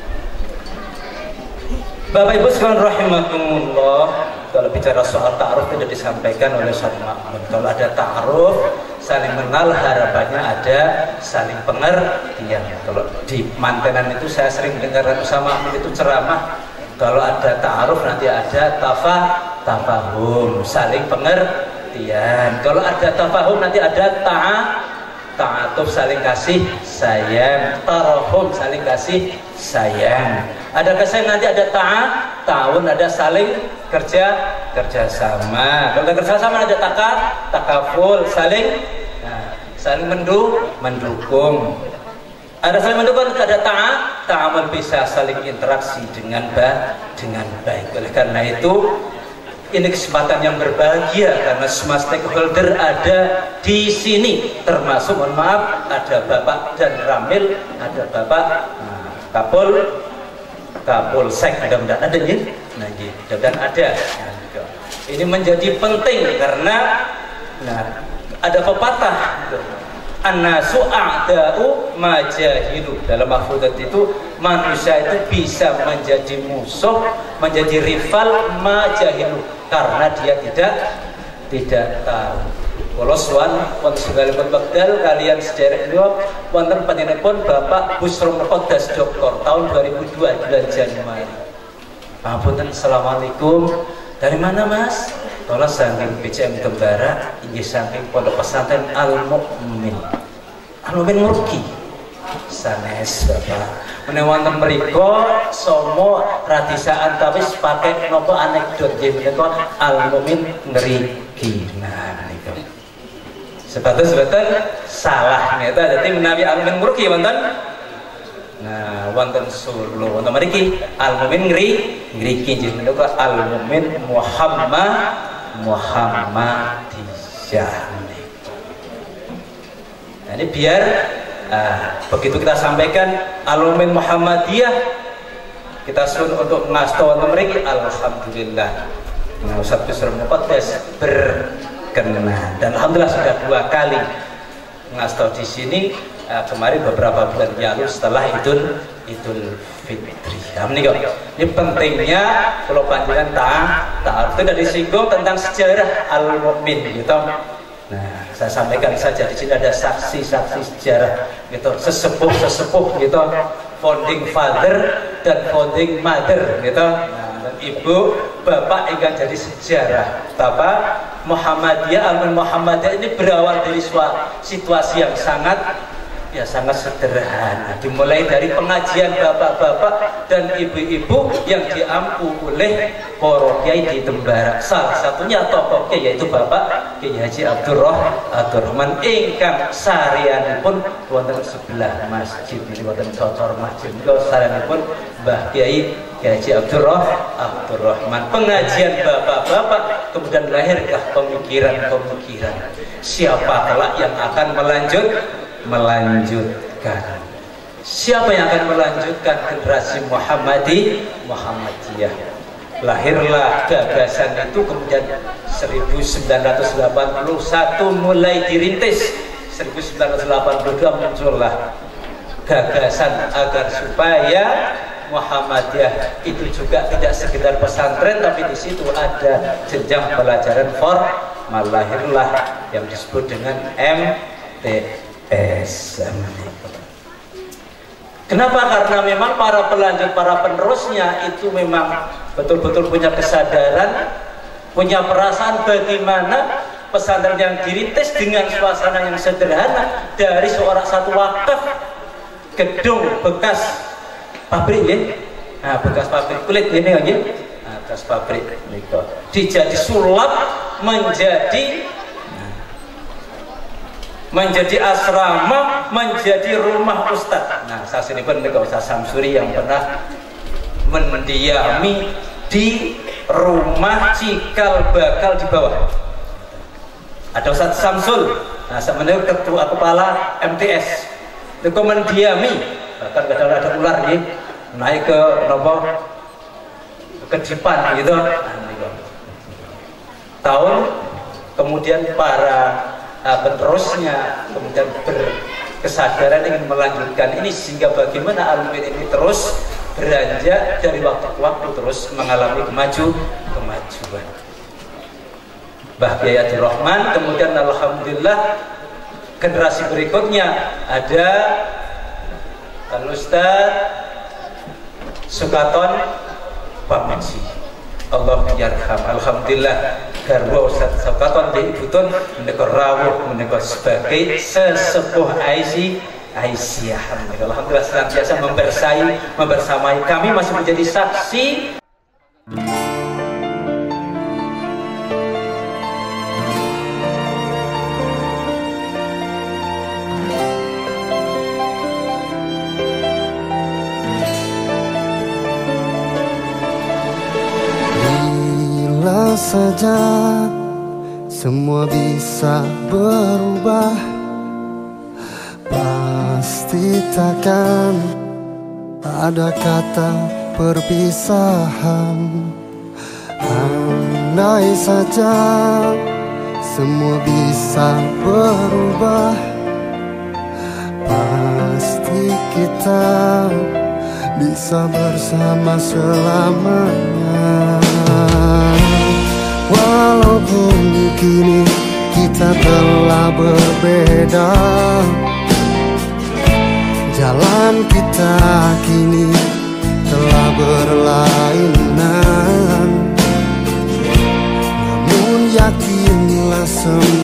Bapak Ibu sekalian rahimakumullah, kalau bicara soal ta'aruf tidak disampaikan oleh Ustadz Ma'mun. Kalau ada ta'aruf, saling mengenal, harapannya ada saling pengertian. Kalau di mantenan itu saya sering dengar Ustadz Ma'mun itu ceramah, kalau ada ta'aruf nanti ada tafah, tafahum, saling pengertian. Kalau ada tafahum nanti ada ta'a, ta'atuf, saling kasih sayang, tarahum, saling kasih sayang. Ada kasih nanti ada ta'a, ta'awun, ada saling kerja kerjasama. Kalau kerjasama ada taka, takaful, saling nah, saling mendu, mendukung. Ada saling mendukung, ada ta'a, ta'amul, bisa saling interaksi dengan ba, dengan baik. Oleh karena itu ini kesempatan yang berbahagia karena semua stakeholder ada di sini, termasuk mohon maaf ada Bapak dan Ramil, ada Bapak nah, Kapol Kapolsek, mudah-mudahan ada ya, nah, mudah-mudahan ada. Nah, ini menjadi penting karena nah, ada pepatah gitu. An-nasu a'da'u majahilu. Dalam mahfudzat itu manusia itu bisa menjadi musuh, menjadi rival majahilu karena dia tidak tidak tahu. Kalau suan pun segalipun bekal kalian sederek dua wonten panjenenganipun Bapak Busrom Qodas Doktor tahun dua ribu dua bulan Januari. Apunten, assalamualaikum. Dari mana Mas? Kalau saking P C M Tembara, inggih saking Pondok Pesantren Al-Mu'min. Al-Mu'min Murki. Sanes Bapak. Menewonten mriko somo radisaan tapi pakai nopo anekdot nggih menika Al-Mu'min ngriki. Nah, niku. Sebatas betul salah nyata dadi menawi Al-Mu'min Murki wonten Nah, wonten Solo wonten mriki Al-Mumin ngri ngriki nggih menika Al-Mumin Muhammad Muhammadiyah. Nah, ini biar nah, begitu kita sampaikan Al-Mumin Muhammadiyah, kita sun untuk ngasto wonten mriki alhamdulillah. Nah, Ustaz Bisr Muqaddas berkenan dan alhamdulillah sudah dua kali ngasto di sini. Uh, kemarin beberapa bulan lalu setelah Idul Idul Fitri. Ya, ini, ini pentingnya kalau panjenengan tak tak itu dari singgung tentang sejarah Al-Mu'min gitu. Nah, saya sampaikan saja di sini ada saksi-saksi sejarah gitu, sesepuh-sesepuh gitu, founding father dan founding mother gitu. Nah, dan ibu, bapak ingin jadi sejarah. Bapak Muhammadiyah, Al-Mu'min Muhammadiyah ini berawal dari situasi yang sangat ya sangat sederhana, dimulai dari pengajian bapak-bapak dan ibu-ibu yang diampu oleh para kiai di Tembara. Salah satunya tokohnya yaitu Bapak Kiai Haji Abdurrahman ingkang sarianipun wonten sebelah masjid niki wonten cocor masjid niku sarianipun Mbah Kiai Haji Abdurrahman. Pengajian bapak-bapak kemudian lahirlah pemikiran-pemikiran siapa kelak yang akan melanjut melanjutkan. Siapa yang akan melanjutkan generasi Muhammadi Muhammadiyah? Lahirlah gagasan itu kemudian seribu sembilan ratus delapan puluh satu mulai dirintis, seribu sembilan ratus delapan puluh dua muncullah gagasan agar supaya Muhammadiyah itu juga tidak sekedar pesantren, tapi di situ ada jenjang pelajaran formal. Lahirlah yang disebut dengan M T S. Kenapa? Karena memang para pelanjut, para penerusnya itu memang betul-betul punya kesadaran, punya perasaan bagaimana pesantren yang dirintis dengan suasana yang sederhana dari seorang satu wakaf gedung bekas pabrik ya, nah, bekas pabrik kulit ini kan ya, nah, bekas pabrik ini dijadi sulap menjadi menjadi asrama, menjadi rumah ustadz. Nah, saat ini pun mereka Ustaz Samsuri yang pernah mendiami di rumah cikal bakal di bawah. Ada Ustaz Samsul, nah sebenarnya ketua kepala M T S. Mereka mendiami, bahkan kadang ada ular nih, naik ke nopo kedipan gitu. Nah, tahun kemudian para Nah, penerusnya kemudian berkesadaran ingin melanjutkan ini sehingga bagaimana Al-Mu'min ini terus beranjak dari waktu ke waktu terus mengalami kemaju kemajuan. Mbah Kiai Abdurrahman, kemudian alhamdulillah generasi berikutnya ada Al-Ustaz Sukaton Pamaji. Allah yarham. Alhamdulillah garwa Ustaz Sukaton di Ibutun menika rawuh menika sebagai sesepuh Aisy Aisyah. Alhamdulillah senantiasa membersai membersamai kami, masih menjadi saksi. Saja semua bisa berubah, pasti takkan ada kata perpisahan. Andai saja semua bisa berubah, pasti kita bisa bersama selamanya. Walaupun kini kita telah berbeda, jalan kita kini